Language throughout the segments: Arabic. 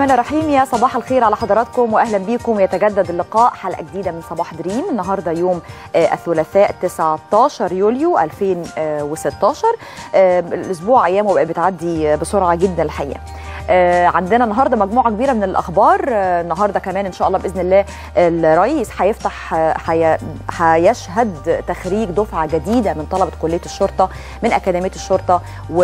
الرحمن الرحيم. يا صباح الخير على حضراتكم واهلا بيكم. يتجدد اللقاء، حلقه جديده من صباح دريم. النهارده يوم الثلاثاء 19 يوليو 2016. الاسبوع ايامه بقت بتعدي بسرعه جدا الحقيقه. عندنا النهارده مجموعه كبيره من الاخبار. النهارده كمان ان شاء الله باذن الله الرئيس هيشهد تخريج دفعه جديده من طلبه كليه الشرطه من اكاديميه الشرطه،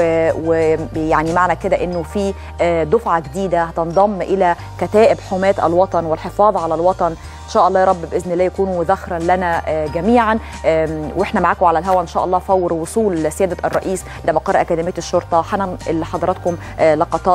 ويعني معنى كده انه في دفعه جديده هتنضم الى كتائب حماة الوطن والحفاظ على الوطن. ان شاء الله يا رب باذن الله يكونوا ذخرا لنا جميعا، واحنا معاكم على الهواء ان شاء الله فور وصول سياده الرئيس لمقر اكاديميه الشرطه. هننقل لحضراتكم لقطات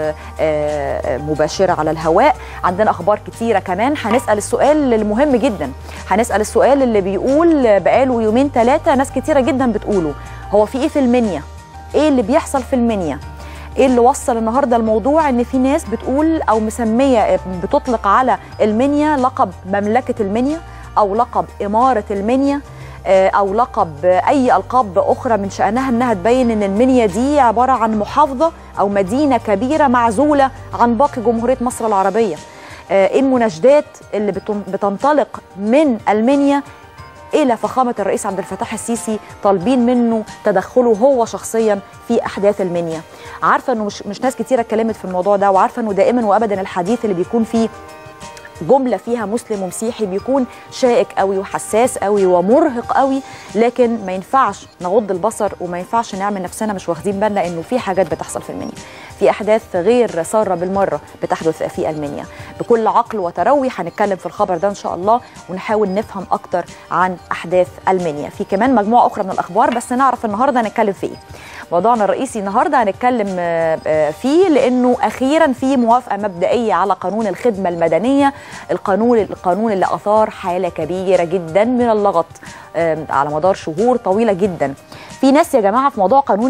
مباشره على الهواء. عندنا اخبار كتيره كمان. هنسال السؤال المهم جدا، هنسال السؤال اللي بيقول بقاله يومين ثلاثه ناس كتيره جدا بتقوله: هو في ايه في المنيا؟ ايه اللي بيحصل في المنيا؟ ايه اللي وصل النهارده الموضوع ان في ناس بتقول او مسميه بتطلق على المنيا لقب مملكه المنيا او لقب اماره المنيا او لقب اي القاب اخرى من شانها انها تبين ان المنيا دي عباره عن محافظه او مدينه كبيره معزوله عن باقي جمهوريه مصر العربيه. ايه المناشدات اللي بتنطلق من المنيا إلى فخامة الرئيس عبد الفتاح السيسي طالبين منه تدخله هو شخصيا في أحداث المنيا؟ عارفة أنه مش ناس كتيرة اتكلمت في الموضوع ده، وعارفة أنه دائما وأبدا الحديث اللي بيكون فيه جملة فيها مسلم ومسيحي بيكون شائك قوي وحساس قوي ومرهق قوي، لكن ما ينفعش نغض البصر وما ينفعش نعمل نفسنا مش واخدين بالنا انه في حاجات بتحصل في المنيا، في احداث غير ساره بالمره بتحدث في المنيا. بكل عقل وتروي هنتكلم في الخبر ده ان شاء الله ونحاول نفهم اكتر عن احداث المنيا. في كمان مجموعه اخرى من الاخبار، بس نعرف النهارده هنتكلم في ايه. موضوعنا الرئيسي النهارده هنتكلم فيه لانه اخيرا في موافقه مبدئيه على قانون الخدمه المدنيه، القانون اللي اثار حاله كبيره جدا من اللغط على مدار شهور طويله جدا. في ناس يا جماعه في موضوع قانون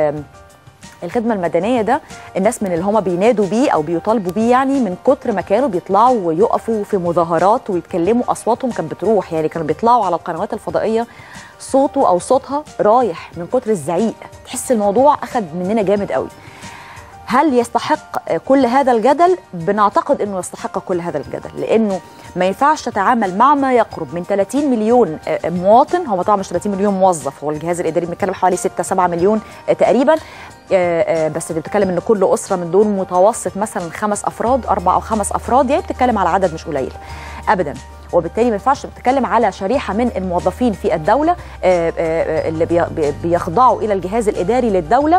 الخدمه المدنيه ده، الناس من اللي هم بينادوا بيه او بيطالبوا بيه، يعني من كتر ما كانوا بيطلعوا ويقفوا في مظاهرات ويتكلموا اصواتهم كانت بتروح، يعني كانوا بيطلعوا على القنوات الفضائيه صوته او صوتها رايح من كتر الزعيق. تحس الموضوع اخذ مننا جامد قوي. هل يستحق كل هذا الجدل؟ بنعتقد انه يستحق كل هذا الجدل، لانه ما ينفعش تتعامل مع ما يقرب من 30 مليون مواطن. هو طبعا مش 30 مليون موظف، هو الجهاز الاداري بنتكلم حوالي 6-7 مليون تقريبا، بس بتتكلم ان كل اسره من دول متوسط مثلا 5 افراد، 4 أو 5 افراد، يعني بتتكلم على عدد مش قليل ابدا. وبالتالي ما ينفعش تتكلم على شريحه من الموظفين في الدوله اللي بيخضعوا الى الجهاز الاداري للدوله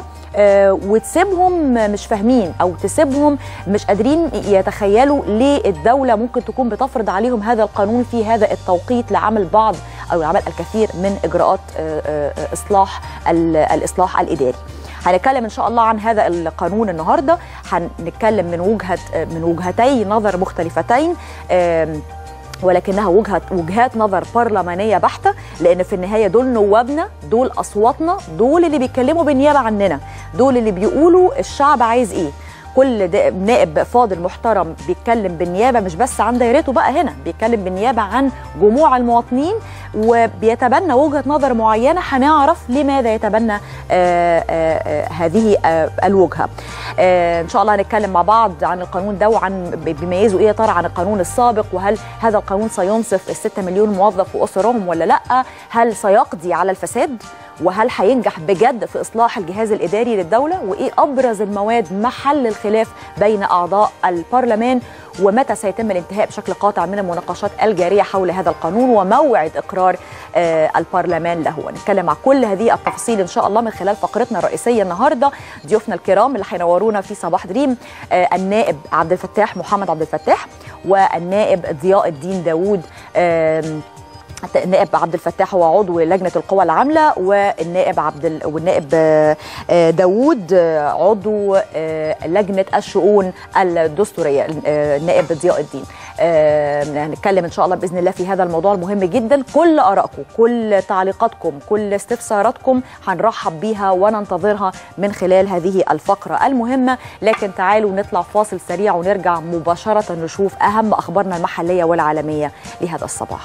وتسيبهم مش فاهمين او تسيبهم مش قادرين يتخيلوا ليه الدوله ممكن تكون بتفرض عليهم هذا القانون في هذا التوقيت لعمل بعض او عمل الكثير من اجراءات الاصلاح الاداري. هنتكلم ان شاء الله عن هذا القانون النهارده. هنتكلم من وجهتي نظر مختلفتين، ولكنها وجهات نظر برلمانيه بحته، لان في النهايه دول نوابنا، دول اصواتنا، دول اللي بيتكلموا بالنيابه عننا، دول اللي بيقولوا الشعب عايز ايه. كل نائب فاضل محترم بيتكلم بالنيابه مش بس عن دايرته بقى، هنا بيتكلم بالنيابه عن جموع المواطنين وبيتبنى وجهه نظر معينه. هنعرف لماذا يتبنى هذه الوجهه. ان شاء الله هنتكلم مع بعض عن القانون ده وعن بيميزه ايه ترى عن القانون السابق، وهل هذا القانون سينصف ال6 مليون موظف واسرهم ولا لا، هل سيقضي على الفساد، وهل هينجح بجد في إصلاح الجهاز الإداري للدولة، وإيه أبرز المواد محل الخلاف بين أعضاء البرلمان، ومتى سيتم الانتهاء بشكل قاطع من المناقشات الجارية حول هذا القانون وموعد إقرار البرلمان له. نتكلم عن كل هذه التفاصيل إن شاء الله من خلال فقرتنا الرئيسية النهاردة. ضيوفنا الكرام اللي هينورونا في صباح دريم النائب عبد الفتاح محمد عبد الفتاح، والنائب ضياء الدين داوود. النائب عبد الفتاح هو عضو لجنة القوى العاملة، والنائب داوود عضو لجنة الشؤون الدستورية. النائب ضياء الدين. هنتكلم إن شاء الله بإذن الله في هذا الموضوع المهم جدا. كل آرائكم، كل تعليقاتكم، كل استفساراتكم هنرحب بيها وننتظرها من خلال هذه الفقرة المهمة. لكن تعالوا نطلع فاصل سريع ونرجع مباشرة نشوف أهم أخبارنا المحلية والعالمية لهذا الصباح.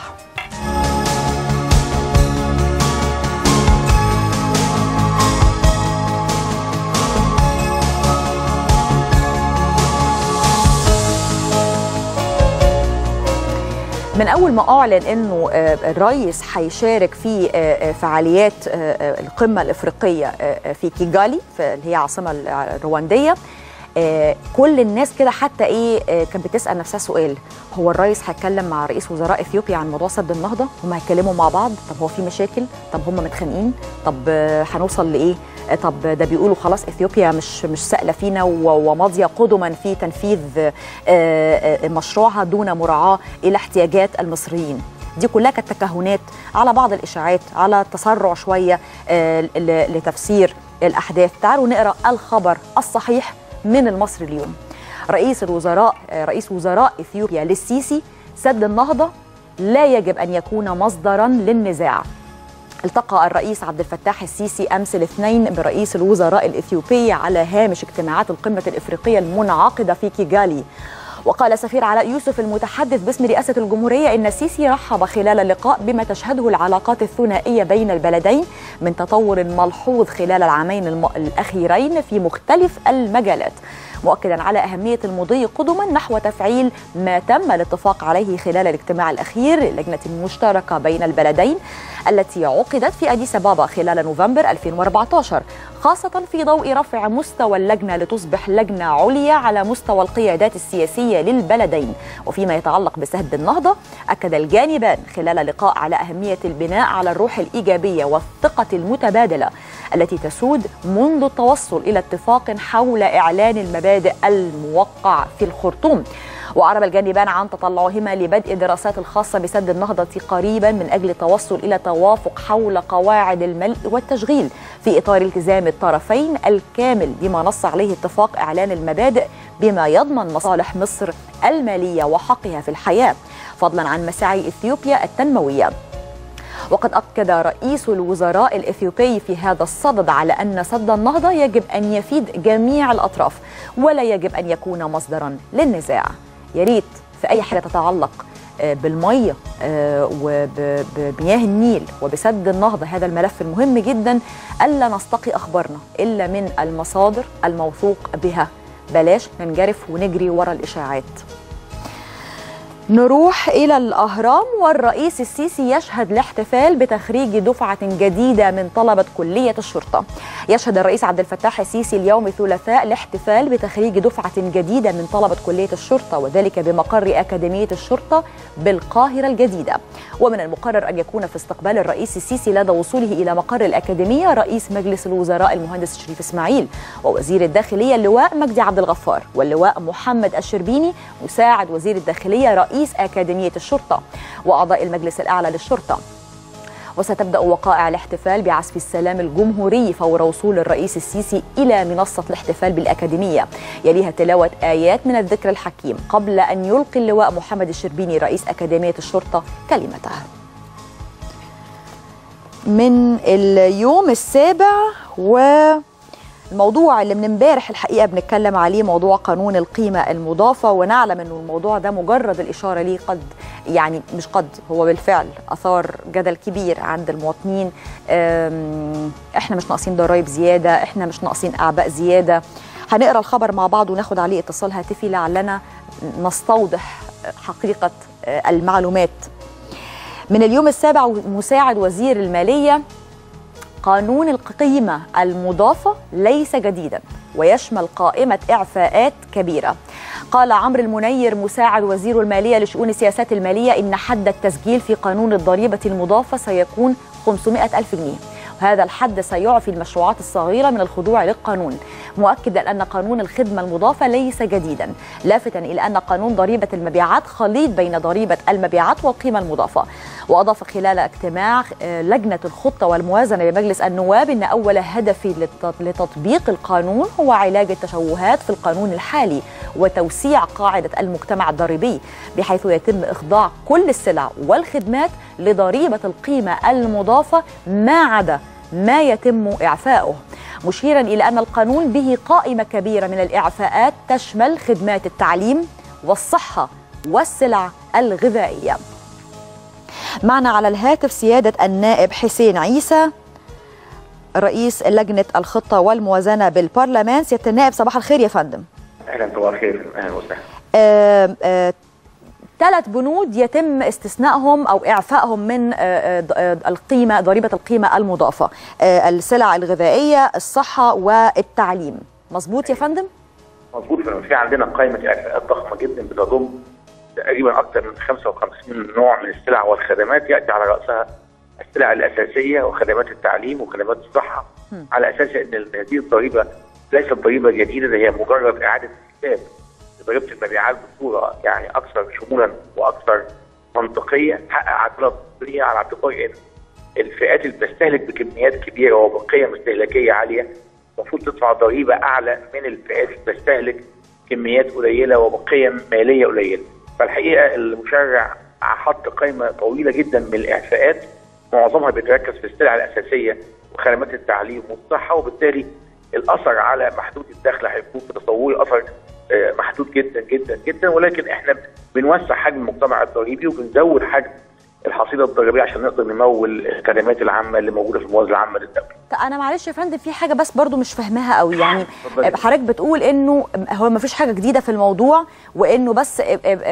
من أول ما أعلن أنه الرئيس هيشارك في فعاليات القمة الإفريقية في كيغالي اللي هي عاصمة الرواندية، كل الناس كده حتى كانت بتسأل نفسها سؤال: هو الرئيس هيتكلم مع رئيس وزراء اثيوبيا عن موضوع سد النهضة؟ هم هيتكلموا مع بعض؟ طب هو في مشاكل؟ طب هم متخانقين؟ طب هنوصل لإيه؟ طب ده بيقولوا خلاص اثيوبيا مش سائله فينا وماضيه قدما في تنفيذ مشروعها دون مراعاه الى احتياجات المصريين. دي كلها كانت تكهنات على بعض الاشاعات، على تسرع شويه لتفسير الاحداث. تعالوا نقرا الخبر الصحيح من المصري اليوم. رئيس وزراء اثيوبيا للسيسي: سد النهضه لا يجب ان يكون مصدرا للنزاع. التقى الرئيس عبد الفتاح السيسي أمس الاثنين برئيس الوزراء الإثيوبي على هامش اجتماعات القمة الإفريقية المنعقدة في كيغالي. وقال سفير علاء يوسف المتحدث باسم رئاسة الجمهورية إن السيسي رحب خلال اللقاء بما تشهده العلاقات الثنائية بين البلدين من تطور ملحوظ خلال العامين الأخيرين في مختلف المجالات، مؤكدا على أهمية المضي قدما نحو تفعيل ما تم الاتفاق عليه خلال الاجتماع الأخير للجنة المشتركة بين البلدين التي عقدت في أديس أبابا خلال نوفمبر 2014، خاصة في ضوء رفع مستوى اللجنة لتصبح لجنة عليا على مستوى القيادات السياسية للبلدين. وفيما يتعلق بسد النهضة، أكد الجانبان خلال اللقاء على أهمية البناء على الروح الإيجابية والثقة المتبادلة التي تسود منذ التوصل إلى اتفاق حول إعلان المبادئ الموقع في الخرطوم. وأعرب الجانبان عن تطلعهما لبدء الدراسات الخاصة بسد النهضة قريبا من أجل التوصل إلى توافق حول قواعد الملء والتشغيل في إطار التزام الطرفين الكامل بما نص عليه اتفاق إعلان المبادئ بما يضمن مصالح مصر المالية وحقها في الحياة، فضلا عن مساعي إثيوبيا التنموية. وقد أكد رئيس الوزراء الإثيوبي في هذا الصدد على أن سد النهضة يجب أن يفيد جميع الأطراف ولا يجب أن يكون مصدرا للنزاع. يا ريت في أي حاجة تتعلق بالمية وبمياه النيل وبسد النهضة، هذا الملف المهم جدا، ألا نستقي أخبارنا إلا من المصادر الموثوق بها، بلاش ننجرف ونجري ورا الإشاعات. نروح إلى الأهرام، والرئيس السيسي يشهد الاحتفال بتخريج دفعة جديدة من طلبة كلية الشرطة. يشهد الرئيس عبد الفتاح السيسي اليوم الثلاثاء الاحتفال بتخريج دفعة جديدة من طلبة كلية الشرطة، وذلك بمقر أكاديمية الشرطة بالقاهرة الجديدة. ومن المقرر أن يكون في استقبال الرئيس السيسي لدى وصوله إلى مقر الأكاديمية رئيس مجلس الوزراء المهندس شريف إسماعيل، ووزير الداخلية اللواء مجدي عبد الغفار، واللواء محمد الشربيني مساعد وزير الداخلية رئيس أكاديمية الشرطة، وأعضاء المجلس الأعلى للشرطة. وستبدأ وقائع الاحتفال بعزف السلام الجمهوري فور وصول الرئيس السيسي إلى منصة الاحتفال بالأكاديمية، يليها تلاوة آيات من الذكر الحكيم قبل أن يلقي اللواء محمد الشربيني رئيس أكاديمية الشرطة كلمته. من اليوم السابع، الموضوع اللي من امبارح الحقيقه بنتكلم عليه موضوع قانون القيمه المضافه، ونعلم انه الموضوع ده مجرد الاشاره ليه مش هو بالفعل اثار جدل كبير عند المواطنين. احنا مش ناقصين ضرائب زياده، احنا مش ناقصين اعباء زياده. هنقرا الخبر مع بعض وناخد عليه اتصال هاتفي لعلنا نستوضح حقيقه المعلومات. من اليوم السابع، مساعد وزير الماليه: قانون القيمة المضافة ليس جديدا ويشمل قائمة إعفاءات كبيرة. قال عمرو المنير مساعد وزير المالية لشؤون السياسات المالية إن حد التسجيل في قانون الضريبة المضافة سيكون 500,000 جنيه، وهذا الحد سيعفي المشروعات الصغيرة من الخضوع للقانون، مؤكدا أن قانون الخدمة المضافة ليس جديدا، لافتا إلى أن قانون ضريبة المبيعات خليط بين ضريبة المبيعات والقيمة المضافة. وأضاف خلال اجتماع لجنة الخطة والموازنة لمجلس النواب أن أول هدف لتطبيق القانون هو علاج التشوهات في القانون الحالي وتوسيع قاعدة المجتمع الضريبي، بحيث يتم إخضاع كل السلع والخدمات لضريبة القيمة المضافة ما عدا ما يتم إعفاؤه، مشيرا إلى أن القانون به قائمة كبيرة من الإعفاءات تشمل خدمات التعليم والصحة والسلع الغذائية. معنا على الهاتف سيادة النائب حسين عيسى رئيس لجنة الخطة والموازنة بالبرلمان. سيادة النائب صباح الخير يا فندم. أهلا، صباح الخير، أهلا وسهلا. 3 بنود يتم استثنائهم او اعفائهم من ضريبه القيمه المضافه، السلع الغذائيه، الصحه والتعليم. مظبوط يا فندم؟ مظبوط. في عندنا قائمه اعفاءات ضخمه جدا بتضم تقريبا اكثر من 55 نوع من السلع والخدمات، ياتي على راسها السلع الاساسيه وخدمات التعليم وخدمات الصحه، على اساس ان هذه الضريبه ليست ضريبه جديده، ده هي مجرد اعاده حساب ضريبه المبيعات بصوره يعني اكثر شمولا واكثر منطقيه، تحقق عداله اقتصاديه، على اعتبار ان الفئات اللي بتستهلك بكميات كبيره وبقيم استهلاكيه عاليه المفروض تدفع ضريبه اعلى من الفئات اللي بتستهلك كميات قليله وبقيم ماليه قليله. فالحقيقه المشرع حط قائمه طويله جدا من الاعفاءات، معظمها بيتركز في السلع الاساسيه وخدمات التعليم والصحه، وبالتالي الاثر على محدود الدخل هيكون في تصوري اثر محدود جدا جدا جدا، ولكن احنا بنوسع حجم المجتمع الضريبي وبنزود حجم الحصيله الضريبيه عشان نقدر نمول الخدمات العامه اللي موجوده في الموازنه العامه للدوله. انا معلش يا فندم في حاجه بس برضو مش فاهماها قوي، يعني حضرتك بتقول انه هو ما فيش حاجه جديده في الموضوع، وانه بس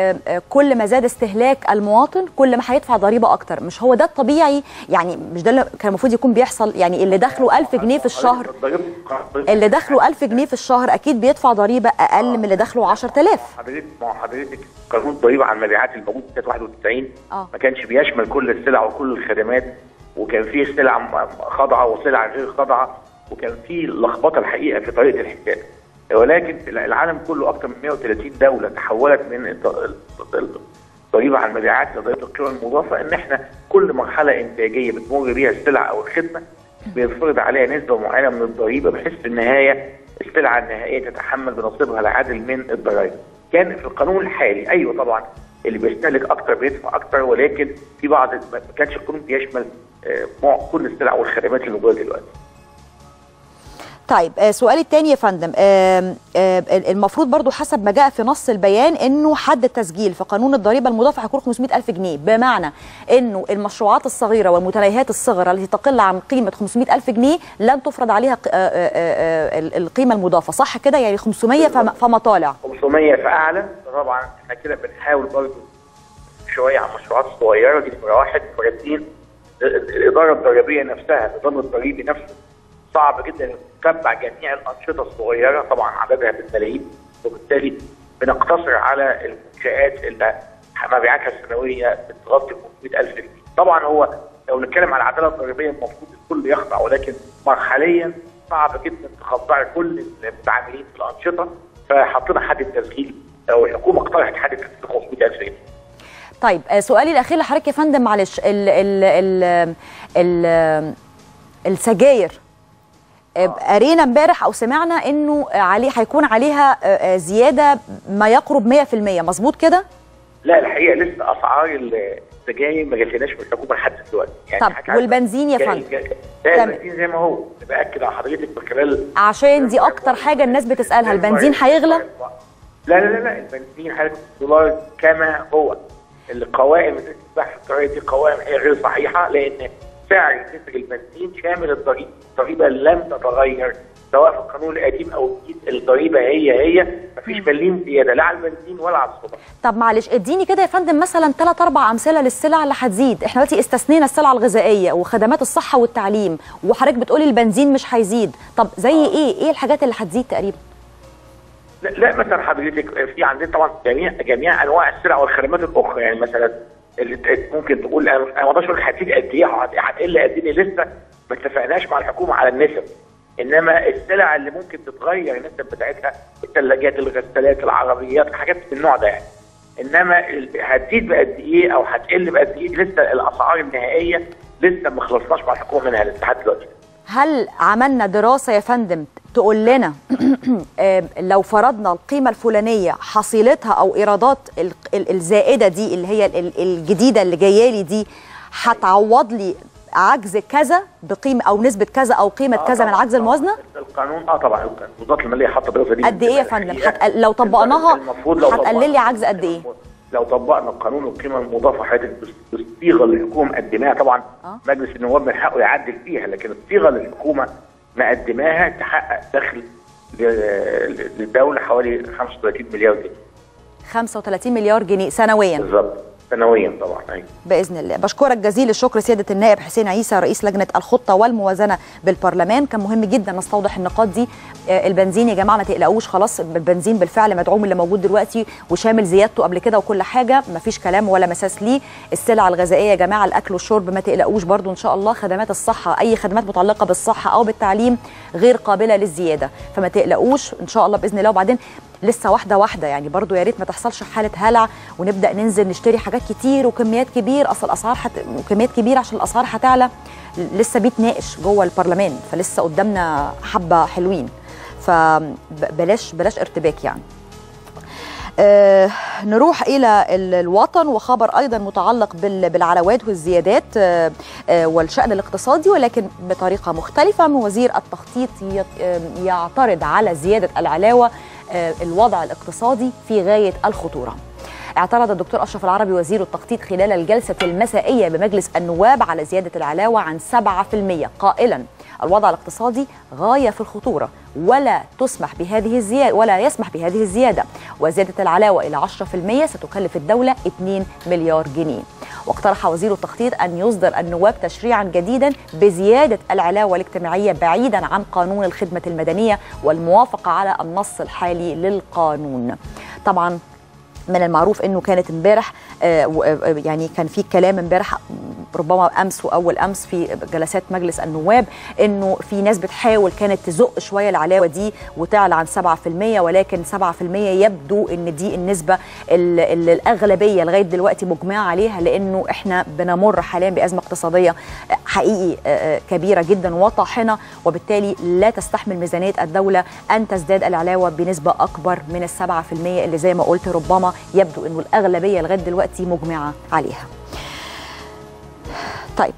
كل ما زاد استهلاك المواطن كل ما هيدفع ضريبه اكتر. مش هو ده الطبيعي؟ يعني مش ده اللي كان المفروض يكون بيحصل؟ يعني اللي دخله 1000 جنيه في الشهر، اللي دخله 1000 جنيه في الشهر اكيد بيدفع ضريبه اقل من اللي دخله 10000. حضرتك قانون الضريبه على المبيعات الموجود سنه 91 ما كانش بيشمل كل السلع وكل الخدمات، وكان فيه سلع خاضعه وسلع غير خاضعه، وكان فيه لخبطه الحقيقه في طريقه الحساب. ولكن العالم كله اكثر من 130 دوله تحولت من الضريبه على المبيعات لضريبه القيمه المضافه، ان احنا كل مرحله انتاجيه بتمر بيها السلع او الخدمه بيتفرض عليها نسبه معينه من الضريبه، بحيث في النهايه السلعه النهائيه تتحمل بنصيبها العادل من الضرائب. كان في القانون الحالي ايوه طبعا اللي بيستهلك اكتر بيدفع اكتر، ولكن في بعض ما كانش القانون بيشمل كل السلع والخدمات اللي موجوده دلوقتي. طيب سؤالي الثاني يا فندم، المفروض برضو حسب ما جاء في نص البيان انه حد التسجيل في قانون الضريبه المضافه هيكون 500,000 جنيه، بمعنى انه المشروعات الصغيره والمتناهيات الصغر التي تقل عن قيمه 500,000 جنيه لن تفرض عليها القيمه المضافه، صح كده؟ يعني 500 فما طالع 500 فاعلى. طبعا احنا كده بنحاول برضو شويه على المشروعات الصغيره دي، نمره واحد. نمره اثنين، الاداره الضريبيه نفسها، النظام الضريبي نفسه صعب جدا تتبع جميع الانشطه الصغيره، طبعا عددها بالملايين، وبالتالي بنقتصر على المنشات اللي مبيعاتها السنويه بتغطي 500,000 جنيه. طبعا هو لو نتكلم على العداله الضريبيه المفروض الكل يخضع، ولكن مرحليا صعب جدا تخضع كل المتعاملين في الانشطه، فحطينا حد التسجيل او الحكومه اقترحت حد التسجيل 500,000 جنيه. طيب سؤالي الاخير لحضرتك يا فندم، معلش السجاير قرينا امبارح او سمعنا انه هيكون عليها زياده ما يقرب 100%، مظبوط كده؟ لا الحقيقه لسه اسعار السجاير ما جاتلناش من الحكومه لحد دلوقتي. يعني طب والبنزين يا فندم؟ لا البنزين زي ما هو، باكد على حضرتك من خلال، عشان دي اكتر حاجه الناس بتسالها، البنزين هيغلى؟ لا البنزين حضرتك الدولار كما هو. القوائم اللي بتتباع في الضرايب دي قوائم هي غير صحيحه، لان سعر لتر البنزين شامل الضريبه لم تتغير سواء في القانون القديم او الجديد، الضريبه هي مفيش مليم زياده لا على البنزين ولا على السولار. طب معلش اديني كده يا فندم مثلا 3 4 امثله للسلع اللي هتزيد. احنا دلوقتي استثنينا السلع الغذائيه وخدمات الصحه والتعليم، وحضرتك بتقولي البنزين مش هيزيد، طب زي ايه الحاجات اللي هتزيد تقريبا؟ لا مثلا حضرتك في عندنا طبعا جميع انواع السلع والخدمات الاخرى، يعني مثلا اللي ممكن تقول انا ما اقدرش اقول لك هتزيد قد ايه هتقل قد ايه، لسه ما اتفقناش مع الحكومه على النسب. انما السلع اللي ممكن تتغير النسب بتاعتها الثلاجات، الغسالات، العربيات، حاجات من النوع ده يعني. انما هتزيد بقد ايه او هتقل بقد ايه لسه الاسعار النهائيه لسه ما خلصناش مع الحكومه منها لحد دلوقتي. هل عملنا دراسه يا فندم تقول لنا لو فرضنا القيمه الفلانيه حصيلتها او ايرادات الزائده دي اللي هي الجديده اللي جايه لي دي هتعوض لي عجز كذا بقيمه او نسبه كذا او قيمه كذا من عجز الموازنه؟ القانون طبعا الوزاره الماليه حاطه الدراسه دي. قد ايه يا فندم؟ لو طبقناها هتقلل لي عجز قد ايه؟ لو طبقنا قانون القيمه المضافه حضرتك بالصيغه اللي الحكومه مقدماها، طبعا مجلس النواب من حقه يعدل فيها، لكن الصيغه اللي الحكومه مقدماها تحقق دخل للدوله حوالي 35 مليار جنيه. 35 مليار جنيه سنويا. بالظبط، سنويا طبعا. أيوة. باذن الله. بشكرك جزيل الشكر سياده النائب حسين عيسى رئيس لجنه الخطه والموازنه بالبرلمان. كان مهم جدا نستوضح النقاط دي. البنزين يا جماعه ما تقلقوش، خلاص البنزين بالفعل مدعوم اللي موجود دلوقتي وشامل زيادته قبل كده وكل حاجه، ما فيش كلام ولا مساس ليه. السلع الغذائيه يا جماعه، الاكل والشرب ما تقلقوش برضو ان شاء الله. خدمات الصحه، اي خدمات متعلقه بالصحه او بالتعليم غير قابله للزياده، فما تقلقوش ان شاء الله باذن الله. وبعدين لسه واحده واحده يعني، برضو يا ريت ما تحصلش حاله هلع ونبدا ننزل نشتري حاجات كتير وكميات كبير، اصل الاسعار وكميات كبيره عشان الاسعار هتعلى. لسه بيتناقش جوه البرلمان، فلسه قدامنا حبه حلوين، فبلاش ارتباك يعني. نروح إلى الوطن وخبر أيضا متعلق بالعلاوات والزيادات والشأن الاقتصادي، ولكن بطريقة مختلفة. من وزير التخطيط يعترض على زيادة العلاوة. الوضع الاقتصادي في غاية الخطورة. اعترض الدكتور أشرف العربي وزير التخطيط خلال الجلسة المسائية بمجلس النواب على زيادة العلاوة عن 7%، قائلا: الوضع الاقتصادي غاية في الخطورة ولا يسمح بهذه الزيادة، وزيادة العلاوة إلى 10% ستكلف الدولة 2 مليار جنيه. واقترح وزير التخطيط أن يصدر النواب تشريعا جديدا بزيادة العلاوة الاجتماعية بعيدا عن قانون الخدمة المدنية والموافقة على النص الحالي للقانون. طبعا من المعروف انه كانت امبارح يعني كان في كلام امبارح ربما امس واول امس في جلسات مجلس النواب انه في ناس بتحاول كانت تزق شويه العلاوه دي وتعلى عن 7%، ولكن 7% يبدو ان دي النسبه اللي الاغلبيه لغايه دلوقتي مجمعه عليها، لانه احنا بنمر حاليا بازمه اقتصاديه حقيقي كبيره جدا وطاحنه، وبالتالي لا تستحمل ميزانيه الدوله ان تزداد العلاوه بنسبه اكبر من 7% اللي زي ما قلت ربما يبدو انه الاغلبيه لغايه دلوقتي مجمعه عليها. طيب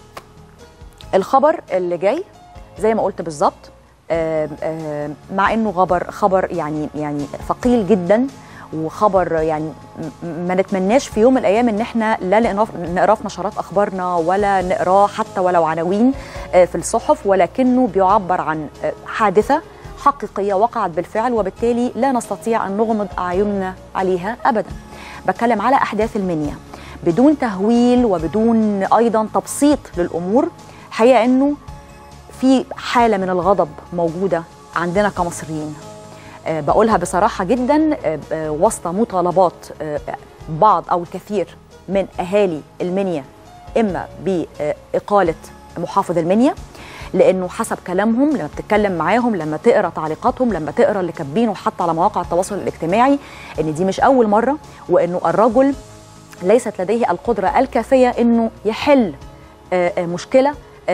الخبر اللي جاي زي ما قلت بالظبط، مع انه خبر يعني ثقيل جدا، وخبر يعني ما نتمناش في يوم من الايام ان احنا لا نقراه في نشرات اخبارنا ولا نقراه حتى ولو عناوين في الصحف، ولكنه بيعبر عن حادثه حقيقيه وقعت بالفعل، وبالتالي لا نستطيع ان نغمض اعيننا عليها ابدا. بتكلم على احداث المنيا بدون تهويل وبدون ايضا تبسيط للامور. حقيقه انه في حاله من الغضب موجوده عندنا كمصريين، بقولها بصراحه جدا، وسط مطالبات بعض او الكثير من اهالي المنيا اما باقاله محافظ المنيا، لانه حسب كلامهم لما بتتكلم معاهم، لما تقرا تعليقاتهم، لما تقرا اللي كاتبينه حتى على مواقع التواصل الاجتماعي، ان دي مش اول مره، وانه الرجل ليست لديه القدره الكافيه انه يحل مشكله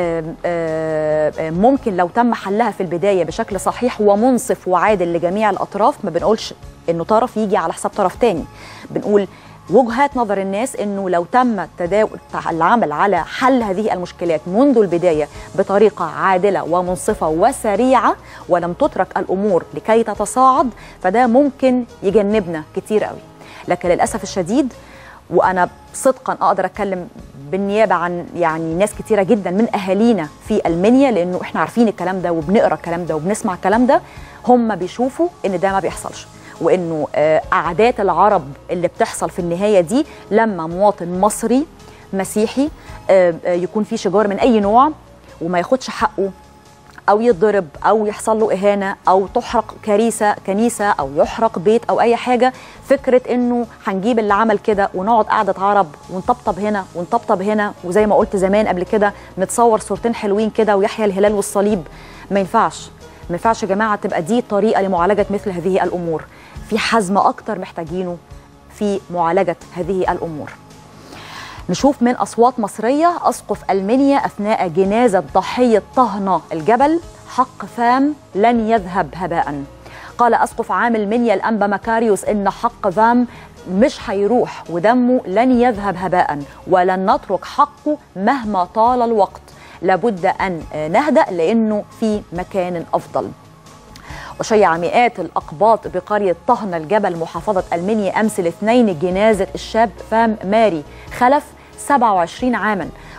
ممكن لو تم حلها في البدايه بشكل صحيح ومنصف وعادل لجميع الاطراف. ما بنقولش انه طرف يجي على حساب طرف تاني، بنقول وجهات نظر الناس انه لو تم العمل على حل هذه المشكلات منذ البدايه بطريقه عادله ومنصفه وسريعه، ولم تترك الامور لكي تتصاعد، فده ممكن يجنبنا كتير قوي. لكن للاسف الشديد، وانا صدقا اقدر اتكلم بالنيابه عن يعني ناس كتيره جدا من اهالينا في المنيا، لانه احنا عارفين الكلام ده وبنقرا الكلام ده وبنسمع الكلام ده، هم بيشوفوا ان ده ما بيحصلش، وانه قعدات العرب اللي بتحصل في النهايه دي لما مواطن مصري مسيحي يكون في شجار من اي نوع وما ياخدش حقه، او يتضرب او يحصل له اهانه او تحرق كنيسه او يحرق بيت او اي حاجه، فكره انه هنجيب اللي عمل كده ونقعد قعده عرب ونطبطب هنا ونطبطب هنا، وزي ما قلت زمان قبل كده نتصور صورتين حلوين كده ويحيى الهلال والصليب، ما ينفعش يا جماعه تبقى دي طريقه لمعالجه مثل هذه الامور. في حزم اكتر محتاجينه في معالجه هذه الامور. نشوف من أصوات مصرية. أسقف المنيا أثناء جنازة ضحية طهنا الجبل: حق فام لن يذهب هباء. قال أسقف عام المنيا الأنبا مكاريوس إن حق فام مش هيروح ودمه لن يذهب هباء، ولن نترك حقه مهما طال الوقت، لابد أن نهدأ لأنه في مكان أفضل. وشيع مئات الأقباط بقرية طهنا الجبل محافظة المنيا أمس الاثنين جنازة الشاب فام ماري خلف 27 عاما،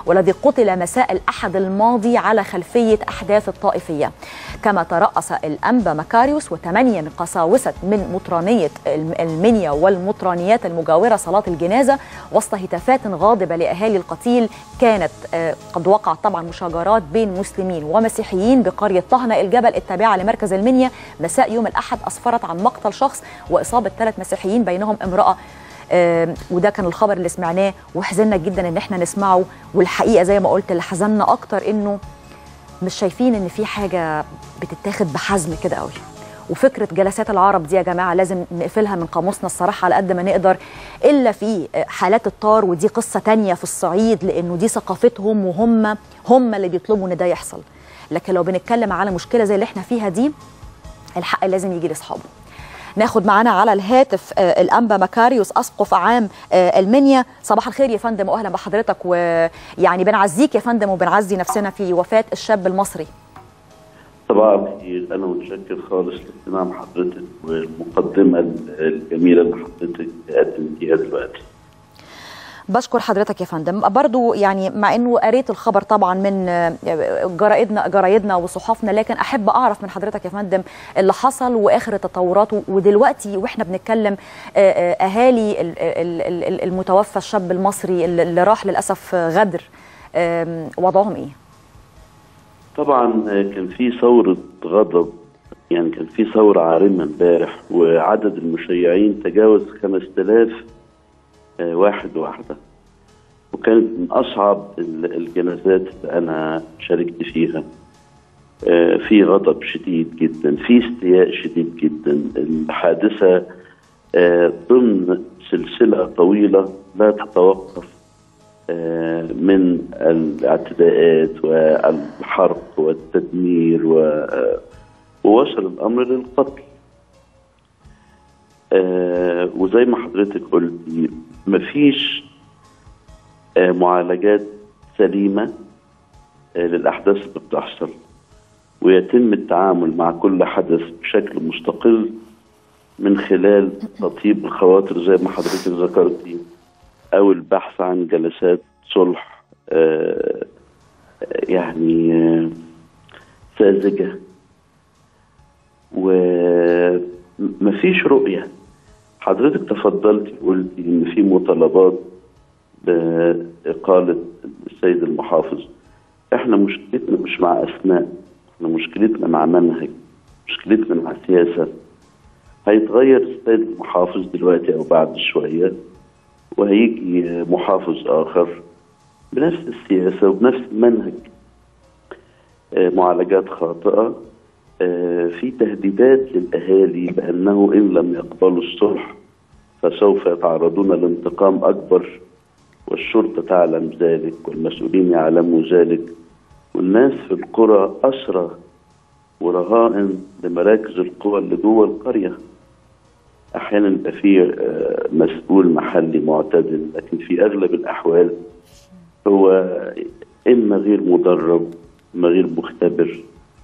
والذي قتل مساء الأحد الماضي على خلفية أحداث الطائفية. كما ترأس الأنبا مكاريوس و8 من قساوسة من مطرانية المنيا والمطرانيات المجاورة صلاة الجنازة وسط هتافات غاضبة لأهالي القتيل. كانت قد وقعت طبعا مشاجرات بين مسلمين ومسيحيين بقرية طهنة الجبل التابعة لمركز المنيا مساء يوم الأحد، أسفرت عن مقتل شخص وإصابة 3 مسيحيين بينهم امرأة. وده كان الخبر اللي سمعناه وحزننا جدا ان احنا نسمعه. والحقيقة زي ما قلت اللي حزننا اكتر انه مش شايفين ان في حاجة بتتاخد بحزم كده قوي. وفكرة جلسات العرب دي يا جماعة لازم نقفلها من قاموسنا الصراحة على قد ما نقدر، إلا في حالات الطار، ودي قصة تانية في الصعيد لأنه دي ثقافتهم وهم اللي بيطلبوا إن ده يحصل. لكن لو بنتكلم على مشكلة زي اللي احنا فيها دي، الحق لازم يجي لأصحابه. ناخد معانا على الهاتف الأنبا مكاريوس أسقف عام المنيا. صباح الخير يا فندم وأهلا بحضرتك، ويعني بنعزيك يا فندم وبنعزي نفسنا في وفاة الشاب المصري. صباح الخير، أنا متشكر خالص لاهتمام حضرتك والمقدمة الجميلة اللي حضرتك قدمتيها دلوقتي. بشكر حضرتك يا فندم. برضو يعني مع انه قريت الخبر طبعا من جرايدنا وصحافنا، لكن احب اعرف من حضرتك يا فندم اللي حصل واخر التطورات، ودلوقتي واحنا بنتكلم اهالي المتوفى الشاب المصري اللي راح للاسف غدر، وضعهم ايه؟ طبعا كان في ثورة غضب، يعني كان في ثورة عارمة امبارح، وعدد المشيعين تجاوز 5000 واحد وواحدة، وكانت من أصعب الجنازات اللي أنا شاركت فيها. في غضب شديد جدا، في استياء شديد جدا. الحادثة ضمن سلسلة طويلة لا تتوقف من الاعتداءات والحرق والتدمير، ووصل الأمر للقتل. وزي ما حضرتك قلتي مفيش معالجات سليمة للأحداث اللي بتحصل، ويتم التعامل مع كل حدث بشكل مستقل من خلال تطيب الخواطر زي ما حضرتك ذكرتي، أو البحث عن جلسات صلح يعني ساذجة، ومفيش رؤية. حضرتك تفضلتي وقلتي إن في مطالبات بإقالة السيد المحافظ. إحنا مشكلتنا مش مع أسماء، إحنا مشكلتنا مع منهج، مشكلتنا مع سياسة. هيتغير السيد المحافظ دلوقتي أو بعد شوية، وهيجي محافظ آخر بنفس السياسة وبنفس المنهج. معالجات خاطئة، في تهديدات للأهالي بأنه إن لم يقبلوا الصلح فسوف يتعرضون لانتقام أكبر، والشرطة تعلم ذلك والمسؤولين يعلموا ذلك، والناس في القرى أسرى ورهائن لمراكز القوى اللي جوه القرية. أحيانا يبقى فيه مسؤول محلي معتدل، لكن في أغلب الأحوال هو إما غير مدرب، إما غير مختبر،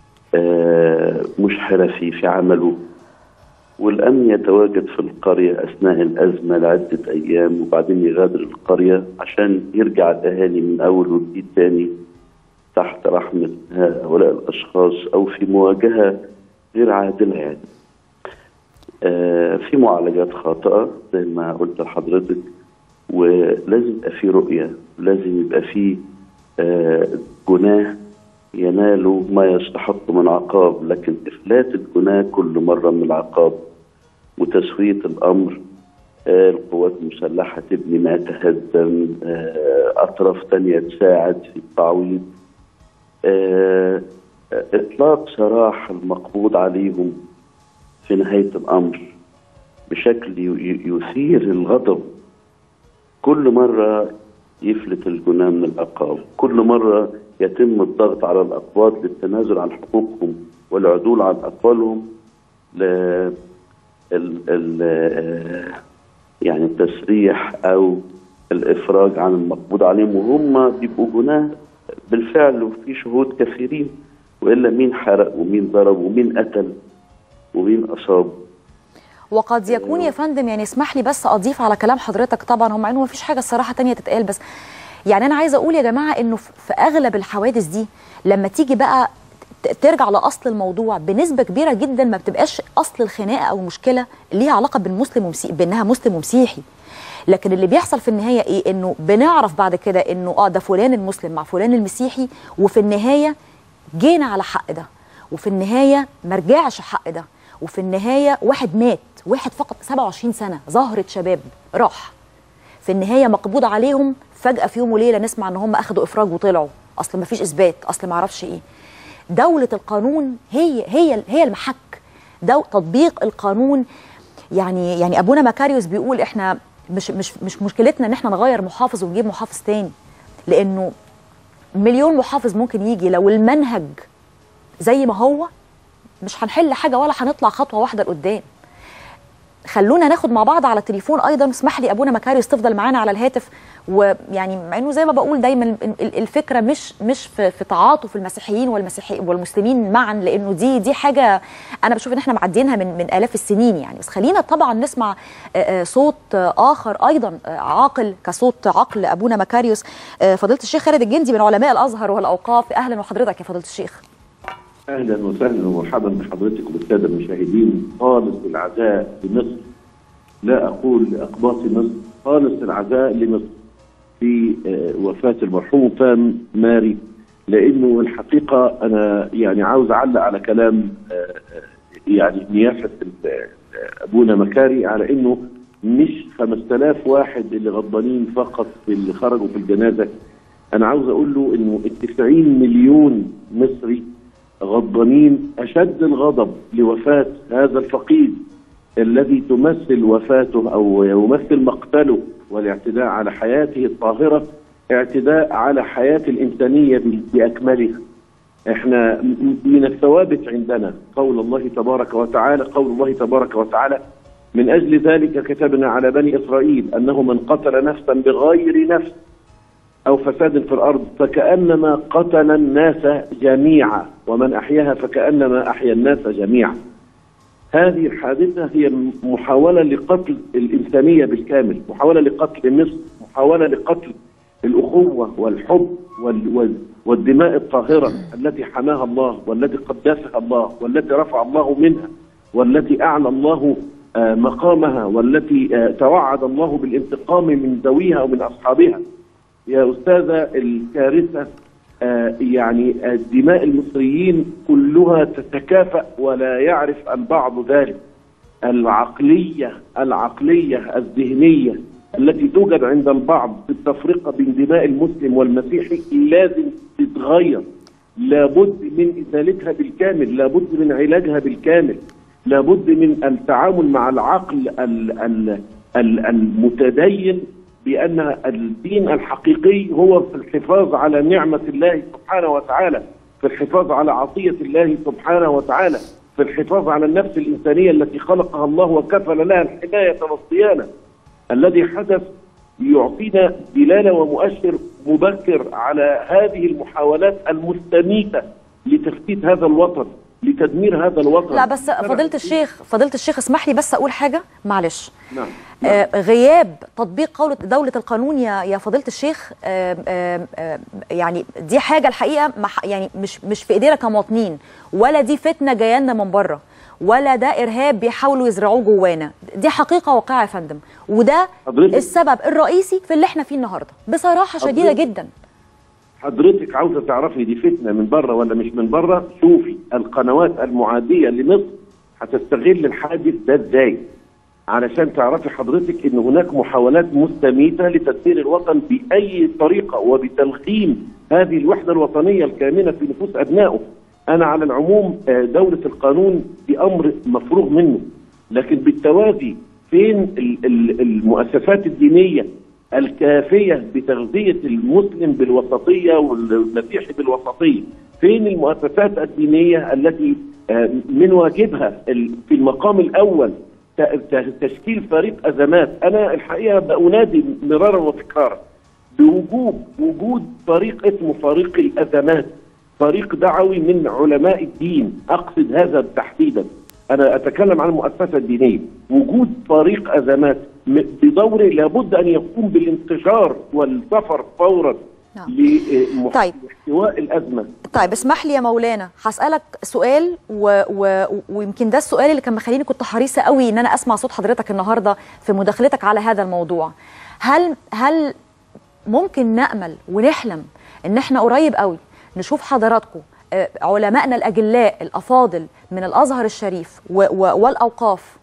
مش حرفي في عمله. والأمن يتواجد في القرية أثناء الأزمة لعدة أيام، وبعدين يغادر القرية عشان يرجع الأهالي من أول وجديد تاني تحت رحمة هؤلاء الأشخاص، أو في مواجهة غير عادلة. يعني في معالجات خاطئة زي ما قلت لحضرتك، ولازم يبقى في رؤية، لازم يبقى في جناه ينالوا ما يستحق من عقاب، لكن إفلات الجناه كل مرة من العقاب وتسوية الأمر. القوات المسلحة تبني ما تهدم، أطراف تانية تساعد في التعويض، إطلاق سراح المقبوض عليهم في نهاية الأمر بشكل يثير الغضب. كل مرة يفلت الجناه من العقاب، كل مرة يتم الضغط على الأقباط للتنازل عن حقوقهم والعدول عن أقوالهم يعني التسريح أو الإفراج عن المقبوض عليهم، وهم بيبقوا جناه بالفعل وفي شهود كثيرين، وإلا مين حرق ومين ضرب ومين قتل ومين أصاب. وقد يكون يا فندم، يعني اسمح لي بس أضيف على كلام حضرتك، طبعا هم انه ما فيش حاجة الصراحة تانية تتقال، بس يعني انا عايزه اقول يا جماعه انه في اغلب الحوادث دي لما تيجي بقى ترجع لاصل الموضوع بنسبه كبيره جدا ما بتبقاش اصل الخناقه او مشكله ليها علاقه بالمسلم بانها مسلم ومسيحي. لكن اللي بيحصل في النهايه ايه؟ انه بنعرف بعد كده انه ده فلان المسلم مع فلان المسيحي، وفي النهايه جينا على حق ده، وفي النهايه ما رجعش حق ده، وفي النهايه واحد مات، واحد فقط 27 سنه زهره شباب راح. في النهايه مقبوض عليهم فجاه في يوم وليله نسمع ان هم اخذوا افراج وطلعوا، اصل ما فيش اثبات، اصل ما اعرفش ايه. دوله القانون هي المحك، تطبيق القانون. يعني ابونا مكاريوس بيقول احنا مش مشكلتنا ان احنا نغير محافظ ونجيب محافظ تاني، لانه مليون محافظ ممكن يجي، لو المنهج زي ما هو مش هنحل حاجه ولا هنطلع خطوه واحده لقدام. خلونا ناخد مع بعض على التليفون ايضا. اسمح لي ابونا مكاريوس تفضل معانا على الهاتف، ويعني مع انه زي ما بقول دايما الفكره مش في تعاطف المسيحيين والمسلمين معا، لانه دي حاجه انا بشوف ان احنا معديينها من الاف السنين يعني. بس خلينا طبعا نسمع صوت اخر ايضا عاقل كصوت عقل ابونا مكاريوس، فضيله الشيخ خالد الجندي من علماء الازهر والاوقاف. اهلا وحضرتك يا فضيله الشيخ. اهلا وسهلا ومرحبا بحضرتك وبالساده المشاهدين. خالص العزاء لمصر، لا اقول لاقباط مصر، خالص العزاء لمصر في وفاه المرحوم فهم ماري. لانه الحقيقه انا يعني عاوز اعلق على كلام يعني نيافه ابونا مكاري، على انه مش 5000 واحد اللي غضبانين فقط اللي خرجوا في الجنازه. انا عاوز اقول له انه 90 مليون مصري غضبانين اشد الغضب لوفاه هذا الفقيد الذي تمثل وفاته او يمثل مقتله والاعتداء على حياته الطاهره، اعتداء على حياه الانسانيه باكملها. احنا من الثوابت عندنا قول الله تبارك وتعالى من اجل ذلك كتبنا على بني اسرائيل انه من قتل نفسا بغير نفس أو فساد في الأرض فكأنما قتل الناس جميعا ومن أحياها فكأنما أحيا الناس جميعا. هذه الحادثة هي محاولة لقتل الإنسانية بالكامل، محاولة لقتل مصر، محاولة لقتل الأخوة والحب والدماء الطاهرة التي حماها الله والتي قدسها الله والتي رفع الله منها والتي أعلى الله مقامها والتي توعد الله بالانتقام من ذويها ومن أصحابها. يا أستاذة الكارثة يعني دماء المصريين كلها تتكافأ ولا يعرف البعض ذلك. العقلية الذهنية التي توجد عند البعض في التفرقة بين دماء المسلم والمسيحي لازم تتغير، لابد من إزالتها بالكامل، لابد من علاجها بالكامل، لابد من التعامل مع العقل المتدين بأن الدين الحقيقي هو في الحفاظ على نعمة الله سبحانه وتعالى، في الحفاظ على عطية الله سبحانه وتعالى، في الحفاظ على النفس الإنسانية التي خلقها الله وكفل لها الحماية والصيانة. الذي حدث يعطينا دلالة ومؤشر مبكر على هذه المحاولات المستميتة لتفتيت هذا الوطن، لتدمير هذا الوطن. لا بس فضيلة الشيخ اسمح لي بس أقول حاجة معلش. نعم. غياب تطبيق دولة القانون يا فضيلة الشيخ يعني دي حاجة الحقيقة يعني مش في ايدينا كمواطنين، ولا دي فتنة جايه لنا من بره، ولا ده إرهاب بيحاولوا يزرعوه جوانا. دي حقيقة واقعة يا فندم، وده السبب الرئيسي في اللي احنا فيه النهارده بصراحة شديدة جدا. حضرتك عاوزة تعرفي دي فتنة من بره ولا مش من بره؟ شوفي القنوات المعادية لمصر هتستغل الحادث ده ازاي علشان تعرفي حضرتك ان هناك محاولات مستميتة لتدمير الوطن بأي طريقة وبتلخيم هذه الوحدة الوطنية الكامنة في نفوس أبنائه. أنا على العموم دولة القانون دي أمر مفروغ منه، لكن بالتوازي فين المؤسسات الدينية الكافية بتغذية المسلم بالوسطية والمسيحي بالوسطية؟ فين المؤسسات الدينية التي من واجبها في المقام الأول تشكيل فريق أزمات؟ أنا الحقيقة بأنادي مرارا وتكرارا بوجود فريق اسمه فريق الأزمات، فريق دعوي من علماء الدين، أقصد هذا تحديدا، أنا أتكلم عن المؤسسة الدينية. وجود فريق أزمات بدوره لابد ان يقوم بالانتشار والسفر فورا لاحتواء الازمه. طيب اسمح لي يا مولانا، هسألك سؤال ويمكن ده السؤال اللي كان مخليني كنت حريصة قوي ان انا اسمع صوت حضرتك النهارده في مداخلتك على هذا الموضوع. هل ممكن نأمل ونحلم ان احنا قريب قوي نشوف حضراتكم علمائنا الأجلاء الأفاضل من الأزهر الشريف والأوقاف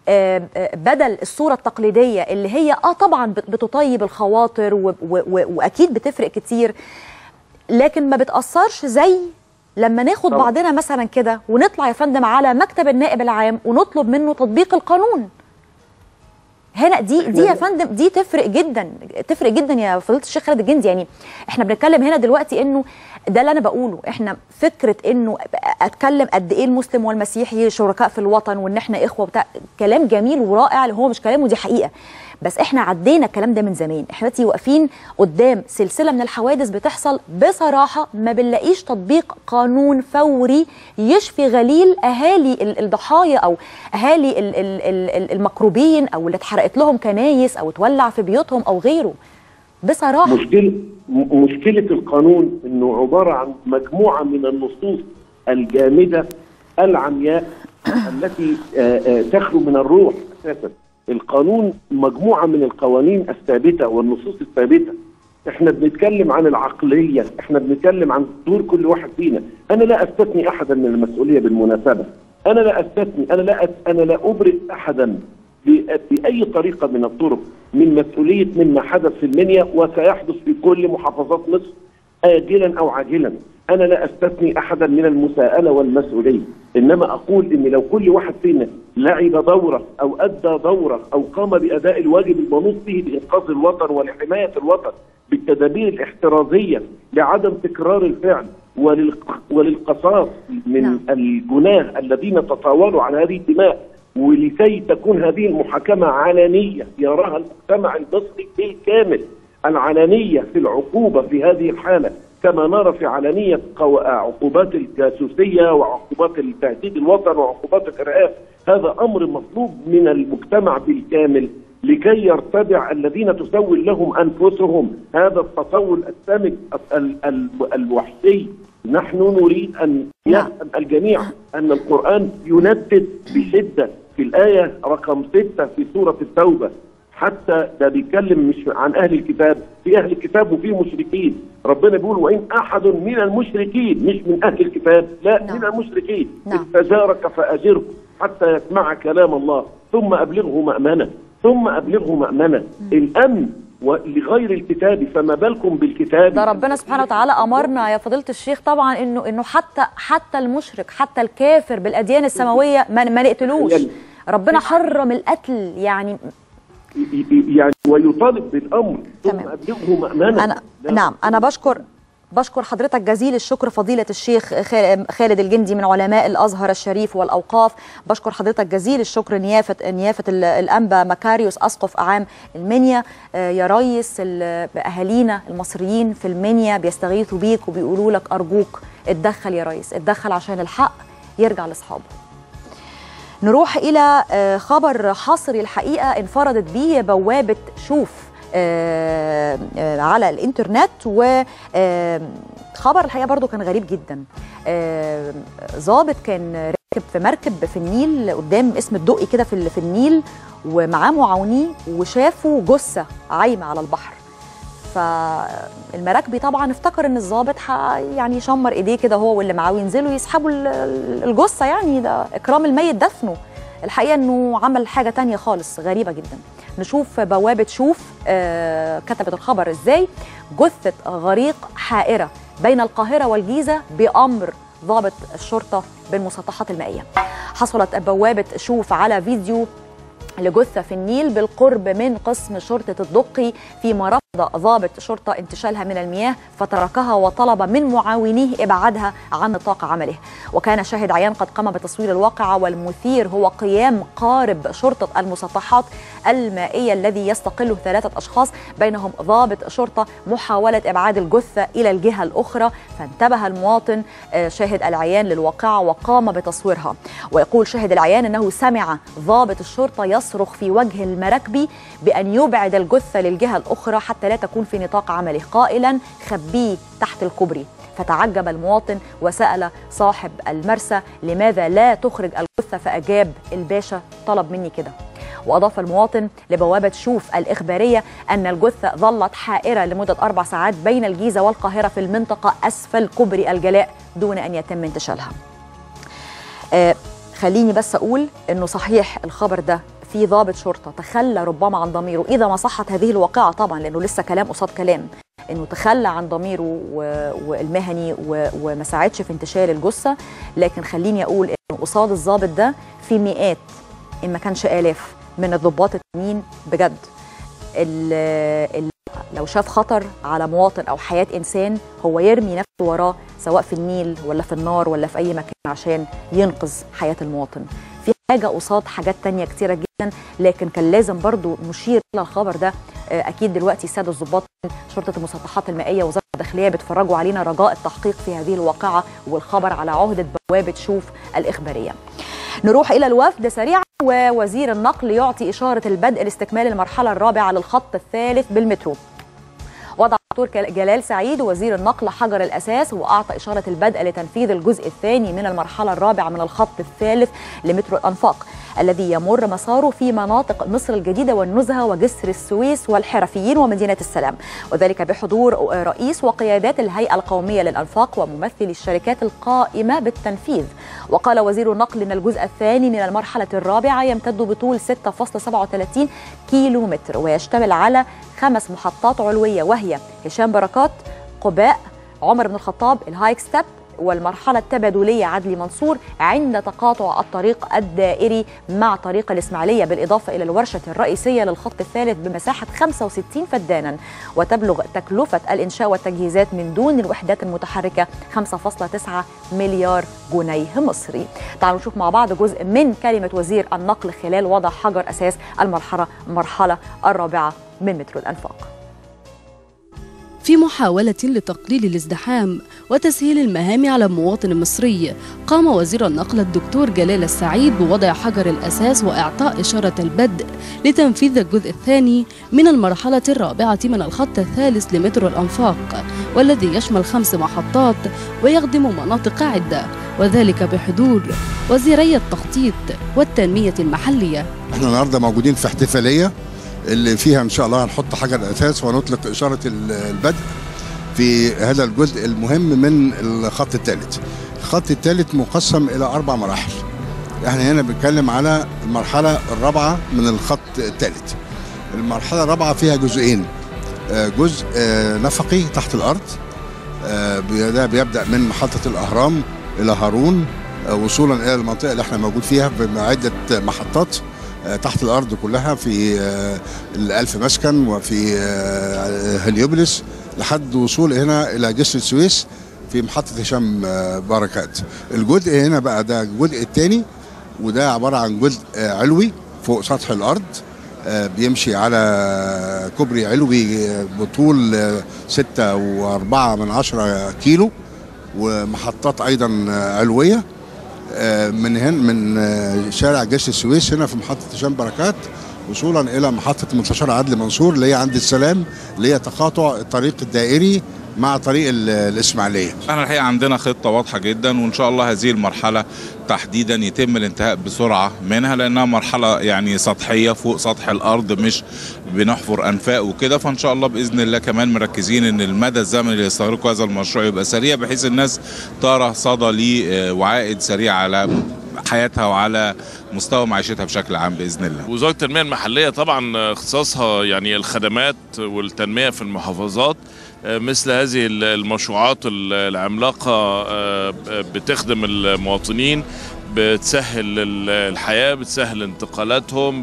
بدل الصورة التقليدية اللي هي طبعا بتطيب الخواطر وأكيد بتفرق كتير، لكن ما بتأثرش زي لما ناخد بعضنا مثلا كده ونطلع يا فندم على مكتب النائب العام ونطلب منه تطبيق القانون؟ هنا دي يا فندم دي تفرق جدا يا فضيلة الشيخ خالد الجندي. يعني احنا بنتكلم هنا دلوقتي انه ده اللي انا بقوله، احنا فكره انه اتكلم قد ايه المسلم والمسيحي شركاء في الوطن وان احنا اخوه بتاع كلام جميل ورائع، اللي هو مش كلام ودي حقيقه، بس احنا عدينا الكلام ده من زمان. احنا دلوقتي واقفين قدام سلسله من الحوادث بتحصل بصراحه ما بنلاقيش تطبيق قانون فوري يشفي غليل اهالي الضحايا او اهالي المكروبين او اللي اتحرقت لهم كنايس او اتولع في بيوتهم او غيره. بصراحه مشكله القانون انه عباره عن مجموعه من النصوص الجامده العمياء التي تخلو من الروح اساسا. القانون مجموعه من القوانين الثابته والنصوص الثابته. احنا بنتكلم عن العقليه، احنا بنتكلم عن دور كل واحد فينا. انا لا استثني احدا من المسؤوليه بالمناسبه. انا لا استثني، انا لا ابرئ احدا باي طريقه من الطرق من مسؤوليه مما حدث في المنيا وسيحدث في كل محافظات مصر آجلا او عاجلا. انا لا استثني احدا من المساءله والمسؤوليه، انما اقول ان لو كل واحد فينا لعب دوره او ادى دوره او قام باداء الواجب المنوط به بانقاذ الوطن ولحمايه الوطن بالتدابير الاحترازيه لعدم تكرار الفعل وللقصاص من الجناه الذين تطاولوا على هذه الدماء، ولكي تكون هذه المحاكمه علنيه يراها المجتمع المصري بالكامل. العلنيه في العقوبه في هذه الحاله كما نرى في علنيه عقوبات الجاسوسيه وعقوبات التهديد الوطن وعقوبات الارهاب. هذا امر مطلوب من المجتمع بالكامل لكي يرتدع الذين تسول لهم انفسهم هذا التطاول السامج الوحشي. نحن نريد ان يفهم الجميع ان القرآن يندد بشده في الايه رقم 6 في سوره التوبه. حتى ده بيتكلم مش عن اهل الكتاب، في اهل الكتاب وفي مشركين. ربنا بيقول وان احد من المشركين، مش من اهل الكتاب، لا من المشركين استجارك فاجره حتى يسمع كلام الله ثم ابلغه مأمنه. الامن ولغير الكتاب فما بالكم بالكتاب. ده ربنا سبحانه وتعالى امرنا يا فضيله الشيخ طبعا انه حتى المشرك حتى الكافر بالاديان السماويه ما نقتلوش. ربنا حرم القتل يعني ويطالب بالامر ثم ابلغه مأمنه. انا بشكر حضرتك جزيل الشكر فضيلة الشيخ خالد الجندي من علماء الأزهر الشريف والأوقاف. بشكر حضرتك جزيل الشكر نيافة الأنبا مكاريوس أسقف أعام المنيا. يا ريس أهالينا المصريين في المنيا بيستغيثوا بيك وبيقولوا لك أرجوك اتدخل يا ريس، اتدخل عشان الحق يرجع لأصحابه. نروح إلى خبر حصري الحقيقة انفردت به بوابة شوف على الانترنت، وخبر الحقيقه برضو كان غريب جدا. ضابط كان راكب في مركب في النيل قدام اسم الدقي كده في النيل ومعاه معاونيه، وشافوا جثه عايمه على البحر. فالمراكبي طبعا افتكر ان الضابط يعني يشمر ايديه كده هو واللي معاه وينزلوا يسحبوا الجثه، يعني ده اكرام الميت دفنه. الحقيقه انه عمل حاجه تانية خالص غريبه جدا. نشوف بوابة شوف كتبت الخبر ازاي. جثة غريق حائرة بين القاهرة والجيزة بأمر ضابط الشرطة بالمسطحات المائية. حصلت بوابة شوف على فيديو لجثة في النيل بالقرب من قسم شرطة الدقي، فيما رفض ضابط شرطة انتشالها من المياه فتركها وطلب من معاونيه إبعادها عن نطاق عمله. وكان شاهد عيان قد قام بتصوير الواقعة، والمثير هو قيام قارب شرطة المسطحات المائية الذي يستقله 3 أشخاص، بينهم ضابط شرطة، محاولة إبعاد الجثة إلى الجهة الأخرى. فانتبه المواطن شاهد العيان للواقعة وقام بتصويرها. ويقول شاهد العيان أنه سمع ضابط الشرطة يصرخ يصرخ في وجه المراكبي بأن يبعد الجثة للجهة الأخرى حتى لا تكون في نطاق عمله، قائلا خبيه تحت الكوبري. فتعجب المواطن وسأل صاحب المرسى لماذا لا تخرج الجثة، فأجاب الباشا طلب مني كده. وأضاف المواطن لبوابة شوف الإخبارية أن الجثة ظلت حائرة لمدة 4 ساعات بين الجيزة والقاهرة في المنطقة أسفل كوبري الجلاء دون أن يتم انتشالها. خليني بس أقول أنه صحيح الخبر ده في ضابط شرطة تخلى ربما عن ضميره، إذا ما صحت هذه الواقعة طبعا، لأنه لسه كلام قصاد كلام، انه تخلى عن ضميره والمهني وما ساعدش في انتشال الجثه. لكن خليني اقول انه قصاد الضابط ده في مئات ان ما كانش الاف من الضباط التانيين بجد. لو شاف خطر على مواطن او حياه انسان هو يرمي نفسه وراه، سواء في النيل ولا في النار ولا في اي مكان، عشان ينقذ حياه المواطن. في حاجه قصاد حاجات تانية كتيره جدا، لكن كان لازم برضو نشير الى الخبر ده. اكيد دلوقتي الساده الضباط من شرطه المسطحات المائيه ووزاره الداخليه بيتفرجوا علينا رجاء التحقيق في هذه الواقعه والخبر على عهده بوابه شوف الاخباريه. نروح الى الوفد سريعا. ووزير النقل يعطي اشاره البدء لاستكمال المرحله الرابعه للخط الثالث بالمترو. وضع الدكتور جلال سعيد وزير النقل حجر الأساس وأعطى إشارة البدء لتنفيذ الجزء الثاني من المرحلة الرابعة من الخط الثالث لمترو الأنفاق، الذي يمر مساره في مناطق مصر الجديدة والنزهة وجسر السويس والحرفيين ومدينة السلام، وذلك بحضور رئيس وقيادات الهيئة القومية للأنفاق وممثلي الشركات القائمة بالتنفيذ. وقال وزير النقل إن الجزء الثاني من المرحلة الرابعة يمتد بطول 6.37 كيلو متر، ويشتمل على 5 محطات علوية، وهي هشام بركات، قباء، عمر بن الخطاب، الهايك ستيب، والمرحلة التبادلية عدلي منصور عند تقاطع الطريق الدائري مع طريق الإسماعيلية، بالإضافة إلى الورشة الرئيسية للخط الثالث بمساحة 65 فدانا، وتبلغ تكلفة الإنشاء والتجهيزات من دون الوحدات المتحركة 5.9 مليار جنيه مصري. تعالوا نشوف مع بعض جزء من كلمة وزير النقل خلال وضع حجر أساس المرحلة الرابعة من مترو الأنفاق. في محاولة لتقليل الازدحام وتسهيل المهام على المواطن المصري، قام وزير النقل الدكتور جلال السعيد بوضع حجر الأساس وإعطاء إشارة البدء لتنفيذ الجزء الثاني من المرحلة الرابعة من الخط الثالث لمترو الأنفاق، والذي يشمل 5 محطات ويخدم مناطق عدة، وذلك بحضور وزيري التخطيط والتنمية المحلية. احنا النهارده موجودين في احتفالية اللي فيها ان شاء الله هنحط حجر الاساس ونطلق اشاره البدء في هذا الجزء المهم من الخط الثالث. الخط الثالث مقسم الى 4 مراحل. احنا هنا بنتكلم على المرحله الرابعه من الخط الثالث. المرحله الرابعه فيها جزئين، جزء نفقي تحت الارض، ده بيبدا من محطه الاهرام الى هارون وصولا الى المنطقه اللي احنا موجود فيها بعده محطات تحت الأرض كلها في ال1000 مسكن وفي هليوبلس لحد وصول هنا إلى جسر السويس في محطة هشام بركات. الجزء هنا بقى ده الجزء الثاني، وده عبارة عن جزء علوي فوق سطح الأرض، بيمشي على كوبري علوي بطول 6.4 كيلو ومحطات أيضا علوية من هنا من شارع جسر السويس هنا في محطة هشام بركات وصولا إلى محطة منتشر عدلي منصور اللي هي عند السلام، اللي هي تقاطع الطريق الدائري مع طريق الإسماعيلية. احنا الحقيقة عندنا خطة واضحة جدا، وإن شاء الله هذه المرحلة تحديدا يتم الانتهاء بسرعة منها، لأنها مرحلة يعني سطحية فوق سطح الأرض، مش بنحفر أنفاق وكده. فإن شاء الله بإذن الله كمان مركزين إن المدى الزمني اللي يستغرقه هذا المشروع يبقى سريع، بحيث الناس ترى صدى ليه وعائد سريع على حياتها وعلى مستوى معيشتها بشكل عام بإذن الله. وزارة التنمية المحلية طبعا اختصاصها يعني الخدمات والتنمية في المحافظات. مثل هذه المشروعات العملاقة بتخدم المواطنين، بتسهل الحياة، بتسهل انتقالاتهم،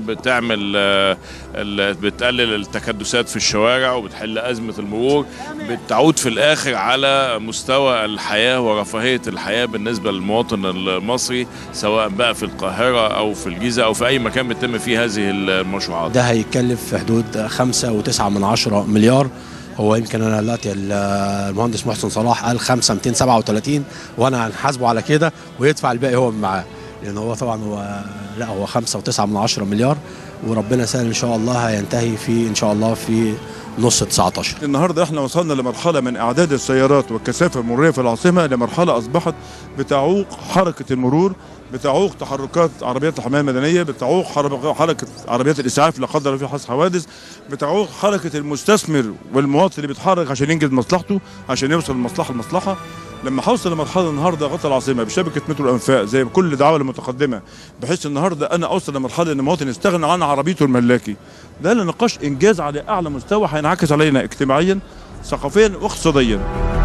بتقلل التكدسات في الشوارع وبتحل أزمة المرور، بتعود في الآخر على مستوى الحياة ورفاهية الحياة بالنسبة للمواطن المصري، سواء بقى في القاهرة أو في الجيزة أو في أي مكان بتتم فيه هذه المشروعات. ده هيكلف في حدود 5.9 مليار. هو يمكن انا دلوقتي المهندس محسن صلاح قال 5,237 وانا هنحاسبه على كده ويدفع الباقي هو معاه، لان هو طبعا هو 5.9 مليار وربنا سهل ان شاء الله هينتهي في ان شاء الله في نص 19. النهارده احنا وصلنا لمرحله من اعداد السيارات والكثافه المروريه في العاصمه لمرحله اصبحت بتعوق حركه المرور، بتعوق تحركات عربيات الحمايه المدنيه، بتعوق حركه عربيات الاسعاف لا قدر الله في حصل حوادث، بتعوق حركه المستثمر والمواطن اللي بيتحرك عشان ينجز مصلحته، عشان يوصل من مصلحه لمصلحه. لما هوصل لمرحله النهارده اغطي العاصمه بشبكه مترو الانفاق زي كل الدعاوى المتقدمه، بحيث النهارده انا اوصل لمرحله ان المواطن يستغنى عن عربيته الملاكي. ده لنقاش انجاز على اعلى مستوى هينعكس علينا اجتماعيا ثقافيا واقتصاديا.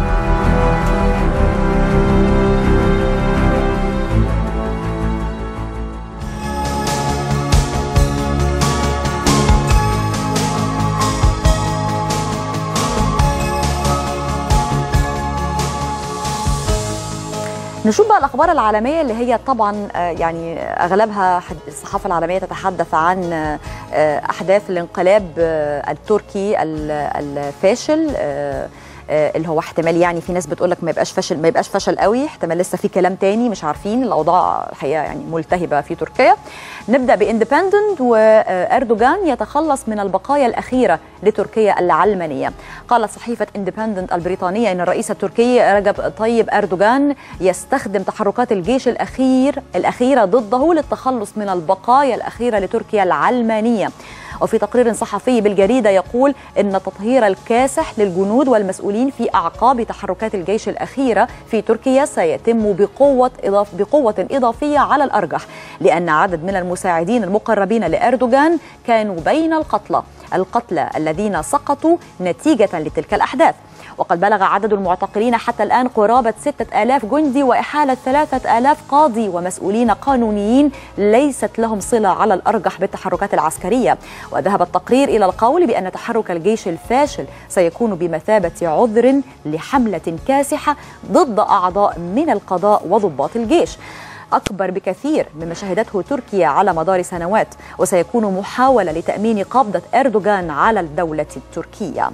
نشوف بقى الأخبار العالمية اللي هي طبعا يعني أغلبها الصحافة العالمية تتحدث عن أحداث الانقلاب التركي الفاشل، اللي هو احتمال يعني في ناس بتقول لك ما يبقاش فشل قوي، احتمال لسه في كلام تاني مش عارفين، الاوضاع الحقيقه يعني ملتهبه في تركيا. نبدا باندبندنت، واردوغان يتخلص من البقايا الاخيره لتركيا العلمانيه. قالت صحيفه اندبندنت البريطانيه ان الرئيس التركي رجب طيب اردوغان يستخدم تحركات الجيش الاخيره ضده للتخلص من البقايا الاخيره لتركيا العلمانيه. وفي تقرير صحفي بالجريدة يقول إن التطهير الكاسح للجنود والمسؤولين في أعقاب تحركات الجيش الأخيرة في تركيا سيتم بقوة إضافية على الأرجح، لأن عدد من المساعدين المقربين لأردوغان كانوا بين القتلى الذين سقطوا نتيجة لتلك الأحداث. وقد بلغ عدد المعتقلين حتى الآن قرابة 6000 جندي وإحالة 3000 قاضي ومسؤولين قانونيين ليست لهم صلة على الأرجح بالتحركات العسكرية. وذهب التقرير إلى القول بأن تحرك الجيش الفاشل سيكون بمثابة عذر لحملة كاسحة ضد أعضاء من القضاء وضباط الجيش، أكبر بكثير مما شهدته تركيا على مدار سنوات، وسيكون محاولة لتأمين قبضة أردوغان على الدولة التركية.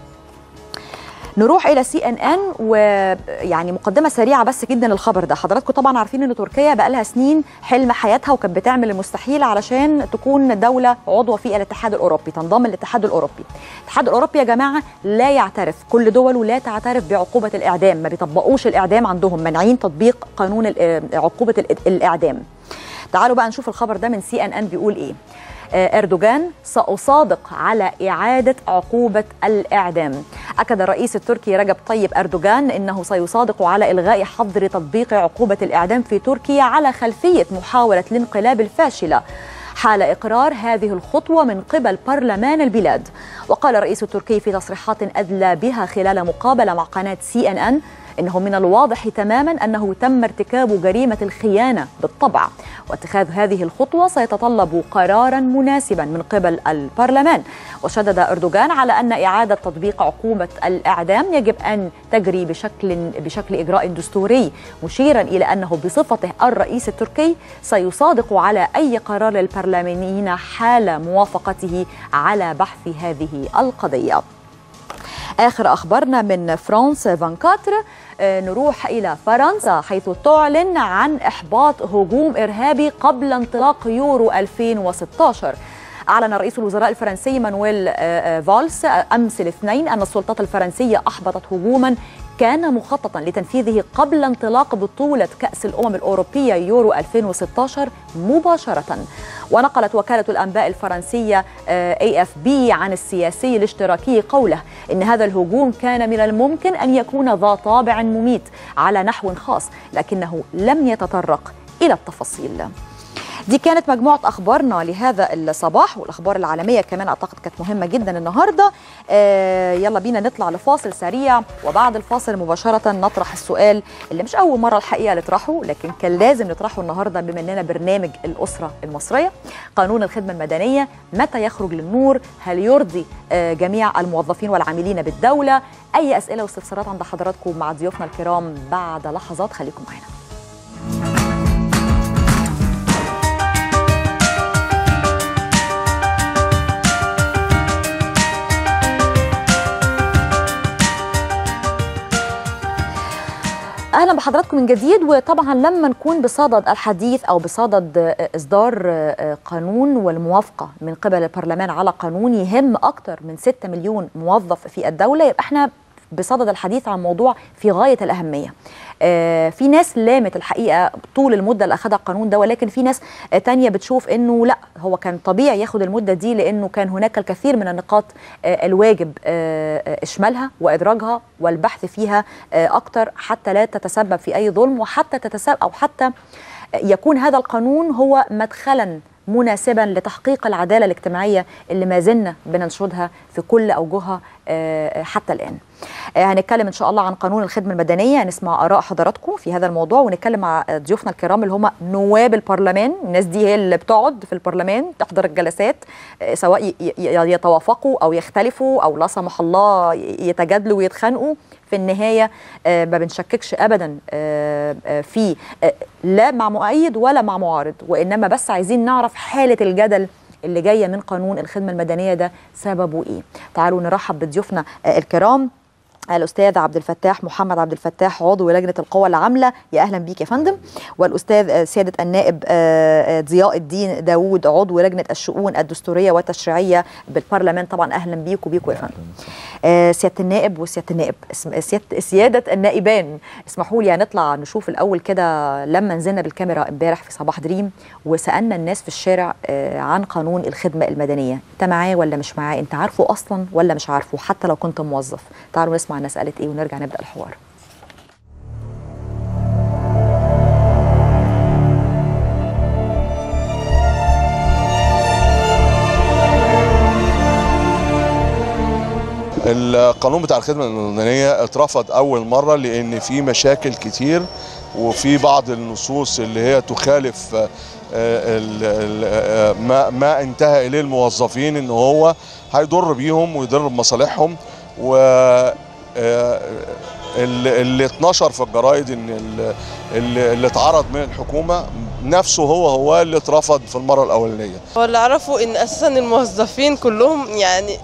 نروح إلى CNN، ويعني مقدمة سريعة بس جدا للخبر ده. حضراتكم طبعا عارفين أن تركيا بقى لها سنين حلم حياتها وكانت بتعمل المستحيل علشان تكون دولة عضوة في الاتحاد الأوروبي، تنضم للاتحاد الأوروبي. الاتحاد الأوروبي يا جماعة لا يعترف، كل دوله لا تعترف بعقوبة الإعدام، ما بيطبقوش الإعدام عندهم، منعين تطبيق قانون عقوبة الإعدام. تعالوا بقى نشوف الخبر ده من CNN بيقول إيه. أردوغان: سأصادق على إعادة عقوبة الإعدام. أكد الرئيس التركي رجب طيب أردوغان أنه سيصادق على إلغاء حظر تطبيق عقوبة الإعدام في تركيا على خلفية محاولة الانقلاب الفاشلة حال إقرار هذه الخطوة من قبل برلمان البلاد. وقال الرئيس التركي في تصريحات أدلى بها خلال مقابلة مع قناة CNN إنه من الواضح تماما أنه تم ارتكاب جريمة الخيانة بالطبع، واتخاذ هذه الخطوة سيتطلب قرارا مناسبا من قبل البرلمان. وشدد أردوغان على أن إعادة تطبيق عقوبة الإعدام يجب أن تجري بشكل إجراء دستوري، مشيرا إلى أنه بصفته الرئيس التركي سيصادق على أي قرار للبرلمانيين حال موافقته على بحث هذه القضية. آخر أخبارنا من فرانس 24. نروح إلى فرنسا حيث تعلن عن إحباط هجوم إرهابي قبل انطلاق يورو 2016. أعلن رئيس الوزراء الفرنسي مانويل فالس أمس الاثنين أن السلطات الفرنسية أحبطت هجوما كان مخططا لتنفيذه قبل انطلاق بطولة كأس الأمم الأوروبية يورو 2016 مباشرة. ونقلت وكالة الأنباء الفرنسية AFP عن السياسي الاشتراكي قوله إن هذا الهجوم كان من الممكن أن يكون ذا طابع مميت على نحو خاص، لكنه لم يتطرق إلى التفاصيل. دي كانت مجموعة أخبارنا لهذا الصباح، والأخبار العالمية كمان أعتقد كانت مهمة جدا النهاردة. يلا بينا نطلع لفاصل سريع، وبعد الفاصل مباشرة نطرح السؤال اللي مش أول مرة الحقيقة نطرحه، لكن كان لازم نطرحه النهاردة بما أننا برنامج الأسرة المصرية. قانون الخدمة المدنية متى يخرج للنور؟ هل يرضي جميع الموظفين والعاملين بالدولة؟ أي أسئلة واستفسارات عند حضراتكم مع ضيوفنا الكرام بعد لحظات، خليكم معنا. اهلا بحضراتكم من جديد. وطبعا لما نكون بصدد الحديث او بصدد اصدار قانون والموافقه من قبل البرلمان على قانون يهم اكثر من 6 مليون موظف في الدوله، يبقى احنا بصدد الحديث عن موضوع في غايه الاهميه. في ناس لامت الحقيقه طول المده اللي اخذها القانون ده، ولكن في ناس تانية بتشوف انه لا، هو كان طبيعي ياخد المده دي لانه كان هناك الكثير من النقاط الواجب اشمالها وادراجها والبحث فيها اكتر حتى لا تتسبب في اي ظلم، وحتى تتسبب او حتى يكون هذا القانون هو مدخلا مناسبا لتحقيق العداله الاجتماعيه اللي ما زلنا بننشدها في كل اوجهها حتى الان. هنتكلم ان شاء الله عن قانون الخدمه المدنيه، نسمع اراء حضراتكم في هذا الموضوع، ونتكلم مع ضيوفنا الكرام اللي هم نواب البرلمان. الناس دي هي اللي بتقعد في البرلمان تحضر الجلسات، سواء يتوافقوا او يختلفوا او لا سمح الله يتجادلوا ويتخانقوا، في النهايه ما بنشككش ابدا في لا مع مؤيد ولا مع معارض، وانما بس عايزين نعرف حاله الجدل اللي جايه من قانون الخدمه المدنيه ده سببه ايه. تعالوا نرحب بضيوفنا الكرام. الاستاذ عبد الفتاح محمد عبد الفتاح، عضو لجنه القوى العامله، يا اهلا بيك يا فندم. والاستاذ سياده النائب ضياء الدين داوود، عضو لجنه الشؤون الدستوريه والتشريعيه بالبرلمان. طبعا اهلا بيك وبيكوا يا فندم. سياده النائب وسياده النائب، سياده النائبان، اسمحوا لي هنطلع نشوف الاول كده. لما نزلنا بالكاميرا امبارح في صباح دريم وسالنا الناس في الشارع عن قانون الخدمه المدنيه، انت معاه ولا مش معاه؟ انت عارفه اصلا ولا مش عارفه حتى لو كنت موظف؟ تعالوا نسمع الناس قالت ايه ونرجع نبدا الحوار. القانون بتاع الخدمه المدنيه اترفض اول مره لان في مشاكل كتير، وفي بعض النصوص اللي هي تخالف ما انتهى اليه الموظفين، ان هو هيضر بيهم ويضر بمصالحهم. و اللي اتنشر في الجرايد ان اللي اتعرض من الحكومه نفسه هو اللي اترفض في المره الاولانيه. واللي اعرفه ان اساسا الموظفين كلهم يعني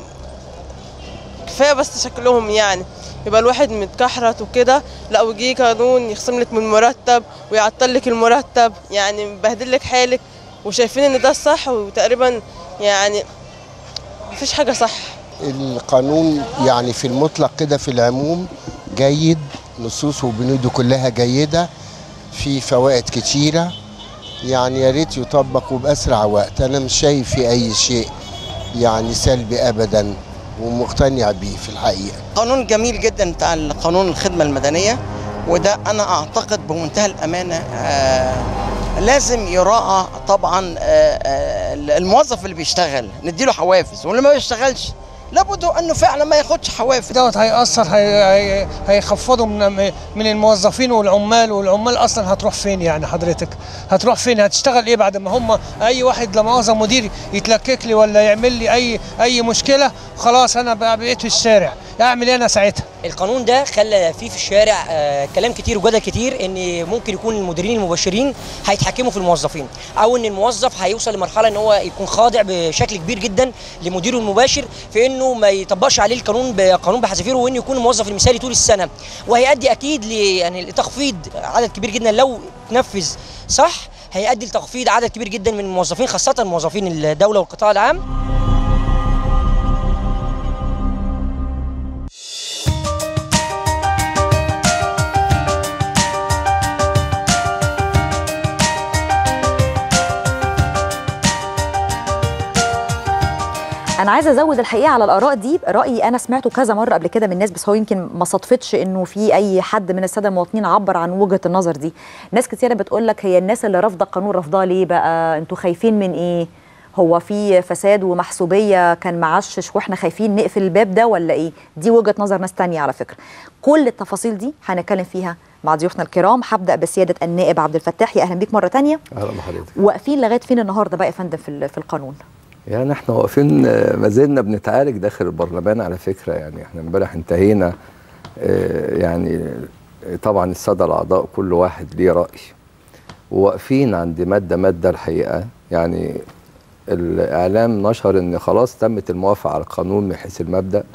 كفايه بس شكلهم، يعني يبقى الواحد متكحرت وكده، لا ويجي قانون يخصم لك من المرتب ويعطل لك المرتب، يعني مبهدل لك حالك، وشايفين ان ده الصح، وتقريبا يعني مفيش حاجه صح. القانون يعني في المطلق كده في العموم جيد، نصوصه وبنوده كلها جيده، في فوائد كتيره، يعني يا ريت يطبق وباسرع وقت. انا مش شايف في اي شيء يعني سلبي ابدا، ومقتنع بيه في الحقيقه. قانون جميل جدا بتاع قانون الخدمه المدنيه، وده انا اعتقد بمنتهى الامانه لازم يراعى طبعا الموظف اللي بيشتغل، نديله حوافز، واللي ما بيشتغلش لابد انه فعلا ما ياخدش حوافز. دوت هيأثر، هيخفضوا من الموظفين والعمال اصلا هتروح فين؟ يعني حضرتك هتروح فين؟ هتشتغل ايه بعد ما هم اي واحد لما مؤاخذه مدير يتلكك لي ولا يعمل لي اي مشكله، خلاص انا بقيت في الشارع، اعمل ايه انا ساعتها؟ القانون ده خلى فيه في الشارع كلام كتير وجدل كتير، ان ممكن يكون المديرين المباشرين هيتحكموا في الموظفين، او ان الموظف هيوصل لمرحله ان هو يكون خاضع بشكل كبير جدا لمديره المباشر، في انه ما يطبقش عليه القانون بحذافيره، وانه يكون الموظف المثالي طول السنه، وهيؤدي اكيد يعني لتخفيض عدد كبير جدا. لو تنفذ صح هيؤدي لتخفيض عدد كبير جدا من الموظفين، خاصه موظفين الدوله والقطاع العام. أنا عايزة أزود الحقيقة على الآراء دي، رأيي أنا سمعته كذا مرة قبل كده من الناس، بس هو يمكن ما صدفتش إنه في أي حد من السادة المواطنين عبر عن وجهة النظر دي. ناس كتيرة بتقول لك هي الناس اللي رافضة القانون رافضاه ليه بقى؟ أنتوا خايفين من إيه؟ هو في فساد ومحسوبية كان معشش وإحنا خايفين نقفل الباب ده ولا إيه؟ دي وجهة نظر ناس تانية على فكرة. كل التفاصيل دي هنتكلم فيها مع ضيوفنا الكرام. هبدأ بسيادة النائب عبد الفتاح، يا أهلا بيك مرة تانية. أهلا بحضرتك. واقفين لغاية فين النهاردة بقى يا فندم في القانون؟ يعني احنا واقفين ما زلنا بنتعالج داخل البرلمان على فكره. يعني احنا امبارح انتهينا، يعني طبعا الساده الاعضاء كل واحد ليه راي، وواقفين عند ماده الحقيقه. يعني الاعلام نشر ان خلاص تمت الموافقه على القانون من حيث المبدا،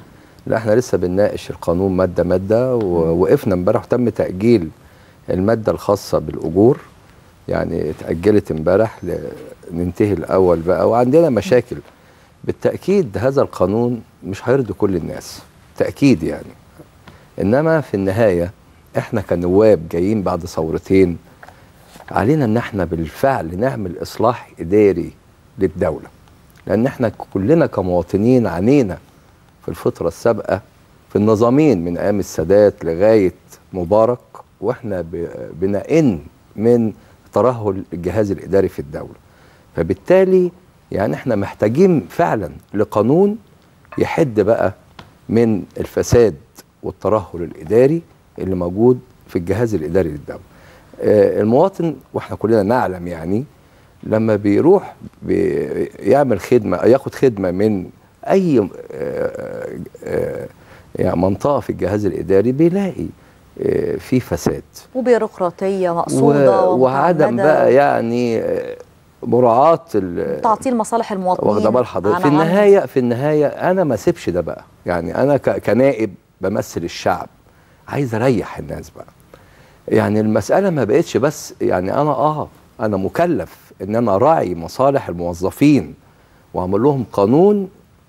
لا احنا لسه بنناقش القانون ماده ماده، ووقفنا امبارح وتم تاجيل الماده الخاصه بالاجور، يعني اتاجلت امبارح ننتهي الاول بقى. وعندنا مشاكل بالتاكيد، هذا القانون مش هيرضي كل الناس تاكيد يعني، انما في النهايه احنا كنواب جايين بعد ثورتين، علينا ان احنا بالفعل نعمل اصلاح اداري للدوله، لان احنا كلنا كمواطنين عانينا في الفتره السابقه في النظامين من ايام السادات لغايه مبارك، واحنا بنئن من ترهل الجهاز الاداري في الدوله. فبالتالي يعني احنا محتاجين فعلا لقانون يحد بقى من الفساد والترهل الاداري اللي موجود في الجهاز الاداري للدوله. المواطن واحنا كلنا نعلم يعني لما بيروح بيعمل خدمه، ياخد خدمه من اي يعني منطقه في الجهاز الاداري، بيلاقي في فساد وبيروقراطيه مقصوده وعدم بقى يعني مراعاه تعطيل مصالح المواطنين. واخده بال حضرتك؟ في النهايه انا ما اسيبش ده بقى، يعني انا كنائب بمثل الشعب عايز اريح الناس بقى. يعني المساله ما بقتش بس يعني انا مكلف ان انا اراعي مصالح الموظفين واعمل لهم قانون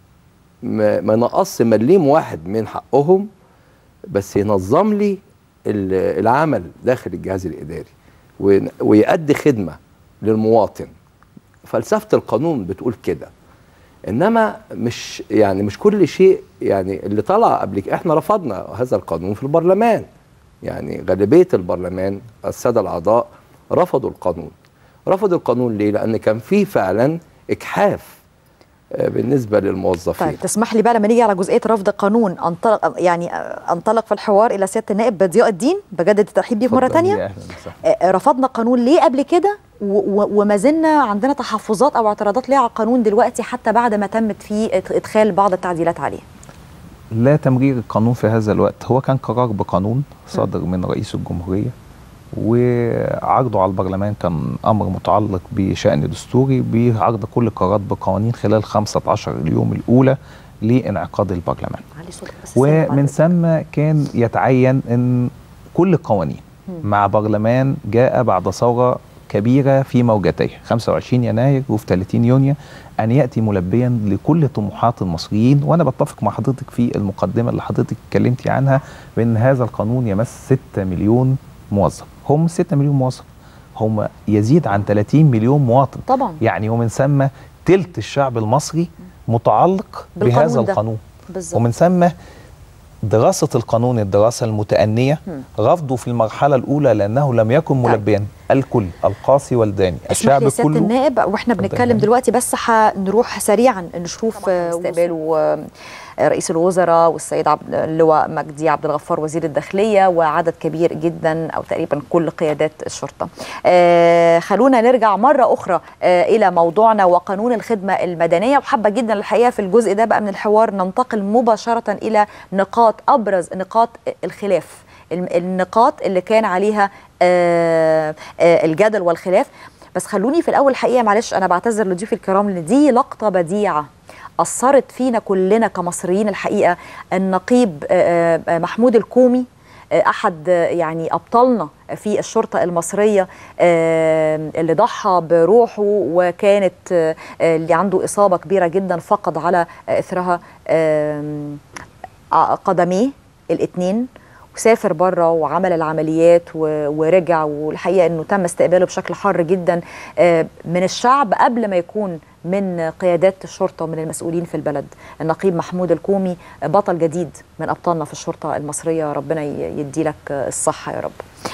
ما نقص مليم واحد من حقهم، بس ينظم لي العمل داخل الجهاز الاداري ويؤدي خدمه للمواطن. فلسفه القانون بتقول كده، انما مش كل شيء يعني اللي طلع قبل كده. احنا رفضنا هذا القانون في البرلمان، يعني غالبيه البرلمان الساده الاعضاء رفضوا القانون ليه؟ لان كان فيه فعلا اجحاف بالنسبه للموظفين. طيب تسمح لي بقى لما نيجي على جزئيه رفض القانون انطلق في الحوار الى سياده النائب ضياء الدين، بجدد الترحيب بيك مره ثانيه. رفضنا قانون ليه قبل كده وما زلنا عندنا تحفظات او اعتراضات ليه على القانون دلوقتي حتى بعد ما تمت فيه ادخال بعض التعديلات عليه؟ لا تمرير القانون في هذا الوقت، هو كان قرار بقانون صادر من رئيس الجمهوريه وعرضه على البرلمان كان امر متعلق بشأن دستوري بعرض كل القرارات بقوانين خلال 15 اليوم الاولى لانعقاد البرلمان. ومن ثم كان يتعين ان كل القوانين مع برلمان جاء بعد ثوره كبيره في موجتيه 25 يناير وفي 30 يونيو ان ياتي ملبيا لكل طموحات المصريين. وانا بتفق مع حضرتك في المقدمه اللي حضرتك اتكلمتي عنها بان هذا القانون يمس 6 مليون موظف. هم 6 مليون موظف، هم يزيد عن 30 مليون مواطن طبعا، يعني ومن ثم تلت الشعب المصري متعلق بهذا القانون. ومن ثم دراسة القانون الدراسة المتأنية رفضه في المرحلة الأولى لأنه لم يكن ملبيا الكل القاسي والداني الشعب كله. سيادة النائب واحنا بنتكلم دلوقتي بس هنروح سريعا نشوف استقباله رئيس الوزراء والسيد اللواء مجدي عبد الغفار وزير الداخلية وعدد كبير جدا أو تقريبا كل قيادات الشرطة. خلونا نرجع مرة أخرى إلى موضوعنا وقانون الخدمة المدنية، وحابة جدا الحقيقة في الجزء ده بقى من الحوار ننتقل مباشرة إلى أبرز نقاط الخلاف، النقاط اللي كان عليها الجدل والخلاف. بس خلوني في الأول الحقيقة معلش أنا بعتذر لضيوفي الكرام لأن دي لقطة بديعة أثرت فينا كلنا كمصريين الحقيقة. النقيب محمود الكومي أحد يعني أبطالنا في الشرطة المصرية اللي ضحى بروحه وكانت اللي عنده إصابة كبيرة جدا فقد على إثرها قدميه الاثنين وسافر بره وعمل العمليات ورجع، والحقيقة أنه تم استقباله بشكل حار جدا من الشعب قبل ما يكون من قيادات الشرطة ومن المسؤولين في البلد. النقيب محمود الكومي بطل جديد من أبطالنا في الشرطة المصرية، ربنا يدي لك الصحة يا رب.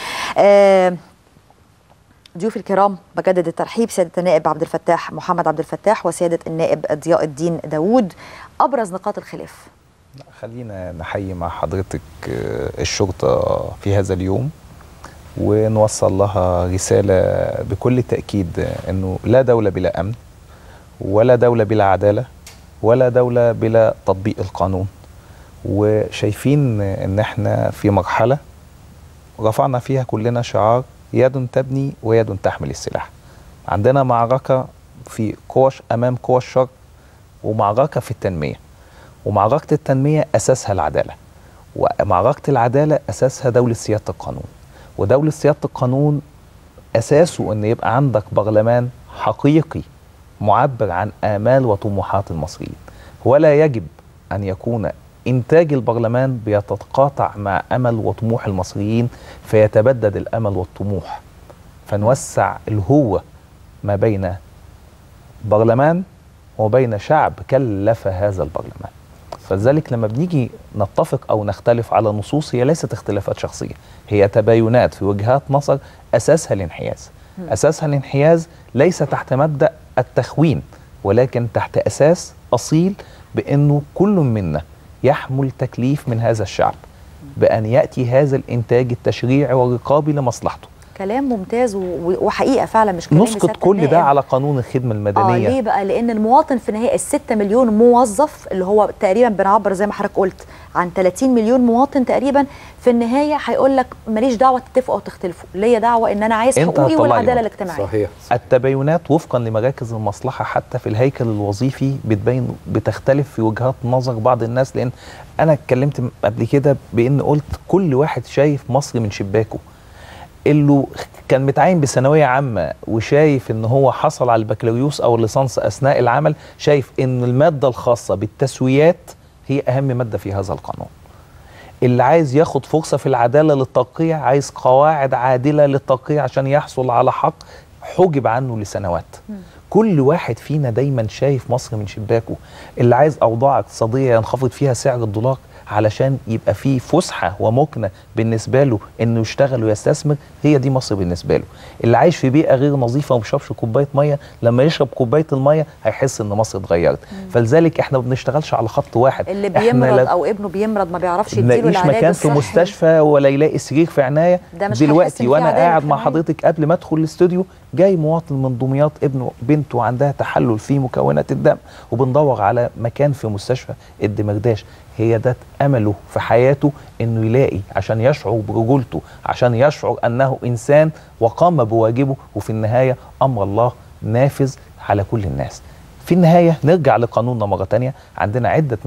ضيوف الكرام بجدد الترحيب سيادة النائب محمد عبد الفتاح وسيادة النائب ضياء الدين داوود. أبرز نقاط الخلاف. خلينا نحيي مع حضرتك الشرطة في هذا اليوم ونوصل لها رسالة بكل تأكيد أنه لا دولة بلا أمن ولا دولة بلا عدالة ولا دولة بلا تطبيق القانون. وشايفين أن احنا في مرحلة رفعنا فيها كلنا شعار يد تبني ويد تحمل السلاح. عندنا معركة في أمام قوى الشر ومعركة في التنمية، ومعركة التنمية أساسها العدالة، ومعركة العدالة أساسها دولة سيادة القانون، ودولة سيادة القانون أساسه أن يبقى عندك برلمان حقيقي معبر عن آمال وطموحات المصريين، ولا يجب أن يكون إنتاج البرلمان بيتقاطع مع أمل وطموح المصريين فيتبدد الأمل والطموح، فنوسع الهوة ما بين برلمان وبين شعب كلف هذا البرلمان. فلذلك لما بنيجي نتفق أو نختلف على نصوص، هي ليست اختلافات شخصية، هي تباينات في وجهات نظر أساسها الانحياز. أساسها الانحياز ليس تحت مبدأ التخوين، ولكن تحت أساس أصيل بأنه كل منا يحمل تكليف من هذا الشعب بأن يأتي هذا الإنتاج التشريعي والرقابي لمصلحته. كلام ممتاز وحقيقة فعلا مش كلام نسقط كل ده على قانون الخدمة المدنية. ليه بقى؟ لأن المواطن في النهاية ال6 مليون موظف اللي هو تقريبا بنعبر زي ما حضرتك قلت عن 30 مليون مواطن تقريبا، في النهاية هيقول لك ماليش دعوة تتفقوا أو تختلفوا، ليا دعوة إن أنا عايز حقوقي والعدالة الاجتماعية. صحيح. التباينات وفقا لمراكز المصلحة حتى في الهيكل الوظيفي بتختلف في وجهات نظر بعض الناس، لأن أنا اتكلمت قبل كده بأن قلت كل واحد شايف مصر من شباكه. اللي كان متعين بثانويه عامه وشايف ان هو حصل على البكالوريوس او الليسانس اثناء العمل، شايف ان الماده الخاصه بالتسويات هي اهم ماده في هذا القانون. اللي عايز ياخد فرصه في العداله للترقيع، عايز قواعد عادله للترقيع عشان يحصل على حق حجب عنه لسنوات. كل واحد فينا دايما شايف مصر من شباكه. اللي عايز اوضاع اقتصاديه ينخفض فيها سعر الدولار علشان يبقى فيه فسحه ومكنه بالنسبه له انه يشتغل ويستثمر، هي دي مصر بالنسبه له. اللي عايش في بيئه غير نظيفه وما بيشربش كوبايه ميه، لما يشرب كوبايه الميه هيحس ان مصر اتغيرت. فلذلك احنا ما بنشتغلش على خط واحد. اللي بيمرض او ابنه بيمرض ما بيعرفش يديله العلاج الصحي، مكان في مستشفى ولا يلاقي سرير في عنايه. دلوقتي وانا قاعد مع حضرتك قبل ما ادخل الاستوديو، جاي مواطن من دمياط بنته عندها تحلل في مكونات الدم، وبندور على مكان في مستشفى الدمرداش. هي ده امله في حياته، انه يلاقي عشان يشعر برجولته، عشان يشعر انه انسان وقام بواجبه، وفي النهايه امر الله نافذ على كل الناس. في النهايه نرجع لقانوننا مره ثانيه، عندنا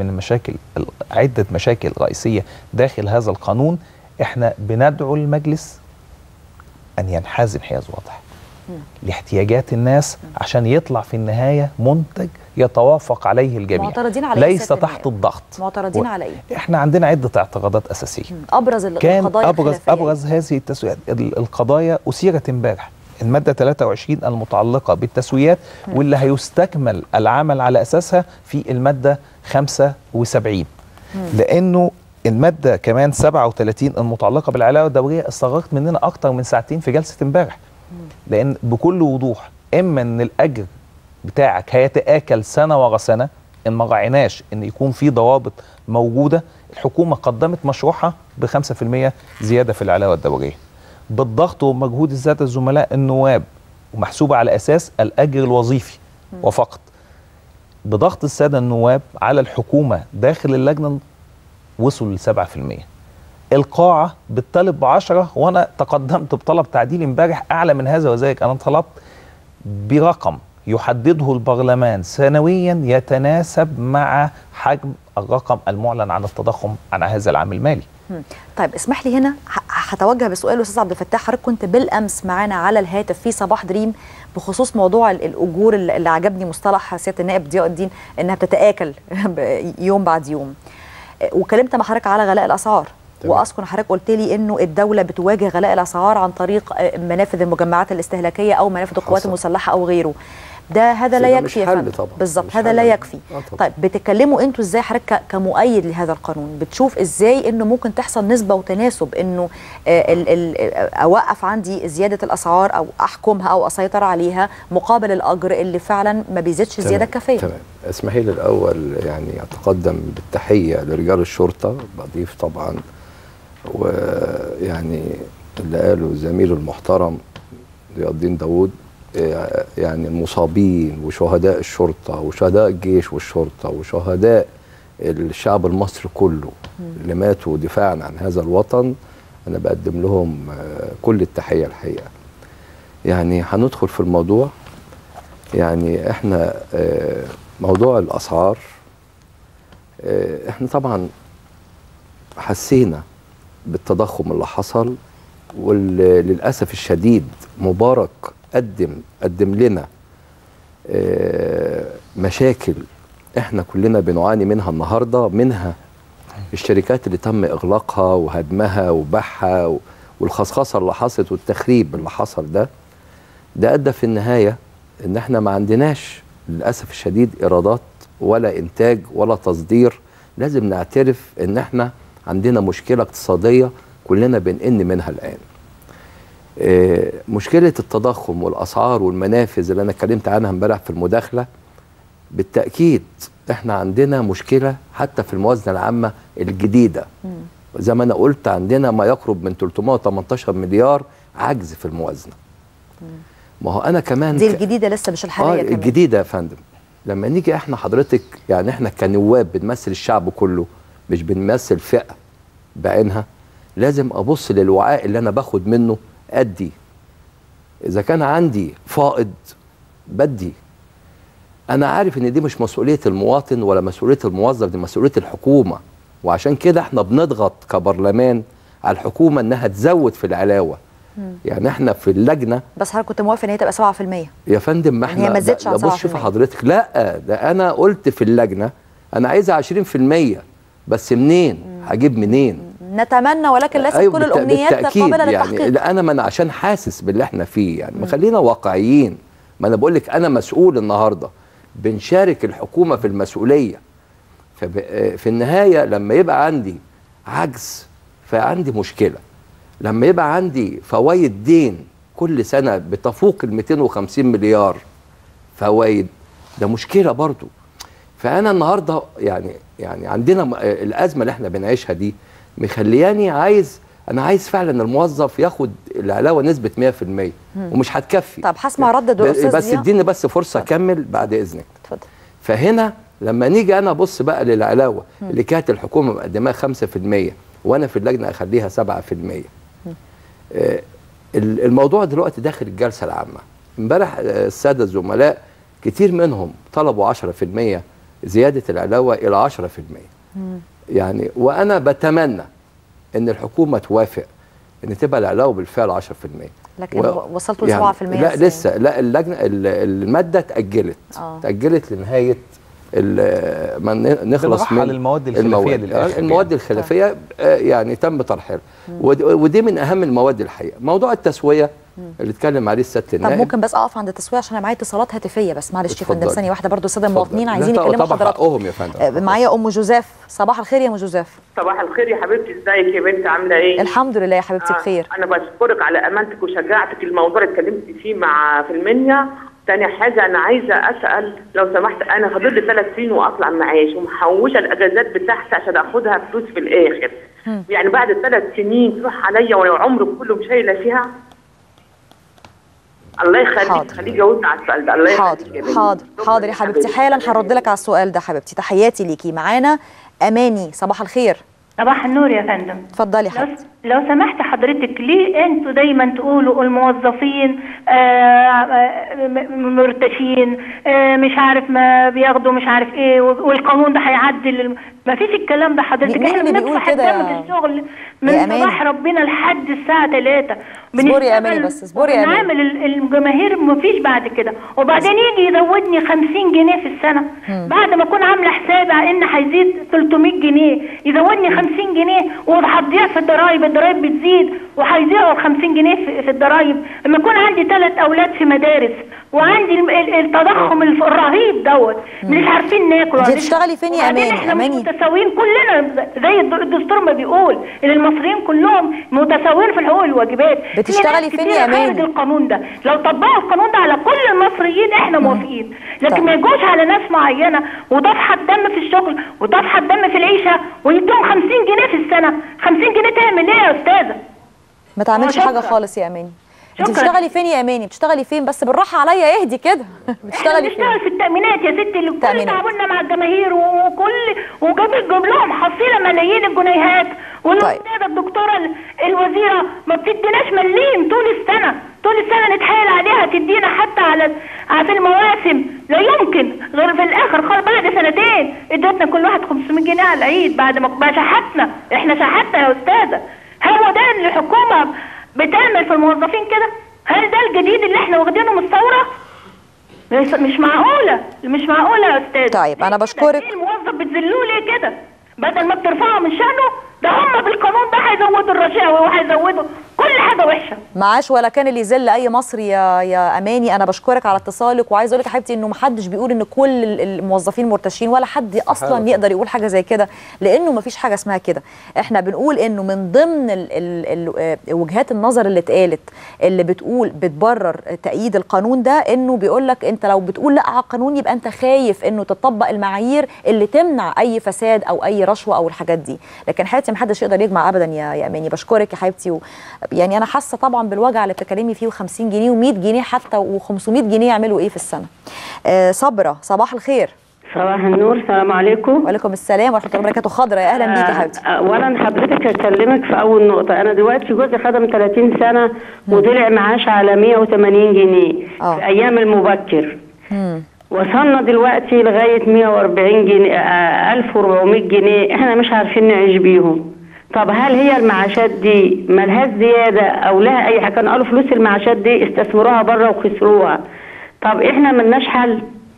عده مشاكل رئيسيه داخل هذا القانون. احنا بندعو المجلس ان ينحاز انحياز واضح لاحتياجات الناس عشان يطلع في النهايه منتج يتوافق عليه الجميع، معترضين على ليس تحت الضغط. معترضين على ايه؟ احنا عندنا عده اعتراضات اساسيه. ابرز القضايا ابرز هذه القضايا اثيرت امبارح. الماده 23 المتعلقه بالتسويات، واللي هيستكمل العمل على اساسها في الماده 75، لانه الماده كمان 37 المتعلقه بالعلاوه الدوريه استغرقت مننا اكتر من ساعتين في جلسه امبارح. لان بكل وضوح اما ان الاجر بتاعك هيتآكل سنه ورا سنه ان ما راعيناش ان يكون في ضوابط موجوده. الحكومه قدمت مشروعها ب5% زياده في العلاوه الدوريه بالضغط ومجهود الساده الزملاء النواب، ومحسوبه على اساس الاجر الوظيفي وفقط. بضغط الساده النواب على الحكومه داخل اللجنه وصلوا ل7%. القاعه بتطالب ب10، وانا تقدمت بطلب تعديل امبارح اعلى من هذا، وذلك انا طلبت برقم يحدده البرلمان سنويا يتناسب مع حجم الرقم المعلن عن التضخم عن هذا العام المالي. طيب اسمح لي هنا هتوجه بسؤال استاذ عبد الفتاح. حضرتك كنت بالامس معانا على الهاتف في صباح دريم بخصوص موضوع الاجور اللي عجبني مصطلح سياده النائب ضياء الدين انها بتتآكل يوم بعد يوم، وكلمت مع حضرتك على غلاء الاسعار. واذكر حضرتك قلت لي انه الدوله بتواجه غلاء الاسعار عن طريق منافذ المجمعات الاستهلاكيه او منافذ القوات المسلحه او غيره. هذا لا يكفي يا فندم. بالظبط، هذا لا يكفي. طيب بتتكلموا انتوا ازاي حضرتك كمؤيد لهذا القانون؟ بتشوف ازاي انه ممكن تحصل نسبه وتناسب انه اوقف عندي زياده الاسعار او احكمها او اسيطر عليها مقابل الاجر اللي فعلا ما بيزيدش الزياده الكافيه؟ تمام. اسمحي لي الاول يعني اتقدم بالتحيه لرجال الشرطه، بضيف طبعا ويعني اللي قاله زميله المحترم ضياء الدين داوود، يعني المصابين وشهداء الشرطة وشهداء الجيش والشرطة وشهداء الشعب المصري كله اللي ماتوا دفاعا عن هذا الوطن، أنا بقدم لهم كل التحية الحقيقة. يعني هندخل في الموضوع. يعني احنا موضوع الأسعار احنا طبعا حسينا بالتضخم اللي حصل، وللاسف الشديد مبارك قدم لنا مشاكل احنا كلنا بنعاني منها النهارده، منها الشركات اللي تم اغلاقها وهدمها وبيعها والخصخصه اللي حصلت والتخريب اللي حصل ده ادى في النهايه ان احنا ما عندناش للاسف الشديد ايرادات ولا انتاج ولا تصدير. لازم نعترف ان احنا عندنا مشكله اقتصاديه كلنا بنئن منها الان. مشكله التضخم والاسعار والمنافذ اللي انا اتكلمت عنها امبارح في المداخله، بالتاكيد احنا عندنا مشكله حتى في الموازنه العامه الجديده. زي ما انا قلت عندنا ما يقرب من 318 مليار عجز في الموازنه. ما هو انا كمان دي الجديده لسه مش الحاليه كمان. الجديده يا فندم. لما نيجي احنا حضرتك يعني احنا كنواب بنمثل الشعب كله، مش بنمثل فئه بعينها، لازم ابص للوعاء اللي انا باخد منه ادي. اذا كان عندي فائض بدي. انا عارف ان دي مش مسؤوليه المواطن ولا مسؤوليه الموظف، دي مسؤوليه الحكومه، وعشان كده احنا بنضغط كبرلمان على الحكومه انها تزود في العلاوه. يعني احنا في اللجنه بس حضرتك كنت موافق ان هي تبقى 7%. يا فندم ما احنا هي ما زادتش عن 7%. بص شوف حضرتك، لا ده انا قلت في اللجنه انا عايزها 20%، بس منين؟ هجيب منين؟ نتمنى ولكن ليست كل الامنيات قابله للتحقيق. يعني انا ما انا عشان حاسس باللي احنا فيه يعني ما خلينا واقعيين. ما انا بقول لك انا مسؤول النهارده، بنشارك الحكومه في المسؤوليه. في النهايه لما يبقى عندي عجز فعندي مشكله. لما يبقى عندي فوائد دين كل سنه بتفوق ال 250 مليار فوائد، ده مشكله برضو. فانا النهارده يعني عندنا الازمه اللي احنا بنعيشها دي مخلياني انا عايز فعلا الموظف ياخد العلاوه نسبه 100% ومش هتكفي. طب هسمع رد الاستاذ بس اديني بس فرصه اكمل بعد اذنك. اتفضل. فهنا لما نيجي انا ابص بقى للعلاوه اللي كانت الحكومه مقدماها 5% وانا في اللجنه اخليها 7%. الموضوع دلوقتي داخل الجلسه العامه. امبارح الساده الزملاء كتير منهم طلبوا 10% زياده العلاوه الى 10%. يعني وانا بتمنى ان الحكومه توافق ان تبقى العلاوه بالفعل 10%. لكن وصلتوا ل 7% يعني لا لسه، لا اللجنه الماده اتاجلت لنهايه ما نخلص من المواد الخلافيه للاخر. المواد الخلافيه يعني تم طرحها، ودي من اهم المواد الحقيقه. موضوع التسويه اللي اتكلم عليه السيد النائب. طب ممكن بس اقف عند التسويه عشان انا معايا اتصالات هاتفيه بس معلش يا فندم ثانيه واحده برضه الساده المواطنين عايزين يكلموا حضرتك. حقهم يا فندم. معايا ام جوزيف. صباح الخير يا ام جوزيف. صباح الخير يا حبيبتي، ازيك يا بنت عامله ايه؟ الحمد لله يا حبيبتي بخير. انا بشكرك على امانتك وشجاعتك. الموضوع اللي اتكلمتي فيه في المنيا. تاني حاجه انا عايزه اسال لو سمحت، انا فاضل لي 3 سنين واطلع معاش ومحوشه الاجازات بتاعتي عشان اخدها فلوس في الاخر. يعني بعد 3 سنين تروح عليا وانا عمري كله مش شايله فيها. الله يخليك، خليك جاوبني على السؤال ده. الله يخليك. حاضر يا حبيبتي، حالا هرد لك على السؤال ده حبيبتي. تحياتي ليكي. معانا اماني. صباح الخير. صباح النور يا فندم. اتفضلي يا حبيبتي. لو سمحت حضرتك، ليه انتوا دايما تقولوا الموظفين مرتشين، مش عارف ما بياخدوا مش عارف ايه، والقانون ده هيعدل؟ ما فيش الكلام ده حضرتك. احنا بندفع الدم في الشغل من صباح ربنا لحد الساعه 3. اصبري يا اماني بس، اصبري يا اماني. بنعمل الجماهير ما فيش بعد كده، وبعدين يجي يزودني 50 جنيه في السنه بعد ما اكون عامله حسابي على ان هيزيد 300 جنيه، يزودني 50 جنيه وهتضيع في الضرايب. الضرايب بتزيد وهيضيعوا 50 جنيه في الضرايب. لما يكون عندي 3 اولاد في مدارس وعندي التضخم الرهيب دوت، مش عارفين ناكل. انت بتشتغلي فين يا اماني؟ احنا متساويين كلنا زي الدستور ما بيقول ان المصريين كلهم متساويين في الحقوق والواجبات. بتشتغلي فين يا اماني؟ خارج القانون ده، لو طبقوا القانون ده على كل المصريين احنا موافقين، لكن ما يجوش على ناس معينه وتضحى الدم في الشغل وتضحى الدم في العيشه ويدوهم 50 جنيه في السنه. 50 جنيه تعمل ايه يا استاذه؟ ما تعملش حاجه خالص يا اماني. انت بتشتغلي فين يا اماني؟ بتشتغلي فين؟ بس بالراحه عليا، اهدي كده. بتشتغلي فين؟ بشتغل في التامينات يا ستي، اللي كل تعاوننا مع الجماهير وجاب لهم حصيله ملايين الجنيهات. والأستاذة الدكتوره الوزيره ما بتديناش مليم طول السنه. طول السنه نتحايل عليها تدينا حتى على في المواسم، لا يمكن غير في الاخر خالص بعد سنتين ادتنا كل واحد 500 جنيه على العيد بعد ما شحتنا. احنا شحتنا يا استاذه. هو ده اللي الحكومه بتعمل في الموظفين كده؟ هل ده الجديد اللي احنا واخدينه من الثوره؟ مش معقوله، مش معقوله يا استاذ. طيب انا بشكرك. الموظف بتذلوه ليه كده؟ بدل ما بترفعوا من شأنه، ده هم بالقانون ده هيزودوا الرشاوي وهيزودوا كل حاجه وحشه. معاش ولا كان اللي يذل اي مصري يا اماني. انا بشكرك على اتصالك، وعايزه اقول لك يا حبيبتي انه محدش بيقول ان كل الموظفين مرتشين، ولا حد اصلا يقدر يقول حاجه زي كده، لانه مفيش حاجه اسمها كده. احنا بنقول انه من ضمن وجهات النظر اللي اتقالت اللي بتقول بتبرر تأييد القانون ده، انه بيقول لك انت لو بتقول لا على القانون يبقى انت خايف انه تطبق المعايير اللي تمنع اي فساد او اي رشوه او الحاجات دي. لكن حياتي محدش يقدر يجمع ابدا يا اماني. بشكرك يا حبيبتي. يعني انا حاسه طبعا بالوجع اللي بتكلمي فيه، و50 جنيه و100 جنيه حتى و500 جنيه يعملوا ايه في السنه. صبرا صباح الخير. صباح النور، السلام عليكم. وعليكم السلام ورحمه الله وبركاته. خضرا يا اهلا بيكي يا حبيبتي. اولا حضرتك هكلمك في اول نقطه. انا دلوقتي جوزي خدم 30 سنه وطلع معاش على 180 جنيه في ايام المبكر. وصلنا دلوقتي لغايه 140 جنيه 1400 جنيه، احنا مش عارفين نعيش بيهم. طب هل هي المعاشات دي ملهاش زياده او لها اي حاجه؟ كانوا قالوا فلوس المعاشات دي استثمروها بره وخسروها. طب احنا ملناش حل؟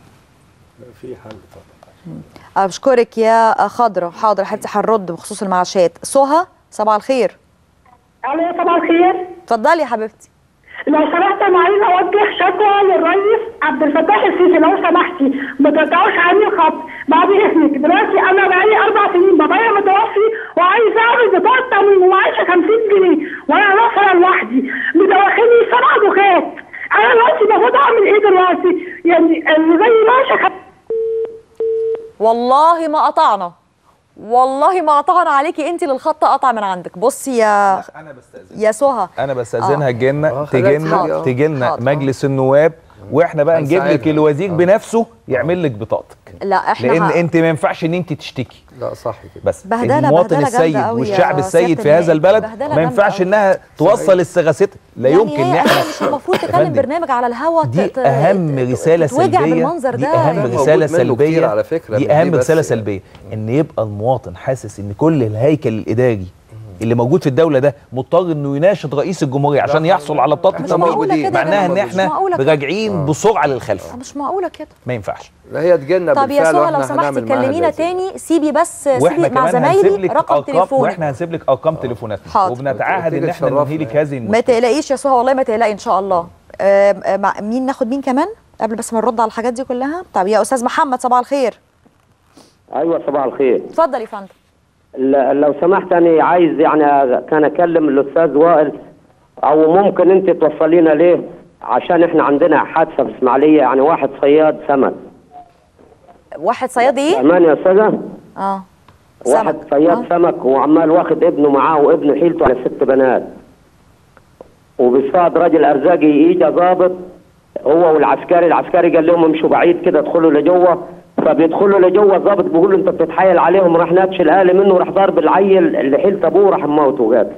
في حل طبعا. اشكرك يا خضرا. حاضر حبيبتي هنرد بخصوص المعاشات. سهى صباح الخير. الو صباح الخير. اتفضلي يا حبيبتي. لو سمحت انا عايزه اوجه شكوى للرئيس عبد الفتاح السيسي لو سمحتي ما تقطعوش عني الخط بعد اذنك. دلوقتي انا بقالي 4 سنين بابايا متوفي وعايزه اعمل بطاقه تامين ومعايشه 50 جنيه وانا ناصره لوحدي مدوخني 7 دخات. انا دلوقتي المفروض اعمل ايه دلوقتي؟ يعني اللي زي ماشي. والله ما قطعنا، والله ما قطعنا عليكي انت اللي الخط قطع من عندك. بصي يا سهى، انا بستاذنها تجي لنا مجلس النواب، واحنا بقى نجيب لك الوزير بنفسه يعمل لك بطاقتك. لا احنا لان انت ما ينفعش ان انت تشتكي. لا صح كده. بس المواطن السيد والشعب السيد في هذا البلد ما ينفعش انها توصل استغاثتها. لا يعني يمكن ان احنا مش المفروض تكلم برنامج على الهوا دي اهم رساله سلبيه. دي اهم رساله سلبيه على فكره. دي اهم رساله سلبيه ان يبقى المواطن حاسس ان كل الهيكل الاداري اللي موجود في الدوله ده مضطر انه يناشد رئيس الجمهوريه عشان يحصل على بطاقه التموين. معناها ان احنا راجعين بسرعه للخلف. مش معقوله كده، ما ينفعش. لا هي تجينا بالفعل. طب يا سهى لو سمحتي كلمينا تاني، سيبي مع زمايلي رقم تليفونك، واحنا هنسيب لك ارقام تليفونات، وبنتعهد ان احنا ننهي لك هذه المشكله. ما تقلقيش يا سهى، والله ما تقلقي ان شاء الله. مع مين ناخد مين كمان قبل بس ما نرد على الحاجات دي كلها؟ طب يا استاذ محمد صباح الخير. ايوه صباح الخير. اتفضل يا فندم. لو سمحت انا عايز يعني كان اكلم الاستاذ وائل، او ممكن انت توصلينا ليه، عشان احنا عندنا حادثه في اسماعيليه، يعني واحد صياد سمك. واحد صياد ايه؟ كمان يا استاذه؟ واحد صياد سمك وعمال واخد ابنه معاه وابنه حيلته على 6 بنات، وبيصطاد راجل ارزاقي اجى ظابط هو والعسكري. العسكري قال لهم امشوا بعيد كده ادخلوا لجوه، فبيدخلوا لجوه. الظابط بيقول له انت بتتحايل عليهم، راح ناتش الآلة منه وراح ضارب العيل اللي حيلت ابوه راح موته وجات.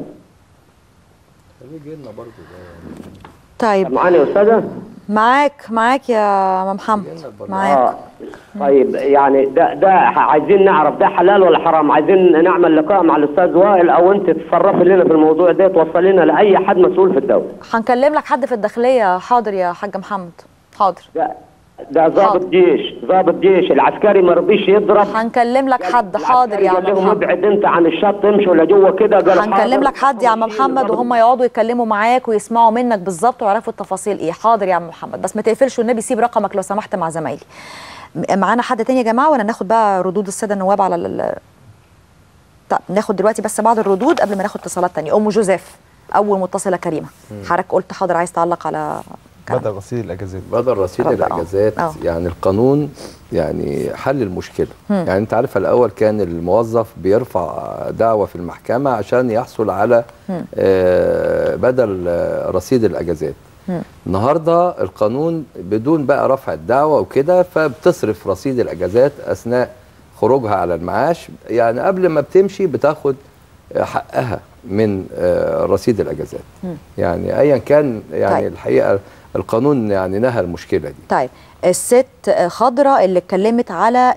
طيب معانا يا استاذه؟ معاك يا محمد معاك. طيب يعني ده عايزين نعرف ده حلال ولا حرام. عايزين نعمل لقاء مع الاستاذ وائل، او انت تتصرفي لنا في الموضوع ده، توصلينا لاي حد مسؤول في الدوله. هنكلم لك حد في الداخليه. حاضر يا حاج محمد، حاضر. ده ضابط جيش العسكري ما رضيش يضرب. هنكلم لك حد. حاضر يا عم محمد. قال لهم ابعد انت عن الشط، امشوا لجوه كده. هنكلم لك حد يا عم محمد، وهم يقعدوا يتكلموا معاك ويسمعوا منك بالظبط ويعرفوا التفاصيل ايه. حاضر يا عم محمد، بس ما تقفلش والنبي، سيب رقمك لو سمحت مع زمايلي. معانا حد تاني يا جماعه ولا ناخد بقى ردود الساده النواب على طب ناخد دلوقتي بس بعض الردود قبل ما ناخد اتصالات تانية. ام جوزيف اول متصله كريمه. حضرتك قلت حاضر عايز تعلق على بدل رصيد الاجازات. بدل رصيد الاجازات يعني القانون يعني حل المشكله. يعني انت عارفه الاول كان الموظف بيرفع دعوه في المحكمه عشان يحصل على بدل رصيد الاجازات. النهارده القانون بدون بقى رفع الدعوه وكده، فبتصرف رصيد الاجازات اثناء خروجها على المعاش. يعني قبل ما بتمشي بتاخد حقها من رصيد الاجازات. يعني ايا كان يعني طيب. الحقيقه القانون يعني نهى المشكله دي. طيب الست خضرة اللي اتكلمت على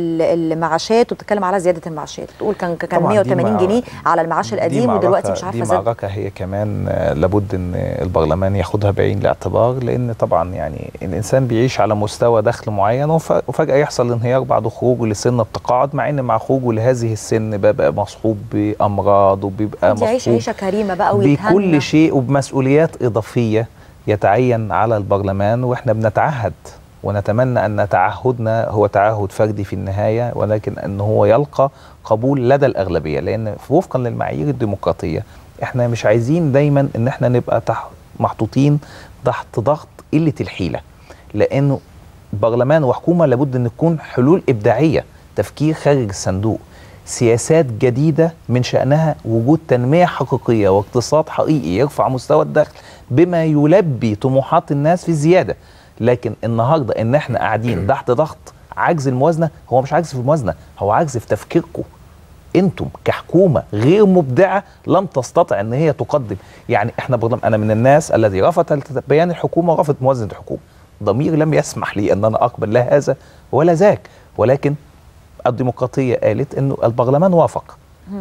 المعاشات وبتتكلم على زياده المعاشات، تقول كان 180 جنيه على المعاش القديم ودلوقتي مش عارفه دي معركه هي كمان لابد ان البرلمان ياخدها بعين الاعتبار، لان طبعا يعني الانسان بيعيش على مستوى دخل معين وفجاه يحصل انهيار بعد خروجه لسن التقاعد، مع ان مع خروجه لهذه السن بيبقى مصحوب بامراض وبيبقى مصحوب يعيش عيشه كريمه بقى ويتهنى بكل شيء وبمسؤوليات اضافيه يتعين على البرلمان. واحنا بنتعهد ونتمنى أن تعهدنا هو تعهد فردي في النهاية، ولكن أنه هو يلقى قبول لدى الأغلبية، لأن وفقا للمعايير الديمقراطية احنا مش عايزين دايما أن احنا نبقى محطوطين تحت ضغط قلة الحيلة، لأنه برلمان وحكومة لابد أن تكون حلول إبداعية، تفكير خارج الصندوق، سياسات جديدة من شأنها وجود تنمية حقيقية واقتصاد حقيقي يرفع مستوى الدخل بما يلبي طموحات الناس في الزيادة. لكن النهارده ان احنا قاعدين تحت ضغط عجز الموازنه، هو مش عجز في الموازنه، هو عجز في تفكيركم. انتم كحكومه غير مبدعه لم تستطع ان هي تقدم. يعني احنا انا من الناس الذي رفض بيان الحكومه ورفض موازنه الحكومه. ضمير لم يسمح لي ان انا اقبل لا هذا ولا ذاك، ولكن الديمقراطيه قالت انه البرلمان وافق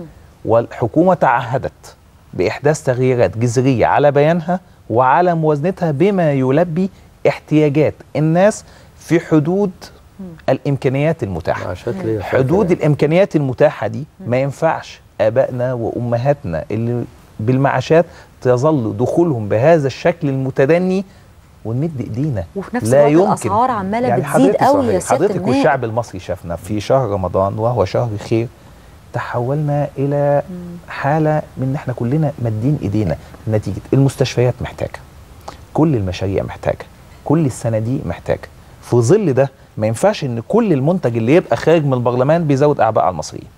والحكومه تعهدت باحداث تغييرات جذريه على بيانها وعلى موازنتها بما يلبي احتياجات الناس في حدود الامكانيات المتاحه. حدود الامكانيات المتاحه دي ما ينفعش ابائنا وامهاتنا اللي بالمعاشات تظل دخولهم بهذا الشكل المتدني ونمد ايدينا، وفي نفس الوقت الاسعار عماله يعني بتزيد قوي يا سيادة حضرتك والشعب المصري شافنا في شهر رمضان وهو شهر خير تحولنا الى حاله من احنا كلنا مادين ايدينا. نتيجه المستشفيات محتاجه، كل المشاريع محتاجه، كل الصناديق محتاجه. في ظل ده ما ينفعش ان كل المنتج اللي يبقى خارج من البرلمان بيزود اعباء على المصريين.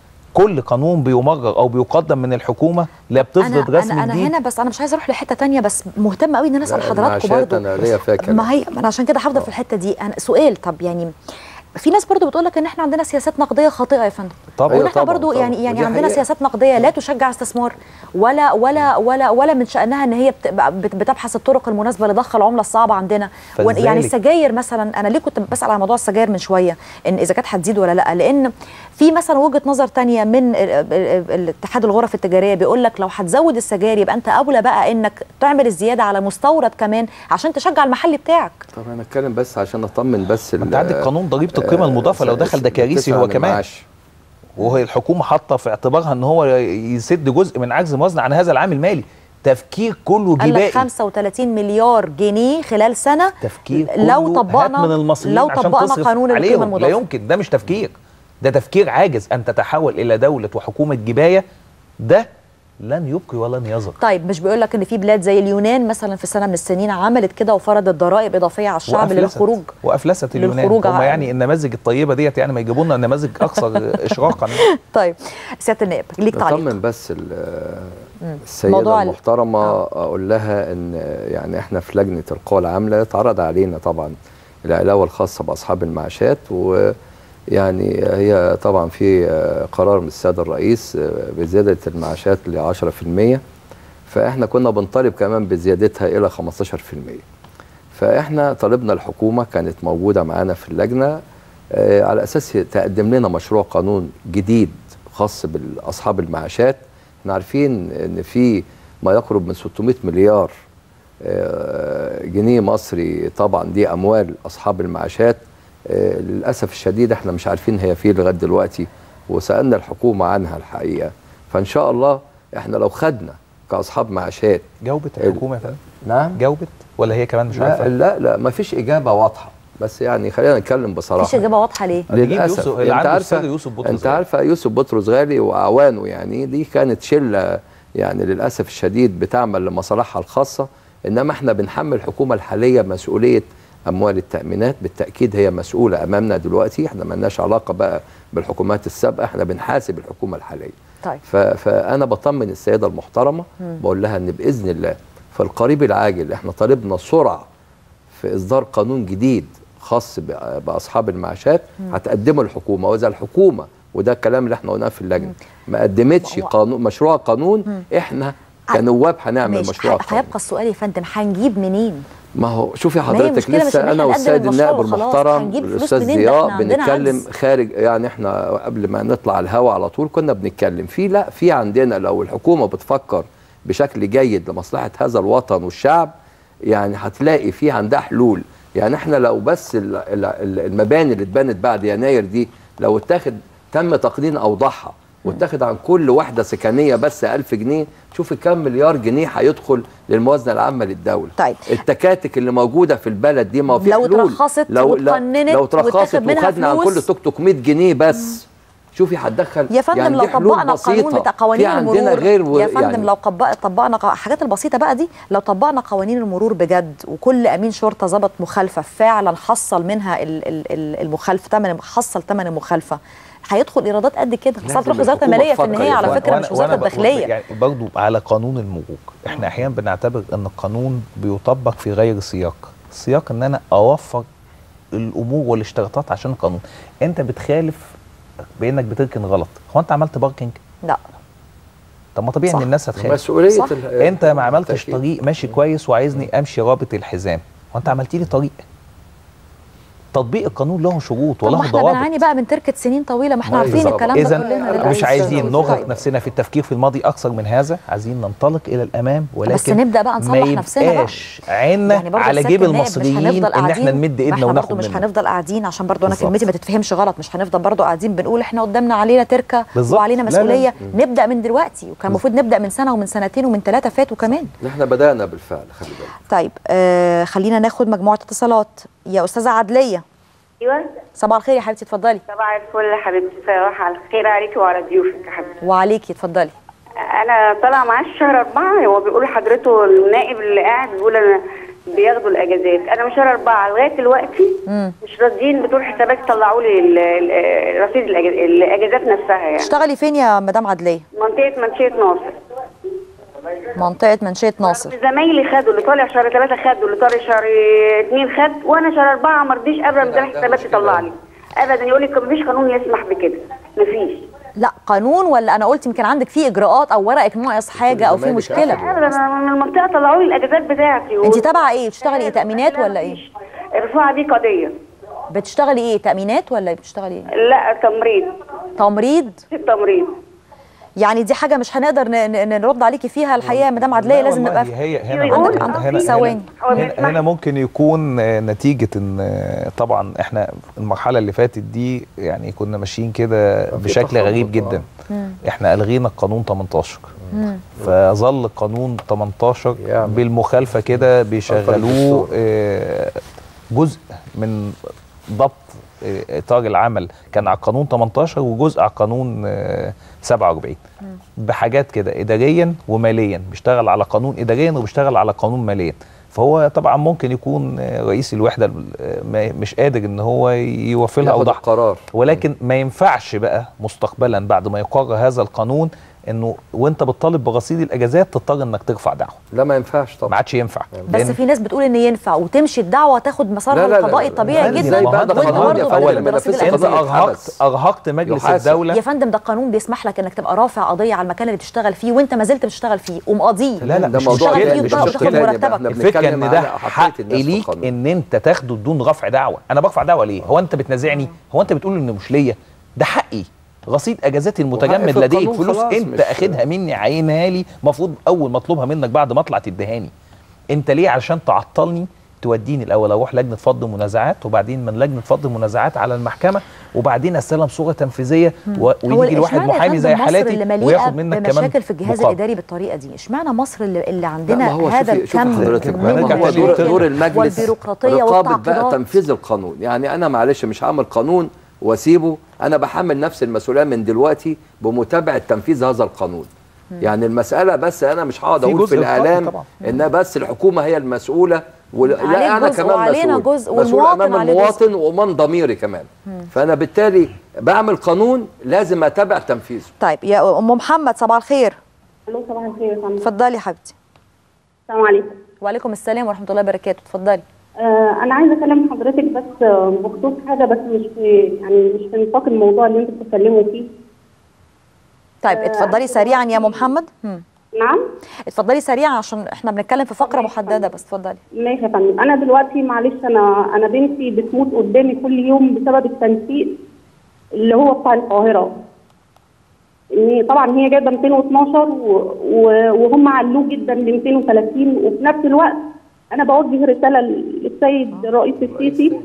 كل قانون بيمرر او بيقدم من الحكومه لا بتفرض رسم أنا هنا بس انا مش عايزه اروح لحته ثانيه، بس مهتمه قوي ان انا اسال حضراتكم برضه. انا ليا فاكر ما هي انا عشان كده هفضل في الحته دي. انا سؤال، طب يعني في ناس برضو بتقول لك ان احنا عندنا سياسات نقديه خاطئه يا فندم. طبعا وان احنا برضو يعني عندنا سياسات نقديه لا تشجع استثمار ولا من شأنها ان هي بتبحث الطرق المناسبه لضخ العمله الصعبه عندنا. يعني السجاير مثلا، انا ليه كنت بسال على موضوع السجاير من شويه ان اذا كانت هتزيد ولا لا، لان في مثلا وجهه نظر ثانيه من الاتحاد الغرف التجاريه بيقول لك لو هتزود السجاير يبقى انت اولى بقى انك تعمل الزياده على مستورد كمان عشان تشجع المحلي بتاعك. طب انا اتكلم بس عشان اطمن بس. انت عندك قانون ضريبه القيمه المضافه لو دخل ده كارثي هو كمان، وهي الحكومه حاطه في اعتبارها ان هو يسد جزء من عجز الموازنه عن هذا العام المالي. تفكير كله جبائي. قال لك 35 مليار جنيه خلال سنه. تفكير كله لو طبقنا من المصريين لو طبقنا قانون القيمه المضافه. لا يمكن، ده مش تفكير، ده تفكير عاجز ان تتحول الى دوله وحكومه جبايه. ده لن يبقي ولن يذر. طيب مش بيقول لك ان في بلاد زي اليونان مثلا في سنه من السنين عملت كده وفرضت ضرائب اضافيه على الشعب للخروج وافلست اليونان. هم يعني النماذج الطيبه ديت يعني ما يجيبوا لنا نماذج اكثر اشراقا. طيب سياده النائب ليك تعليق. اطمن بس السيده المحترمه اقول لها ان يعني احنا في لجنه القوى العامله اتعرض علينا طبعا العلاوه الخاصه باصحاب المعاشات، ويعني هي طبعا في قرار من السيد الرئيس بزياده المعاشات ل 10%، فاحنا كنا بنطالب كمان بزيادتها الى 15%. فاحنا طالبنا الحكومه كانت موجوده معانا في اللجنه على اساس تقدم لنا مشروع قانون جديد خاص باصحاب المعاشات. احنا عارفين ان في ما يقرب من 600 مليار جنيه مصري، طبعا دي اموال اصحاب المعاشات. للاسف الشديد احنا مش عارفين هي فين لغايه دلوقتي، وسالنا الحكومه عنها الحقيقه. فان شاء الله احنا لو خدنا كاصحاب معاشات. جاوبت الحكومه يا فندم؟ نعم جاوبت ولا هي كمان مش عارفه؟ لا ما فيش اجابه واضحه، بس يعني خلينا نتكلم بصراحه. مفيش اجابه واضحه ليه؟ للاسف انت عارفه يوسف بطرس غالي واعوانه، يعني دي كانت شله يعني للاسف الشديد بتعمل لمصالحها الخاصه، انما احنا بنحمل الحكومه الحاليه مسؤوليه اموال التامينات. بالتاكيد هي مسؤوله امامنا دلوقتي، احنا ما لناش علاقه بقى بالحكومات السابقه، احنا بنحاسب الحكومه الحاليه. طيب فانا بطمن السيده المحترمه، بقول لها ان باذن الله في القريب العاجل احنا طالبنا سرعه في اصدار قانون جديد خاص باصحاب المعاشات هتقدمه الحكومه، واذا الحكومه وده الكلام اللي احنا قلناه في اللجنه. ما قدمتش قانون مشروع قانون، احنا كنواب هنعمل مشروع قانون. هيبقى السؤال يا فندم هنجيب منين؟ ما هو شوفي حضرتك لسه انا والسيد النائب المحترم الاستاذ ضياء بنتكلم خارج، يعني احنا قبل ما نطلع الهوا على طول كنا بنتكلم في عندنا لو الحكومه بتفكر بشكل جيد لمصلحه هذا الوطن والشعب، يعني هتلاقي في عندها حلول. يعني احنا لو بس المباني اللي اتبنت بعد يناير دي لو تم تقنين اوضاعها واتاخد عن كل وحده سكنيه بس 1000 جنيه، شوفي كم مليار جنيه هيدخل للموازنه العامه للدوله. طيب التكاتك اللي موجوده في البلد دي ما في لو حلول. اترخصت واتقننت لو اترخصت وخدنا عن كل توك توك 100 جنيه بس، شوفي هتدخل يا فندم يعني لو طبقنا قانون بتاع قوانين المرور يا فندم يعني لو طبقنا الحاجات البسيطه بقى دي، لو طبقنا قوانين المرور بجد وكل امين شرطه ظبط مخالفه فعلا حصل منها المخالفه حصل ثمن المخالفه، هيدخل ايرادات قد كده. اصل تروح وزاره الماليه في النهايه على فكره مش وزاره الداخليه. يعني برضه على قانون المرور احنا احيانا بنعتبر ان القانون بيطبق في غير سياق ان انا اوفر الامور والاشتراطات عشان القانون. انت بتخالف بانك بتركن غلط، هو انت عملت باركينج؟ لا. طب ما طبيعي ان الناس هتخاف. مسؤوليه انت ما عملتش طريق ماشي كويس وعايزني امشي رابط الحزام، هو انت عملت لي طريق. تطبيق القانون له شروط وله ضوابط. احنا بنعاني بقى من تركه سنين طويله، ما احنا عارفين الكلام ده كلنا. اذا مش عايزين نغرق نفسنا في التفكير في الماضي اكثر من هذا، عايزين ننطلق الى الامام، ولكن بس نبدا بقى نصلح نفسنا بقى. ما يبقاش عيننا يعني على جيب المصريين ان احنا نمد ايدنا وناخد منهم. مش هنفضل قاعدين عشان برضو انا كلمتي ما تتفهمش غلط، مش هنفضل برضو قاعدين بنقول احنا قدامنا علينا تركه وعلينا مسؤوليه. لا. نبدا من دلوقتي، وكان المفروض نبدا من سنه ومن سنتين ومن 3 فاتوا كمان. احنا بدانا بالفعل. خلي بالك. طيب خلينا ناخد مجموعه اتصالات. يا استاذه عدليه. ايوه صباح الخير يا حبيبتي، اتفضلي. صباح الفل يا حبيبتي، صباح الخير عليكي وعلى ضيوفك يا حبيبتي. وعليكي، اتفضلي. انا طالعه معاش شهر 4، هو بيقول حضرته النائب اللي قاعد بيقول انا بياخدوا الاجازات، انا من شهر 4 لغايه دلوقتي مش راضيين بتوع حسابات يطلعوا لي رصيد الاجازات نفسها. يعني تشتغلي فين يا مدام عدليه؟ منشيه ناصر. منطقه منشيه ناصر. زمايلي خدوا، اللي طالع شهر 3 خدوا، اللي طالع شهر 2 خد، وانا شهر 4 ما رضيش ابدا مدير حسابات يطلع لي ابدا. يقول لك مفيش قانون يسمح بكده، مفيش. لا قانون، ولا انا قلت يمكن عندك في اجراءات او ورقك ناقص حاجه او في مشكله؟ ابدا من المنطقه طلعوا لي الاجازات بتاعتي. انت تابعه ايه؟ بتشتغلي ايه، تامينات ولا ايه؟ ارفعي دي قضيه. بتشتغلي ايه، تامينات ولا بتشتغلي ايه؟ لا تمريض. تمريض. يعني دي حاجه مش هنقدر نرد عليكي فيها الحقيقه يا مدام عدليه. لازم نبقى هنا ممكن يكون نتيجه ان طبعا احنا المرحله اللي فاتت دي يعني كنا ماشيين كده بشكل غريب جدا. احنا الغينا القانون 18 فظل القانون 18 بالمخالفه كده بيشغلوه جزء من ضبط اطار العمل كان على القانون 18 وجزء على القانون 47 بحاجات كده اداريا وماليا، بيشتغل على قانون اداريا وبيشتغل على قانون ماليا. فهو طبعا ممكن يكون رئيس الوحده مش قادر ان هو يوفر لها اوضاعها، ولكن ما ينفعش بقى مستقبلا بعد ما يقرر هذا القانون انه وانت بتطالب برصيد الاجازات تضطر انك ترفع دعوه. لا ما ينفعش طبعا، ما عادش ينفع. بس في ناس بتقول ان ينفع وتمشي الدعوه تاخد مسارها القضائي الطبيعي جدا. انت ارهقت مجلس الدوله يا فندم. ده القانون بيسمح لك انك تبقى رافع قضيه على المكان اللي بتشتغل فيه وانت ما زلت بتشتغل فيه ومقاضيه. لا ده موضوع مش مرتبك. الفكره ان ده حق ليك ان انت تاخده بدون رفع دعوه. انا برفع دعوه ليه؟ هو انت بتنازعني؟ هو انت بتقول ان مش ليا؟ ده حقي. رصيد اجازاتي المتجمد لديك، فلوس انت اخدها مني عينها لي، المفروض اول ما اطلبها منك بعد ما اطلع تدهاني. انت ليه علشان تعطلني توديني الاول اروح لجنه فض منازعات، وبعدين من لجنه فض منازعات على المحكمه، وبعدين استلم صوره تنفيذيه ويجي الواحد محامي زي حالاتي وياخد منك كمان مشاكل في الجهاز الاداري بالطريقه دي. اشمعنى مصر اللي عندنا هذا الكم هو دور المجلس والبيروقراطيه رقابه بقى تنفيذ القانون. يعني انا معلش مش هعمل قانون واسيبه، انا بحمل نفس المسؤوليه من دلوقتي بمتابعه تنفيذ هذا القانون. يعني المساله بس انا مش هقعد اقول في الاعلام ان بس الحكومه هي المسؤوله لا انا كمان مسؤول امام المواطن وامام ضميري كمان. فانا بالتالي بعمل قانون لازم اتابع تنفيذه. طيب يا ام محمد صباح الخير. صباح الخير يا فندم. اتفضلي يا حبيبتي. السلام عليكم. وعليكم السلام ورحمه الله وبركاته. اتفضلي. انا عايزه اكلم حضرتك بس بخصوص حاجه، بس مش في نطاق الموضوع اللي انتوا بتتكلموا فيه. طيب اتفضلي سريعا يا ام محمد. نعم اتفضلي سريعا عشان احنا بنتكلم في فقره محدده بس. اتفضلي. ماشي يا فندم. انا دلوقتي معلش انا بنتي بتموت قدامي كل يوم بسبب التنسيق اللي هو بتاع القاهره. ان طبعا هي جايبه 212 وهم علوه جدا ل 230، وفي نفس الوقت انا بوجه رساله للسيد الرئيس السيسي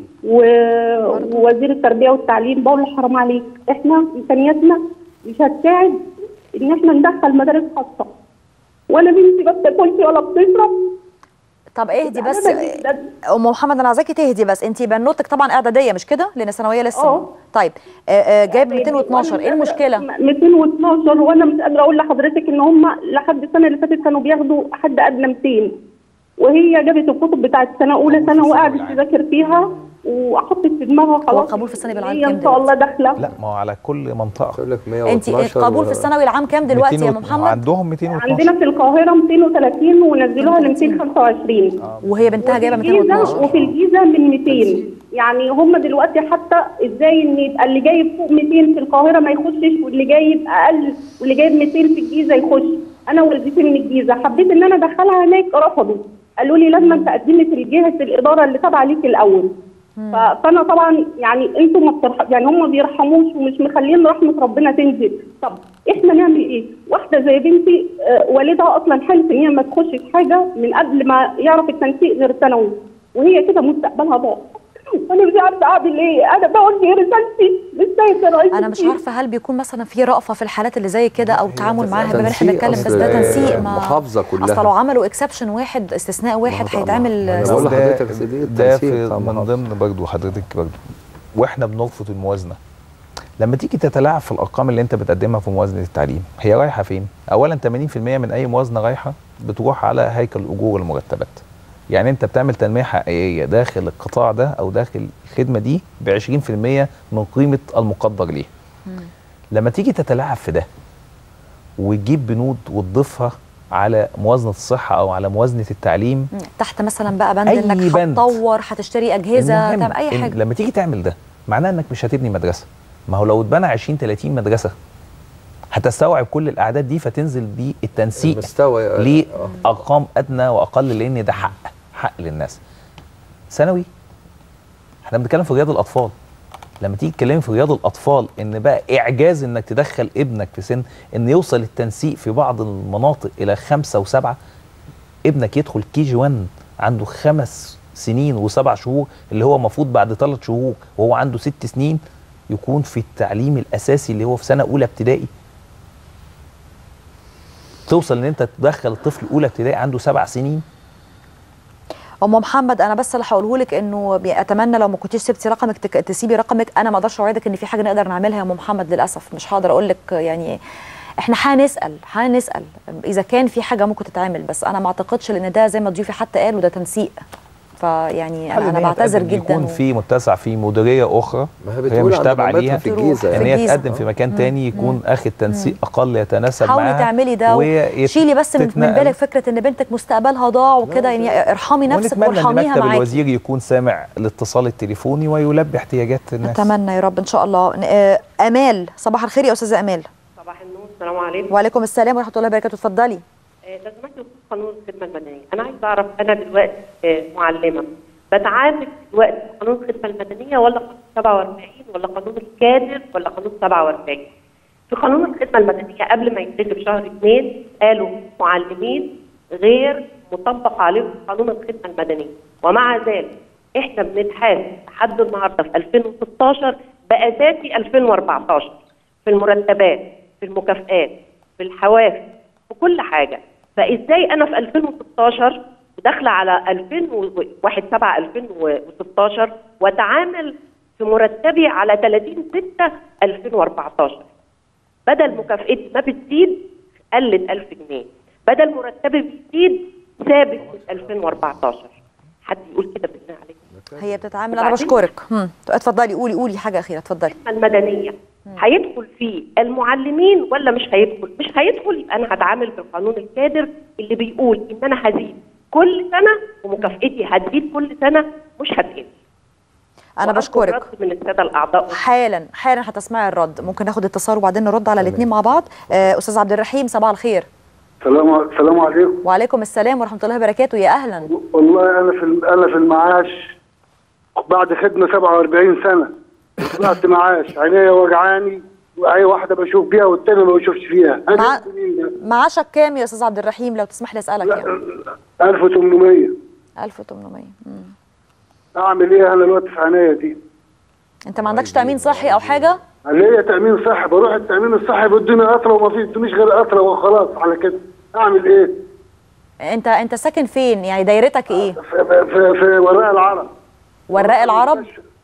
ووزير التربيه والتعليم، بقول له حرام عليك، احنا امكانياتنا مش هتساعد ان احنا ندخل مدارس خاصه، وانا بنتي ما بتاكلش ولا بتشرب. طب اهدي بس ام محمد، انا عايزاكي تهدي بس. انت بنوتك طبعا اعداديه مش كده؟ لان ثانويه لسه. طيب جايب 212، ايه المشكله؟ 212 وانا مش قادره اقول لحضرتك ان هم لحد السنه اللي فاتت كانوا بياخدوا حد ادنى 200، وهي جابت الكتب بتاعت سنه اولى سنه وقعدت تذاكر فيها وحطت في دماغها خلاص. هو القبول في الثانوي العام كام ان شاء الله داخله؟ لا ما هو على كل منطقه. يقول لك 112. انت القبول في الثانوي العام كام دلوقتي يا محمد؟ عندهم 212. عندنا في القاهره 230 ونزلوها ل 225. وهي بنتها جايبه 212. وفي الجيزه من 200. يعني هم دلوقتي حتى ازاي ان يبقى اللي جايب فوق 200 في القاهره ما يخشش، واللي جايب اقل واللي جايب 200 في الجيزه يخش. انا والدتي من الجيزه حبيت ان انا ادخلها هناك، رفضوا، قالوا لي لازم تقدمي في جهه الاداره اللي تابعه ليك الاول. فانا طبعا يعني انتم ما يعني هم ما بيرحموش ومش مخلين رحمه ربنا تنزل. طب احنا نعمل ايه؟ واحده زي بنتي والدها اصلا حلف ان هي ما تخشش حاجه من قبل ما يعرف التنسيق غير ثانوي، وهي كده مستقبلها ضاع. وانا مش عارفه اعمل ايه. انا بوجه رسالتي للسيد الرئيس. انا مش عارفه هل بيكون مثلا في رأفه في الحالات اللي زي كده او تعامل معاها، بما ان احنا بنتكلم بس ده تنسيق محافظه كلها. اصل لو عملوا اكسبشن واحد، استثناء واحد، هيتعمل ده من ضمن برضه حضرتك برضه واحنا بنرفض الموازنه. لما تيجي تتلاعب في الارقام اللي انت بتقدمها في موازنه التعليم، هي رايحه فين؟ اولا 80% من اي موازنه رايحه بتروح على هيكل اجور المرتبات. يعني انت بتعمل تنميه حقيقيه داخل القطاع ده او داخل الخدمه دي ب 20% من قيمه المقدر ليه. لما تيجي تتلاعب في ده وتجيب بنود وتضيفها على موازنه الصحه او على موازنه التعليم تحت مثلا بقى بند انك هتطور، هتشتري اجهزه، تعمل اي حاجه. لما تيجي تعمل ده معناه انك مش هتبني مدرسه. ما هو لو اتبنى 20 30 مدرسه هتستوعب كل الاعداد دي، فتنزل بيه التنسيق لارقام ادنى واقل، لان ده حق للناس. ثانوي احنا بنتكلم في رياض الاطفال. لما تيجي تتكلمي في رياض الاطفال ان بقى اعجاز انك تدخل ابنك في سن ان يوصل التنسيق في بعض المناطق الى 5 و7، ابنك يدخل KG1 عنده 5 سنين و7 شهور، اللي هو المفروض بعد 3 شهور وهو عنده 6 سنين يكون في التعليم الاساسي اللي هو في سنه اولى ابتدائي. توصل ان انت تدخل الطفل اولى ابتدائي عنده 7 سنين. ام محمد انا بس اللي هقوله لك انه اتمنى لو ما كنتيش سبتي رقمك تسيبي رقمك. انا ما اقدرش اوعدك ان في حاجه نقدر نعملها يا ام محمد، للاسف مش هقدر اقول لك. يعني احنا هنسال اذا كان في حاجه ممكن تتعمل، بس انا ما اعتقدش لان ده زي ما ضيوفي حتى قالوا ده تنسيق. فيعني انا بعتذر جدا. يكون في متسع في مديريه اخرى هي مش تابعه ليها في الجيزه، ان هي تقدم في مكان تاني يكون اخد تنسيق اقل يتناسب معاها. حاولي تعملي ده وشيلي بس من بالك فكره ان بنتك مستقبلها ضاع وكده. يعني ارحمي نفسك وارحميها معاكي. مكتب الوزير يكون سامع الاتصال التليفوني ويلبي احتياجات الناس. اتمنى يا رب ان شاء الله. امال، صباح الخير يا استاذه امال. صباح النور، السلام عليكم. وعليكم السلام ورحمه الله وبركاته. اتفضلي. لو سمحتي قانون الخدمه المدنيه، انا عايزه اعرف انا دلوقتي معلمه بتعامل دلوقتي قانون الخدمه المدنيه ولا قانون 47 ولا قانون الكادر ولا قانون 47؟ في قانون الخدمه المدنيه قبل ما يتكتب في شهر 2 قالوا معلمين غير مطبق عليهم قانون الخدمه المدنيه، ومع ذلك احنا بنتحاسب لحد النهارده في 2016 باساسي 2014 في المرتبات، في المكافآت، في الحوافز، في كل حاجه. فازاي انا في 2016 داخله على 1/7/2016 واتعامل في مرتبي على 30/6/2014؟ بدل مكافئتي ما بتزيد قلت 1000 جنيه، بدل مرتبي بيزيد ثابت من 2014. حد يقول كده بالله عليك؟ هي بتتعامل. انا بشكرك. اتفضلي قولي حاجه اخيره. اتفضلي. المدنيه هيدخل فيه المعلمين ولا مش هيدخل؟ مش هيدخل، يبقى انا هتعامل بالقانون الكادر اللي بيقول ان انا هزيد كل سنه ومكافئتي هتزيد كل سنه مش هتقل. انا بشكرك. رد من الساده الاعضاء حالا هتسمعي الرد. ممكن ناخد اتصال وبعدين نرد على الاثنين مع بعض. استاذ عبد الرحيم صباح الخير. السلام عليكم. وعليكم السلام ورحمه الله وبركاته. يا اهلا. والله انا في المعاش بعد خدمه 47 سنه طلعت معاش، عينيا وجعاني واي واحده بشوف بيها والتانيه ما بشوفش فيها. معاشك كام يا استاذ عبد الرحيم لو تسمح لي اسالك؟ يعني 1800. 1800. اعمل ايه انا دلوقتي في عينيا دي؟ انت ما عندكش تامين صحي او حاجه؟ ليا تامين صحي، بروح التامين الصحي بيدوني قطره وما فيش غير قطره وخلاص على كده. اعمل ايه؟ انت ساكن فين؟ يعني دايرتك ايه؟ في وراء العرب. وراء العرب؟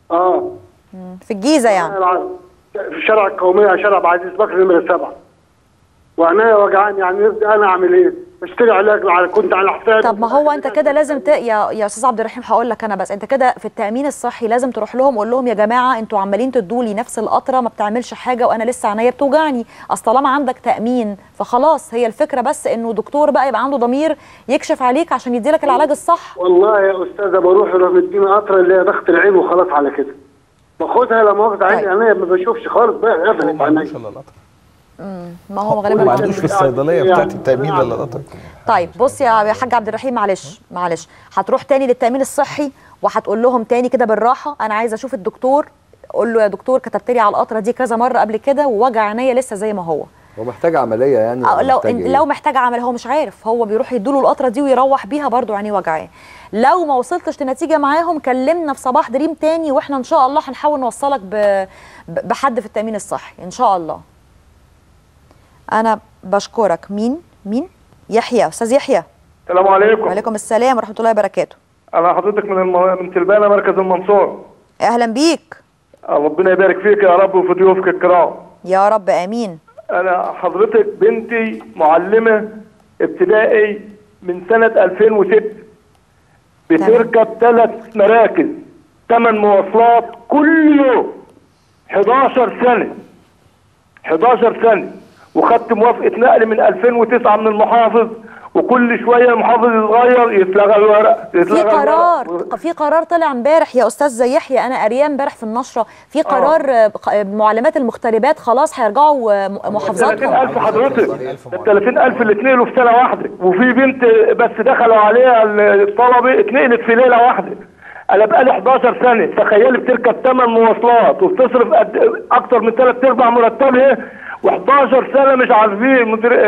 في الجيزه يعني؟ العرب في شارع القوميه، شارع عبد العزيز بكر نمره 7. وعينيا وجعاني، يعني انا اعمل ايه؟ اشتري علاج كنت على حسابي. طب ما هو انت كده لازم يا استاذ عبد الرحيم هقول لك انا، بس انت كده في التامين الصحي لازم تروح لهم قول لهم يا جماعه انتوا عمالين تدوا لي نفس القطره ما بتعملش حاجه وانا لسه عينيا بتوجعني. اصل طالما عندك تامين فخلاص، هي الفكره بس انه دكتور بقى يبقى عنده ضمير يكشف عليك عشان يدي لك العلاج الصح. والله يا استاذه بروح مديني قطره اللي هي ضغط العين وخلاص على كده. باخدها لما واخد عيني عينيا ما بشوفش خالص بقى قفلت عينيا. ما هو غالبا ما عندوش في الصيدليه بتاعت التامين الا القطر. طيب بص يا حاج عبد الرحيم، معلش هتروح تاني للتامين الصحي وهتقول لهم تاني كده بالراحه انا عايزه اشوف الدكتور. قول له يا دكتور كتبت لي على القطره دي كذا مره قبل كده ووجع عينيا لسه زي ما هو محتاج عمليه يعني. لو محتاج عمليه هو مش عارف، هو بيروح يدوله القطره دي ويروح بيها برضه عينيه وجعاه. لو ما وصلتش لنتيجه معاهم كلمنا في صباح دريم تاني واحنا ان شاء الله هنحاول نوصلك بحد في التامين الصحي ان شاء الله. انا بشكرك. مين؟ يحيى. استاذ يحيى. السلام عليكم. وعليكم السلام ورحمه الله وبركاته. انا حضرتك من تلبانه مركز المنصور. اهلا بيك. ربنا يبارك فيك يا رب وفي ضيوفك الكرام. يا رب امين. انا حضرتك بنتي معلمه ابتدائي من سنه 2006 بتركب 3 مراكز 8 مواصلات كل يوم 11 سنه وخدت موافقه نقل من 2009 من المحافظ، وكل شويه المحافظ يتغير يتلغى الورق في قرار طلع امبارح يا استاذ يحيى، انا قارياه امبارح في النشره، في قرار معلمات المغتربات خلاص هيرجعوا محافظاتهم. 30,000 حضرتك، 30,000 اللي اتنقلوا في سنه واحده، وفي بنت بس دخلوا عليها الطلبه اتنقلت في ليله واحده. انا بقالي 11 سنه، تخيلي بتركب 8 مواصلات وبتصرف اكتر من 3/4 مرتبها، و11 سنه مش عارفين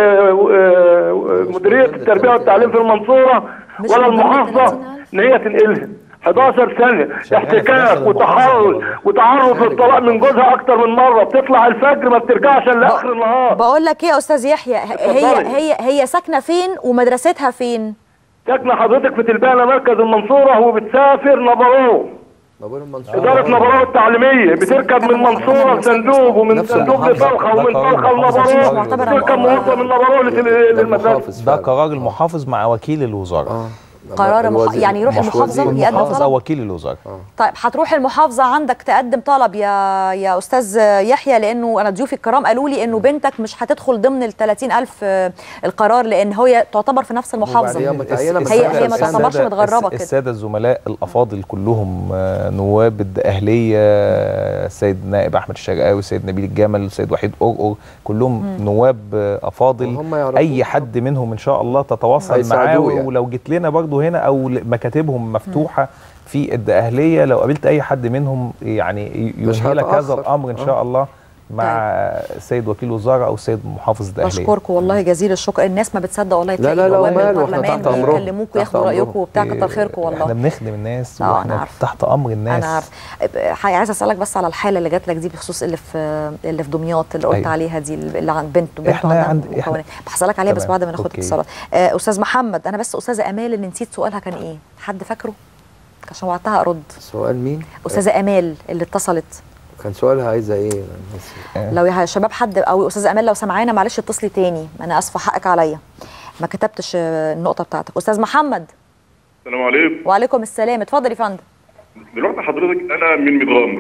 مديريه التربيه والتعليم في المنصوره ولا المحافظه ان هي تنقلها. 11 سنه احتكاك وتعرض للطلاق من جوزها اكتر من مره، بتطلع الفجر ما بترجعش الا اخر النهار. بقول لك ايه يا استاذ يحيى، هي ساكنه فين ومدرستها فين؟ ساكنه حضرتك في تلبانه مركز المنصوره وبتسافر نبروه. إدارة نبروه التعليمية بتركب من منصورة لصندوق ومن صندوق لطلخة ومن طلخة لنبروه، بتركب موظف من نبروه للمدرسة. ده قرار المحافظ مع وكيل الوزارة. قرار يعني يروح المحافظة يقدم طلب أو وكيل الوزارة. طيب هتروح المحافظة عندك تقدم طلب يا أستاذ يحيى، لأنه أنا ضيوفي الكرام قالوا لي إنه بنتك مش هتدخل ضمن 30,000 القرار، لأن هي تعتبر في نفس المحافظة. هي ما تعتبرش متغربة كده. السادة الزملاء الأفاضل كلهم نواب الأهلية، السيد نائب أحمد الشرقاوي، السيد نبيل الجمل، السيد وحيد قرقر، كلهم نواب أفاضل. أي حد منهم إن شاء الله تتواصل معاه، ولو جيت لنا برضه هنا او مكاتبهم مفتوحه في الدقهليه، لو قابلت اي حد منهم يعني يوجه لك هذا الامر ان شاء الله مع السيد وكيل الوزاره او السيد محافظ الدقهليه. بشكركم والله جزيل الشكر. الناس ما بتصدق والله، تلاقي نواب البرلمان بيكلموكوا ياخدوا رايكم وبتاع، كتر خيركم والله. احنا بنخدم الناس واحنا تحت امر الناس. انا عارف. عايزه اسالك بس على الحاله اللي جات لك دي بخصوص اللي في دمياط اللي قلت عليها دي، اللي عند بنت عندها مكونات، هسالك عليها بس بعد ما ناخد اتصالات. استاذ محمد، انا بس استاذه امال اللي نسيت سؤالها كان ايه؟ حد فاكره؟ عشان وقتها ارد. سؤال مين؟ استاذه امال اللي اتصلت كان سؤالها عايزه ايه؟ لو يا شباب حد او استاذه امال لو سمعانا معلش اتصلي تاني، انا اسفه حقك عليا ما كتبتش النقطه بتاعتك. استاذ محمد. السلام عليكم. وعليكم السلام، اتفضل يا فندم. دلوقتي حضرتك انا من متغمر.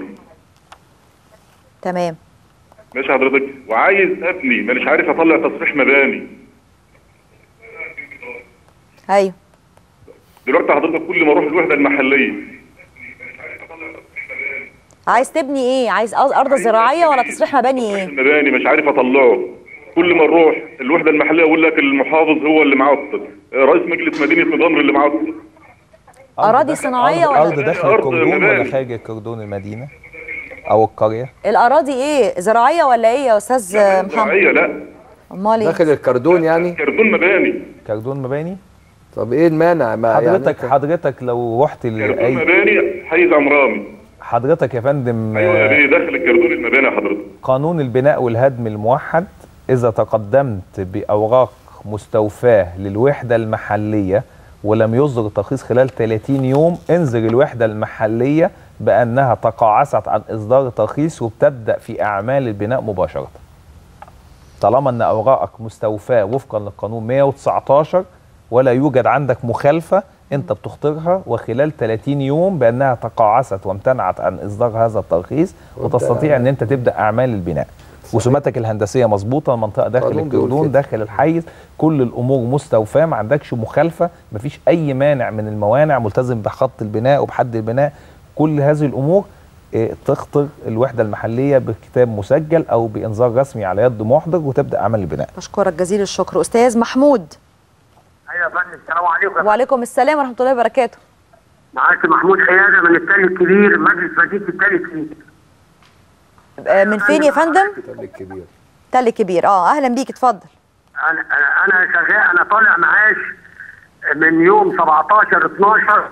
تمام. ماشي حضرتك، وعايز ابني مانيش عارف اطلع تصريح مباني. ايوه. دلوقتي حضرتك كل ما اروح الوحده المحليه. عايز تبني ايه؟ عايز ارض زراعيه ولا تصريح مباني ايه؟ مباني مش عارف اطلعه. كل ما نروح الوحده المحليه يقول لك المحافظ هو اللي معطل، رئيس مجلس مدينه مغامر اللي معطل. اراضي صناعيه ولا ارض داخل الكردون ولا خارج الكردون المدينه او القريه؟ الاراضي ايه؟ زراعيه ولا ايه يا استاذ محمد؟ زراعيه لا. امال ايه؟ داخل الكردون يعني؟ كردون مباني. كردون مباني؟ طب ايه المانع؟ ما حضرتك يعني حضرتك لو رحت كردون مباني حيز عمراني. حضرتك يا فندم ايوه يا بيه داخل الكردون المباني حضرتك. قانون البناء والهدم الموحد اذا تقدمت باوراق مستوفاه للوحده المحليه ولم يصدر ترخيص خلال 30 يوم انذر الوحده المحليه بانها تقاعست عن اصدار ترخيص وبتبدا في اعمال البناء مباشره. طالما ان اوراقك مستوفاه وفقا للقانون 119 ولا يوجد عندك مخالفه انت بتخطرها وخلال 30 يوم بانها تقاعست وامتنعت عن اصدار هذا الترخيص وتستطيع ان انت تبدا اعمال البناء. وسماتك الهندسيه مظبوطه، المنطقه داخل الكردون داخل الحيز، كل الامور مستوفاه، ما عندكش مخالفه، ما فيش اي مانع من الموانع، ملتزم بخط البناء وبحد البناء، كل هذه الامور تخطر الوحده المحليه بكتاب مسجل او بانذار رسمي على يد محضر وتبدا اعمال البناء. بشكرك جزيل الشكر. استاذ محمود. ايوه يا فندم، السلام عليكم. وعليكم السلام ورحمه الله وبركاته. معاك محمود حياده من التل الكبير، مجلس مدينه التل الكبير. من فين يا فندم؟ تل الكبير. تل الكبير، اهلا بيك، اتفضل. انا شغال، انا طالع معاش من يوم 17/12.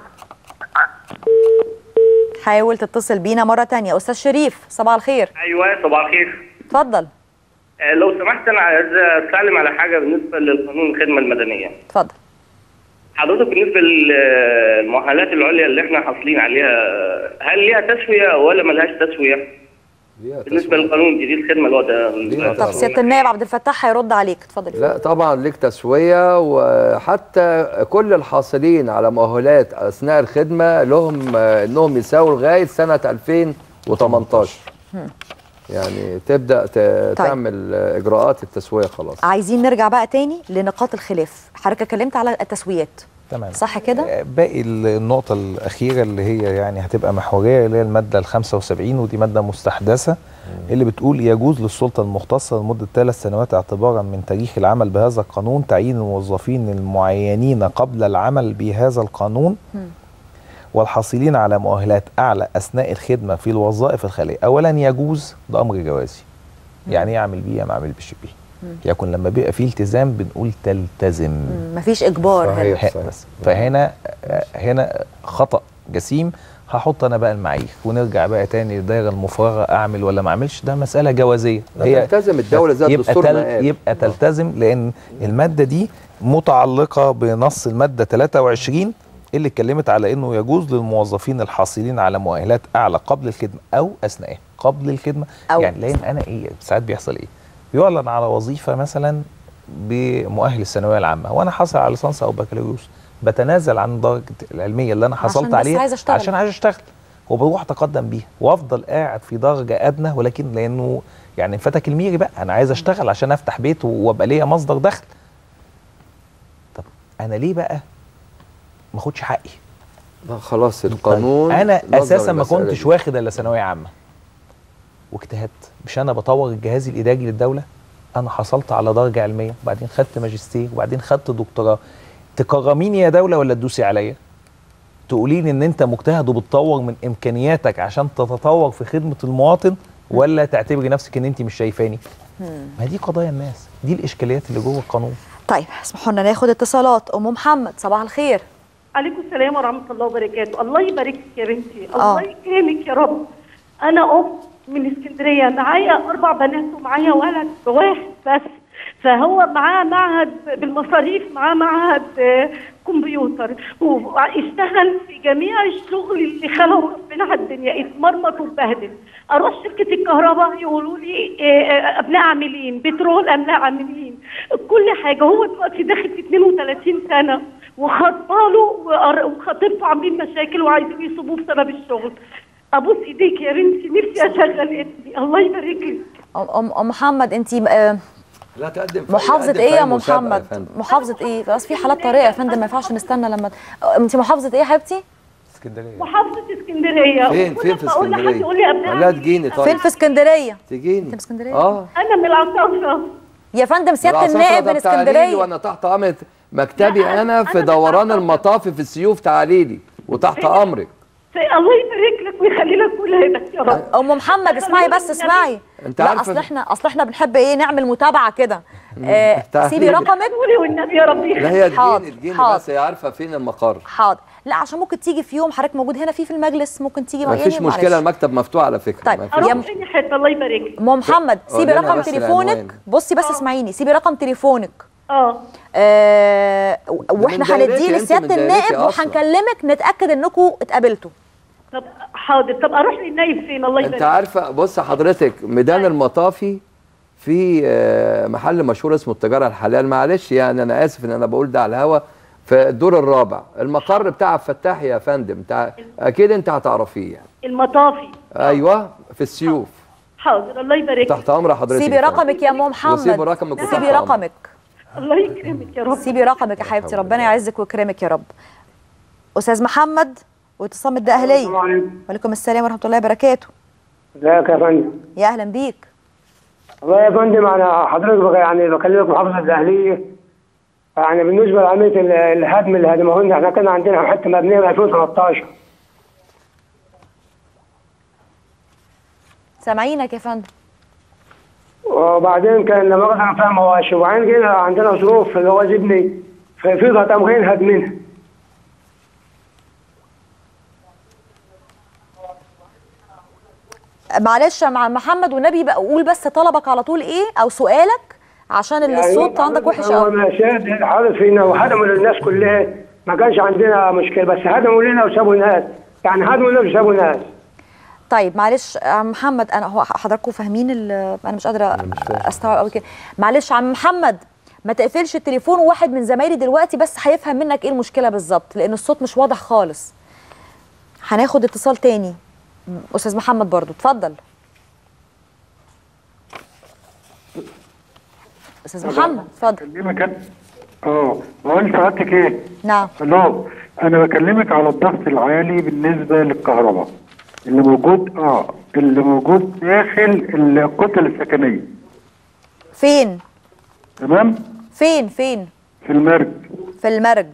حاول تتصل بينا مره ثانيه. استاذ شريف صباح الخير. ايوه صباح الخير. اتفضل. لو سمحت انا عايز اتكلم على حاجه بالنسبه للقانون الخدمه المدنيه. اتفضل. حضرتك بالنسبه للمؤهلات العليا اللي احنا حاصلين عليها هل ليها تسويه ولا ملهاش تسويه؟ بالنسبه للقانون الجديد الخدمه اللي هو طب سياده النائب عبد الفتاح هيرد عليك، اتفضل. لا طبعا ليك تسويه، وحتى كل الحاصلين على مؤهلات اثناء الخدمه لهم انهم يساووا لغايه سنه 2018. يعني تبدا تعمل اجراءات التسويه خلاص. عايزين نرجع بقى تاني لنقاط الخلاف. حضرتك اتكلمت على التسويات، تمام، صح كده؟ باقي النقطة الأخيرة اللي هي يعني هتبقى محورية اللي هي المادة ال75 ودي مادة مستحدثة اللي بتقول يجوز للسلطة المختصة لمدة 3 سنوات اعتبارا من تاريخ العمل بهذا القانون تعيين الموظفين المعينين قبل العمل بهذا القانون والحاصلين على مؤهلات أعلى أثناء الخدمة في الوظائف الخالية. أولا يجوز، ده أمر جوازي. يعني ايه اعمل بيه؟ ما اعملش بيه. يكون لما بيبقى فيه التزام بنقول تلتزم، مفيش اجبار. صحيح. فهنا خطأ جسيم. هحط انا بقى المعايير ونرجع بقى تاني للدائره المفرغه، اعمل ولا ما اعملش، ده مساله جوازيه. هي تلتزم الدوله زي الدستور يبقى تلتزم، لان الماده دي متعلقه بنص الماده 23 اللي اتكلمت على انه يجوز للموظفين الحاصلين على مؤهلات اعلى قبل الخدمه او اثناءها. قبل الخدمه يعني لان انا ساعات بيحصل يعلن على وظيفه مثلا بمؤهل الثانويه العامه وانا حاصل على ليسانس او بكالوريوس، بتنازل عن درجه العلميه اللي انا حصلت عليها عشان عايز اشتغل، وبروح اتقدم بيها وافضل قاعد في درجه ادنى، ولكن لانه يعني فتك الميري بقى انا عايز اشتغل عشان افتح بيت وابقى ليا مصدر دخل. طب انا ليه بقى ما اخدش حقي؟ خلاص القانون انا اساسا ما كنتش واخد الا ثانويه عامه واجتهدت، مش انا بطور الجهاز الاداري للدوله، انا حصلت على درجه علميه وبعدين خدت ماجستير وبعدين خدت دكتوراه، تكرميني يا دوله ولا تدوسي عليا؟ تقولي لي ان انت مجتهد وبتطور من امكانياتك عشان تتطور في خدمه المواطن، ولا تعتبري نفسك ان انت مش شايفاني؟ ما دي قضايا الناس، دي الاشكاليات اللي جوه القانون. طيب اسمحوا لنا ناخد اتصالات. ام محمد صباح الخير. عليكم السلام ورحمه الله وبركاته. الله يبارك فيك يا بنتي، الله يكرمك يا رب. انا ام من اسكندريه، معايا 4 بنات ومعايا ولد واحد بس، فهو معاه معهد بالمصاريف، معاه معهد كمبيوتر، واشتغل في جميع الشغل اللي خلقه ربنا على الدنيا، اتمرمط واتبهدل. اروح شركه الكهرباء يقولوا لي ابناء عاملين، بترول ابناء عاملين، كل حاجه. هو دلوقتي داخل في 32 سنه وخطاله وخطيبته عاملين مشاكل وعايزين يصيبوه بسبب الشغل. ابوس ايديك يا بنتي، نفسي اشغل ابني، الله يبارك لك. ام محمد انت لا تقدم محافظه ايه يا ام محمد؟ محافظه ايه؟ بس في حالات طارئه يا فندم، ما ينفعش نستنى لما انت محافظه ايه يا حبيبتي؟ اسكندريه. محافظه اسكندريه. فين في اسكندريه؟ لا تجيني طيب. فين في اسكندريه؟ تجيني. انت في اسكندريه؟ انا من العصافره يا فندم. سياده النائب من اسكندريه. وانا تحت امر مكتبي انا في دوران المطافي في السيوف، تعالي لي وتحت امرك. الله يبارك لك ويخلي لك ولادك يا رب. ام محمد اسمعي بس اسمعي. انت عارفه اصل احنا بنحب ايه، نعمل متابعه كده. سيبي رقمك والنبي يا رب. لا هي تجيني بس هي عارفه فين المقر. حاضر. لا عشان ممكن تيجي في يوم حضرتك موجود هنا في المجلس، ممكن تيجي معايا. مفيش مشكله، المكتب مفتوح على فكره. طيب يا حته الله يبارك لك. ام محمد سيبي رقم تليفونك. بصي بس اسمعيني، سيبي رقم تليفونك. واحنا هنديه لسياده النائب وهنكلمك نتاكد انكم اتقابلتوا. طب حاضر. طب اروح للنايب فين؟ الله يبارك. انت عارفه بص حضرتك ميدان المطافي في محل مشهور اسمه التجاره الحلال، معلش يعني انا اسف ان انا بقول ده على الهوا، في الدور الرابع. المقر بتاع عبد الفتاح يا فندم، اكيد انت هتعرفيه يعني. المطافي. ايوه في السيوف. حاضر الله يبارك. تحت امر حضرتك. سيبي رقمك يا ام محمد. سيبي رقمك. سيبي رقمك. الله يكرمك يا رب. سيبي رقمك يا حبيبتي، ربنا يعزك ويكرمك يا رب. استاذ محمد واتصام الدقهليه. السلام عليكم. وعليكم السلام ورحمه الله وبركاته. ازيك يا فندم؟ يا اهلا بيك. والله يا فندم انا حضرتك يعني بكلمك محافظه الدقهليه، يعني بالنسبه لعمليه الهدم اللي هدموه لنا، احنا كان عندنا حته مبنيه من 2013. سامعينك يا فندم. وبعدين كان لما انا فاهم هو اسبوعين كده عندنا ظروف جواز ابني في ضغط امغين هدمينها. معلش يا محمد والنبي بقى قول بس طلبك على طول ايه او سؤالك عشان يعني الصوت عندك وحش قوي. هو مشاهد حاضر فينا وهدموا للناس كلها، ما كانش عندنا مشكله، بس هدموا لنا وسابوا ناس، يعني هدموا لنا وسابوا ناس. طيب معلش عم محمد، انا هو حضراتكم فاهمين انا مش قادره استوعب قوي كده. معلش عم محمد ما تقفلش التليفون، وواحد من زمايلي دلوقتي بس هيفهم منك ايه المشكله بالظبط، لان الصوت مش واضح خالص. هناخد اتصال تاني. استاذ محمد برضو اتفضل. استاذ محمد اتفضل. بكلمك بقول لحضرتك ايه؟ نعم. الو، انا بكلمك على الضغط العالي بالنسبه للكهرباء اللي موجود داخل الكتل السكنيه. فين؟ تمام؟ فين؟ في المرج. في المرج.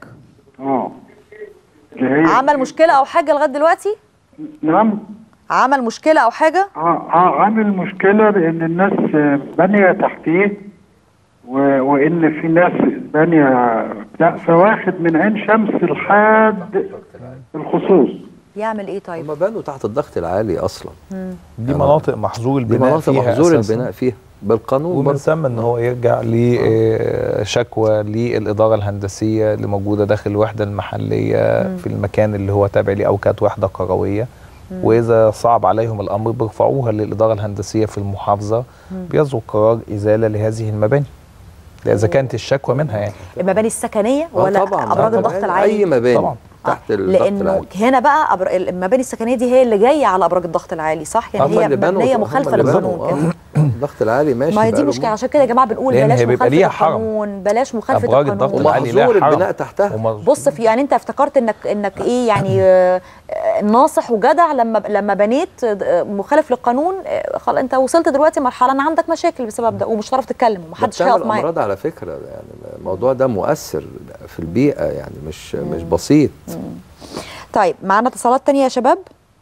عمل مشكله او حاجه لغايه دلوقتي؟ نعم. عمل مشكله او حاجه؟ عامل مشكله بان الناس بانيه تحتيه وان في ناس بانيه فواخد من عين شمس لحد الخصوص. يعمل ايه طيب؟ هم بانوا تحت الضغط العالي اصلا. دي مناطق محظور البناء فيها. دي مناطق محظور البناء فيها بالقانون، ومن ثم ان هو يرجع لشكوى للاداره الهندسيه اللي موجوده داخل الوحده المحليه في المكان اللي هو تابع ليه، او كانت وحده قرويه. واذا صعب عليهم الامر بيرفعوها للاداره الهندسيه في المحافظه، بيصدر قرار ازاله لهذه المباني اذا كانت الشكوى منها. يعني المباني السكنيه ولا ابراج الضغط العالي؟ اي مباني طبعا تحت الضغط لانه العالي. هنا بقى المباني السكنيه دي هي اللي جايه على ابراج الضغط العالي، صح؟ يعني هي مبنيه مخالفه للقانون. الضغط العالي ماشي. ما هي دي مشكله، عشان كده يا جماعه بنقول بلاش مخالفه القانون، بلاش مخالفه القانون. ابراج الضغط العالي ليها حرم. البناء تحتها. بص في يعني انت افتكرت انك ايه يعني ناصح وجدع لما بنيت مخالف للقانون، خلاص انت وصلت دلوقتي مرحله ان عندك مشاكل بسبب ده ومش هتعرف تتكلم ومحدش هيقف معاك. امراض على فكره، يعني الموضوع ده مؤثر في البيئه، يعني مش بسيط. طيب معانا اتصالات تانية يا شباب.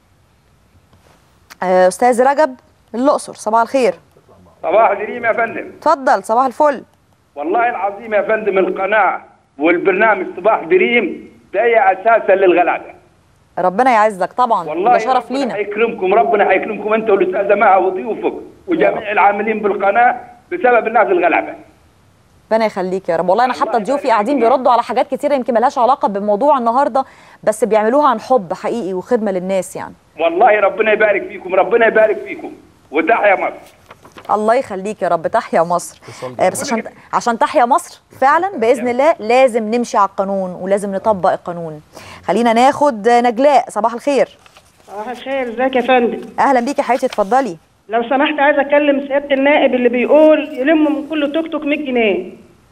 استاذ رجب الأقصر، صباح الخير. صباح الكريم يا فندم. اتفضل. صباح الفل. والله العظيم يا فندم القناة والبرنامج صباح دريم ده اساسا للغلابه. ربنا يعزك طبعا، والله ده شرف لينا. ربنا يكرمكم انت والاستاذه مها وضيوفك وجميع العاملين بالقناه بسبب الناس الغلابه. ربنا يخليك يا رب. والله انا حتى ضيوفي قاعدين بيردوا على حاجات كتيره يمكن ملهاش علاقه بموضوع النهارده، بس بيعملوها عن حب حقيقي وخدمه للناس يعني. والله ربنا يبارك فيكم، ربنا يبارك فيكم، وتحيا مصر. الله يخليك يا رب، تحيا مصر. بس عشان تحيا مصر فعلا باذن الله لازم نمشي على القانون ولازم نطبق القانون. خلينا ناخد نجلاء. صباح الخير. صباح الخير، ازيك يا فندم؟ اهلا بيكي يا حبيبتي، اتفضلي. لو سمحت عايزه اكلم سياده النائب اللي بيقول يلم من كل توك توك 100 جنيه.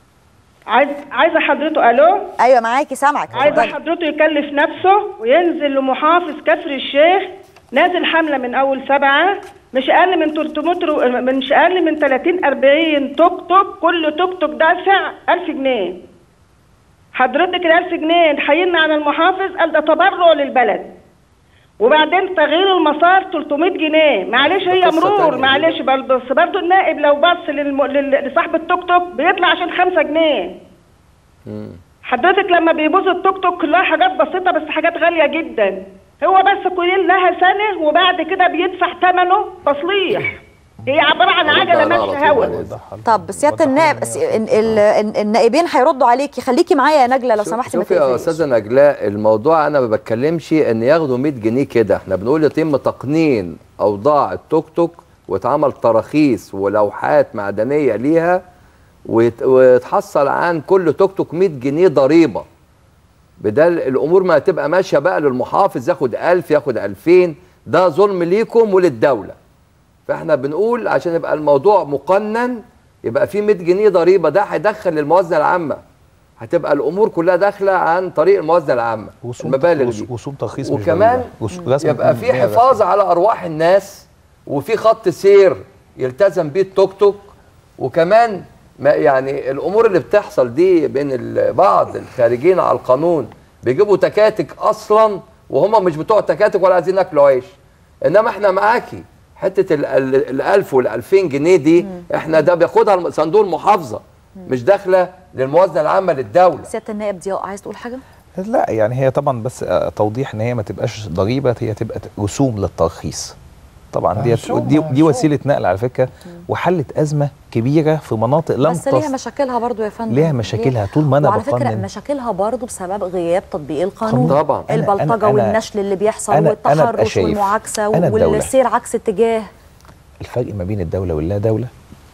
عايزه حضرته. الو. ايوه معاكي سامعك. عايزه حضرته يكلف نفسه وينزل لمحافظ كفر الشيخ، نازل حمله من اول 7، مش اقل من 300 مش اقل من 30 40 توك توك، كل توك توك دافع 1000 جنيه. حضرتك ال 1000 جنيه نحيلنا على المحافظ قال ده تبرع للبلد. وبعدين تغيير المسار 300 جنيه، معلش هي مرور، معلش بس برضه النائب لو بص لصاحب التوك توك بيطلع عشان 5 جنيه. حضرتك لما بيبوظ التوك توك كلها حاجات بسيطه بس حاجات غاليه جدا، هو بس كلها سنه وبعد كده بيدفع ثمنه تصليح. هي عباره عن عجله ماشيه هوا. طب سياده النائب النائبين هيردوا عليكي، خليكي معايا يا نجله لو سمحتي. شوفي يا استاذه نجلاء، الموضوع انا ما بتكلمش ان ياخدوا 100 جنيه كده، احنا بنقول يتم تقنين اوضاع التوك توك واتعمل تراخيص ولوحات معدنيه ليها ويتحصل عن كل توك توك 100 جنيه ضريبه. بدل الامور ما تبقى ماشيه بقى للمحافظ ياخد 1000 ياخد 2000، ده ظلم ليكم وللدوله. فاحنا بنقول عشان يبقى الموضوع مقنن يبقى في 100 جنيه ضريبه، ده هيدخل للموازنه العامه، هتبقى الامور كلها داخله عن طريق الموازنه العامه المبالغ دي، رسوم ترخيص، وكمان يبقى في حفاظ على ارواح الناس، وفي خط سير يلتزم بيه التوك توك. وكمان يعني الامور اللي بتحصل دي بين بعض الخارجين على القانون بيجيبوا تكاتك اصلا وهم مش بتوع تكاتك ولا عايزين ياكلوا عيش. انما احنا معاكي حته ال 1000 وال 2000 جنيه دي احنا ده بياخدها صندوق المحافظه، مش داخله للموازنه العامه للدوله. سياده النائب ضياء عايز تقول حاجه؟ لا يعني هي طبعا بس توضيح ان هي ما تبقاش ضريبه، هي تبقى رسوم للترخيص. طبعا دي وسيله نقل على فكره، وحلت ازمه كبيره في مناطق لم بس ليها مشاكلها برضو يا فندم. ليها مشاكلها طول ما انا بقنن. وعلى فكره مشاكلها برضو بسبب غياب تطبيق القانون. طبعا البلطجه والنشل اللي بيحصل والتحرش والمعاكسه والسير عكس اتجاه. الفرق ما بين الدوله واللا دوله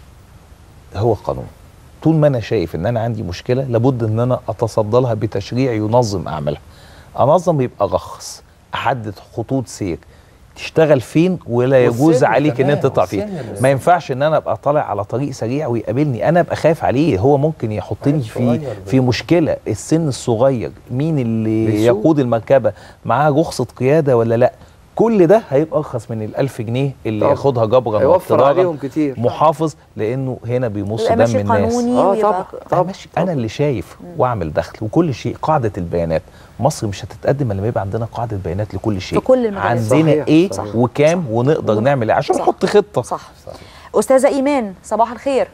هو القانون. طول ما انا شايف ان انا عندي مشكله لابد ان انا اتصدى لها بتشريع ينظم اعمالها. انظم يبقى ارخص، احدد خطوط سير تشتغل فين ولا يجوز عليك ان انت تطلع فيه. ما ينفعش ان انا ابقى طالع على طريق سريع ويقابلني انا ابقى خايف عليه، هو ممكن يحطني في مشكله. السن الصغير مين اللي يقود المركبه، معاه رخصه قياده ولا لا، كل ده هيبقى ارخص من ال 1000 جنيه اللي ياخدها جبرا هيوفر عليهم كتير محافظ، لانه هنا بيمص دم الناس. طبعا انا اللي شايف واعمل دخل وكل شيء. قاعده البيانات، مصر مش هتتقدم لما يبقى عندنا قاعده بيانات لكل شيء، في كل المجالات. عندنا صحيح. ايه صح. وكام ونقدر نعمل ايه عشان نحط خطه. صح. استاذه ايمان صباح الخير.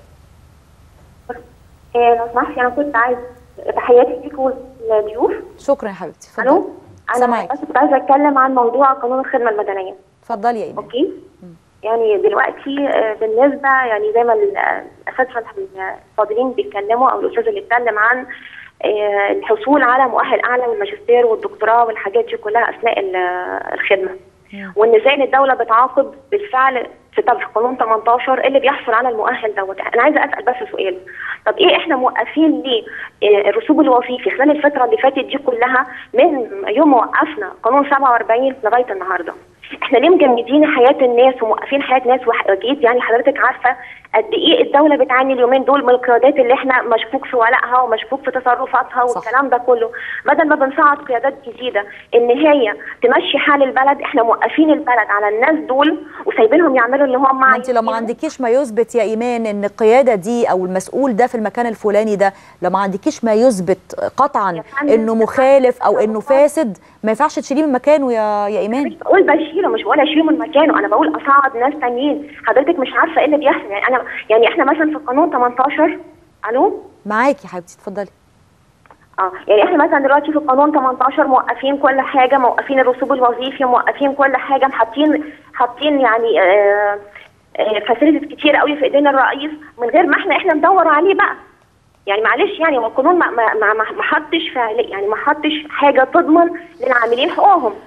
لو سمحتي انا كنت عايز تحياتي ليكم الضيوف. شكرا يا حبيبتي. الو انا بس كنت عايزه اتكلم عن موضوع قانون الخدمه المدنيه. اتفضلي يا ايمان. اوكي. يعني دلوقتي بالنسبه يعني زي ما الاساتذه الفاضلين بيتكلموا او الاستاذ اللي اتكلم عن الحصول على مؤهل اعلى والماجستير والدكتوراه والحاجات دي كلها اثناء الخدمه، وان ازاي الدوله بتعاقب بالفعل في قانون 18 اللي بيحصل على المؤهل دوت. انا عايزه اسال بس سؤال، طب ايه احنا موقفين ليه الرسوب الوظيفي خلال الفتره اللي فاتت دي كلها من يوم ما وقفنا قانون 47 لغايه النهارده؟ احنا ليه مجمدين حياه الناس وموقفين حياه ناس واكيد يعني حضرتك عارفه قد ايه الدوله بتعاني اليومين دول من القيادات اللي احنا مشكوك في ولائها ومشكوك في تصرفاتها والكلام ده كله. بدل ما بنصعد قيادات جديده ان هي تمشي حال البلد، احنا موقفين البلد على الناس دول وسايبينهم يعملوا اللي هم عايزينه. انت لو ما عندكيش ما يثبت يا ايمان ان القياده دي او المسؤول ده في المكان الفلاني ده، لو ما عندكيش ما يثبت قطعا انه مخالف او انه فاسد، ما ينفعش تشيليه من مكانه يا ايمان. مش بقول بشيله، مش بقول اشيله من مكانه، انا بقول اصعد ناس تانيين. حضرتك مش عارفه ايه اللي بيحصل. يعني احنا مثلا في قانون 18. الو معاكي يا حبيبتي اتفضلي. يعني احنا مثلا دلوقتي في قانون 18 موقفين كل حاجه، موقفين الرسوب الوظيفي، موقفين كل حاجه، حاطين يعني فاسيلتيز كتير قوي في ايدينا الرئيس من غير ما احنا ندور عليه بقى. يعني معلش يعني القانون ما حطش يعني ما حطش حاجه تضمن للعاملين حقوقهم.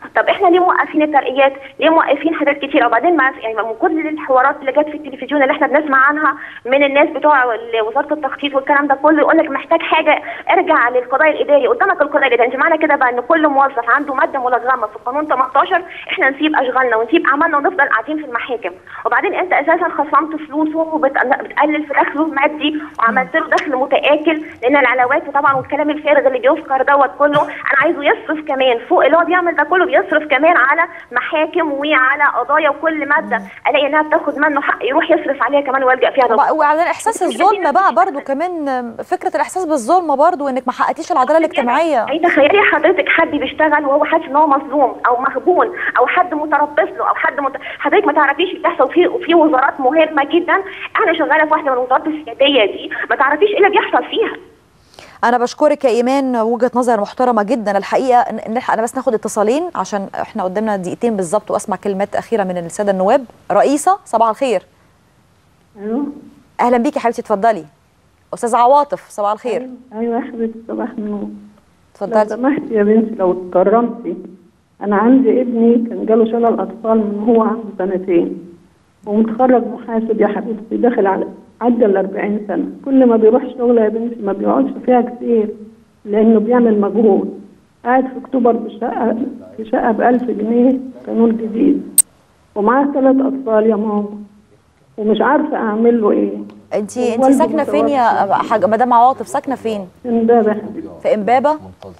طب احنا ليه موقفين الترقيات؟ ليه موقفين حاجات كتيره؟ وبعدين يعني من كل الحوارات اللي جت في التلفزيون اللي احنا بنسمع عنها من الناس بتوع وزاره التخطيط والكلام ده كله، يقول لك محتاج حاجه ارجع للقضاء الاداري. قدامك القضاء الاداري، انت معنى كده بقى ان كل موظف عنده ماده ملغمه في قانون 18 احنا نسيب اشغالنا ونسيب اعمالنا ونفضل قاعدين في المحاكم؟ وبعدين انت اساسا خصمت فلوسه وبتقلل في دخله المادي وعملت له دخل متآكل، لان العلاوات طبعا والكلام الفارغ اللي بيذكر دوت كله انا عايزه يصرف كمان فوق اللي هو بيعمل ده كله، بيصرف كمان على محاكم وعلى قضايا، وكل ماده الاقي انها بتاخد منه حق يروح يصرف عليها كمان ويلجأ فيها. وعلى احساس الظلم بقى برضو كمان، فكره الاحساس بالظلم برضو، انك ما حققتيش العداله الاجتماعيه. اي تخيلي حضرتك حد بيشتغل وهو حاسس ان هو مظلوم او مخبون او حد متربص له او حد حضرتك ما تعرفيش بتحصل في وزارات مهمه جدا. انا شغاله في واحده من الوزارات السياديه دي، ما تعرفيش ايه اللي بيحصل فيها. أنا بشكرك يا إيمان، وجهة نظر محترمة جدا الحقيقة. أنا بس ناخد اتصالين عشان إحنا قدامنا دقيقتين بالظبط، وأسمع كلمات أخيرة من السادة النواب. رئيسة صباح الخير. أيوه أهلا بيكي حبيبتي، اتفضلي. أستاذة عواطف صباح الخير. أيوه يا حبيبتي صباح النور. اتفضلي. لو سمحتي يا بنتي لو اتكرمتي، أنا عندي ابني كان جاله شلل أطفال من هو عنده 2 سنين، ومتخرج محاسب يا حبيبتي، داخل على عدى ال 40 سنة. كل ما بيروح شغل يا بنتي ما بيقعدش فيها كتير لأنه بيعمل مجهود. قاعد في أكتوبر في شقة ب1000 جنيه قانون جديد، ومعاه 3 أطفال يا ماما، ومش عارفة أعمل له إيه. أنت ساكنة فين يا حاجة مدام عواطف؟ ساكنة فين؟ في إمبابة يا حبيبتي. في إمبابة؟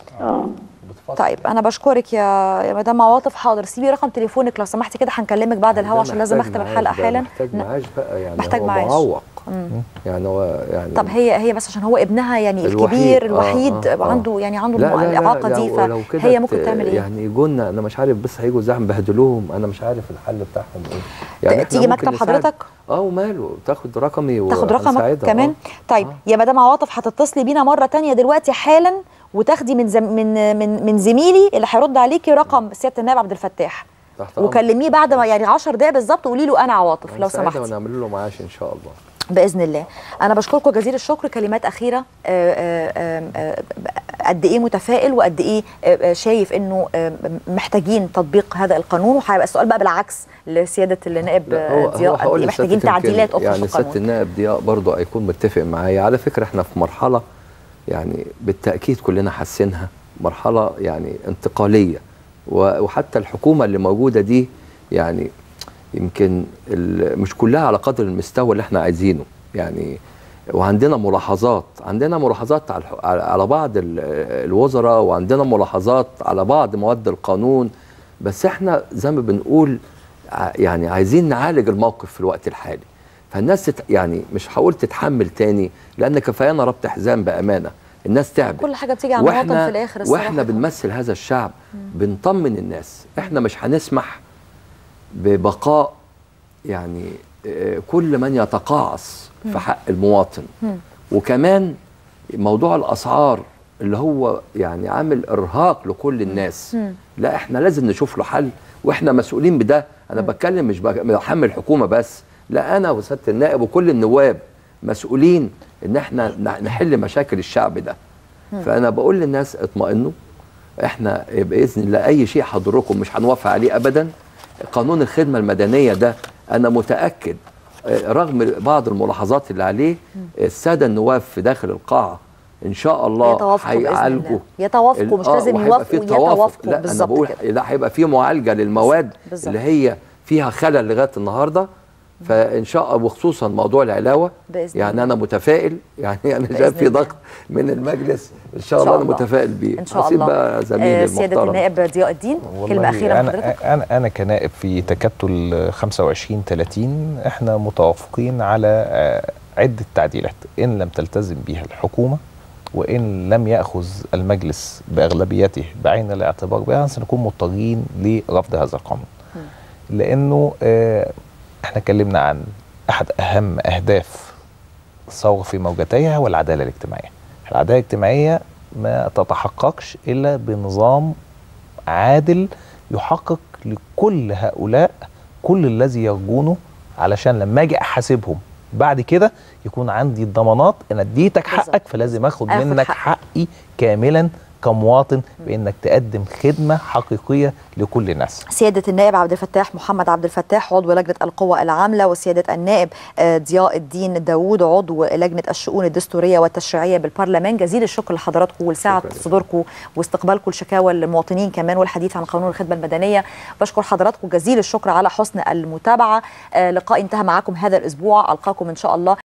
طيب انا بشكرك يا مدام عواطف. حاضر، سيبي رقم تليفونك لو سمحتي كده، هنكلمك بعد الهوا عشان لازم اختم الحلقه حالا. محتاج معاش بقى، يعني محتاج هو معاش. معوق يعني هو يعني. طب هي بس عشان هو ابنها يعني الكبير الوحيد عنده يعني عنده الاعاقه دي، فهي ممكن تعمل ايه؟ يعني يجونا انا مش عارف، بس هيجوا زعم بهدلوهم، انا مش عارف الحل بتاعهم ايه. يعني تيجي مكتب حضرتك؟ وماله، تاخد رقمي تاخد رقمك كمان. طيب يا مدام عواطف هتتصلي بينا مره ثانيه دلوقتي حالا، وتاخدي من زميلي اللي هيرد عليكي رقم سياده النائب عبد الفتاح، وكلميه بعد ما يعني 10 دقائق بالظبط، وقولي له انا عواطف لو سمحتي، ونعمل له معاش ان شاء الله باذن الله. انا بشكركم جزيل الشكر. كلمات اخيره، قد ايه متفائل وقد ايه شايف انه محتاجين تطبيق هذا القانون، وهيبقى السؤال بقى بالعكس لسياده النائب ضياء، قد ايه محتاجين تعديلات اخرى يعني في القانون. سياده النائب ضياء برضه هيكون متفق معايا. على فكره احنا في مرحله يعني بالتاكيد كلنا حاسينها، مرحله يعني انتقاليه، وحتى الحكومه اللي موجوده دي يعني يمكن مش كلها على قدر المستوى اللي احنا عايزينه يعني. وعندنا ملاحظات على بعض الوزراء، وعندنا ملاحظات على بعض مواد القانون، بس احنا زي ما بنقول يعني عايزين نعالج الموقف في الوقت الحالي. فالناس يعني مش هقول تتحمل تاني، لان كفايانا ربط حزام بامانه، الناس تعبت، كل حاجه بتيجي على المواطن في الاخر الصراحه. واحنا بنمثل هذا الشعب، بنطمن الناس، احنا مش هنسمح ببقاء يعني كل من يتقاعس في حق المواطن. وكمان موضوع الاسعار اللي هو يعني عامل ارهاق لكل الناس، لا احنا لازم نشوف له حل، واحنا مسؤولين بده. انا بتكلم مش بحمل الحكومه بس، لا انا وسياده النائب وكل النواب مسؤولين ان احنا نحل مشاكل الشعب ده. فانا بقول للناس اطمئنوا، احنا باذن الله اي شيء حضركم مش هنوافق عليه ابدا. قانون الخدمه المدنيه ده انا متاكد رغم بعض الملاحظات اللي عليه، الساده النواب في داخل القاعه ان شاء الله هيعالجوا، يتوافقوا، مش لازم يوافقوا، يتوافقوا بالظبط كده. لا هيبقى في معالجه للمواد اللي هي فيها خلل لغايه النهارده، فان شاء الله، وخصوصا موضوع العلاوه يعني انا متفائل، يعني انا شايف في ضغط من المجلس ان شاء الله، انا متفائل بيه ان شاء الله. بقى زميلي سياده النائب ضياء الدين، كلمه اخيره من حضرتك. انا كنائب في تكتل 25/30 احنا متوافقين على عده تعديلات ان لم تلتزم بها الحكومه، وان لم ياخذ المجلس باغلبيته بعين الاعتبار بها، سنكون مضطرين لرفض هذا القانون. لانه احنا اتكلمنا عن احد اهم اهداف الثوره في موجتيها هو العداله الاجتماعيه. العداله الاجتماعيه ما تتحققش الا بنظام عادل يحقق لكل هؤلاء كل الذي يرجونه، علشان لما اجي احاسبهم بعد كده يكون عندي الضمانات ان اديتك حقك، فلازم اخد منك حقي كاملا كمواطن بانك تقدم خدمه حقيقيه لكل الناس. سياده النائب عبد الفتاح محمد عبد الفتاح عضو لجنه القوى العامله، وسياده النائب ضياء الدين داوود عضو لجنه الشؤون الدستوريه والتشريعيه بالبرلمان، جزيل الشكر لحضراتكم ولسعه صدوركم واستقبالكم لشكاوى المواطنين كمان والحديث عن قانون الخدمه المدنيه. بشكر حضراتكم جزيل الشكر على حسن المتابعه. لقاء انتهى معكم هذا الاسبوع، القاكم ان شاء الله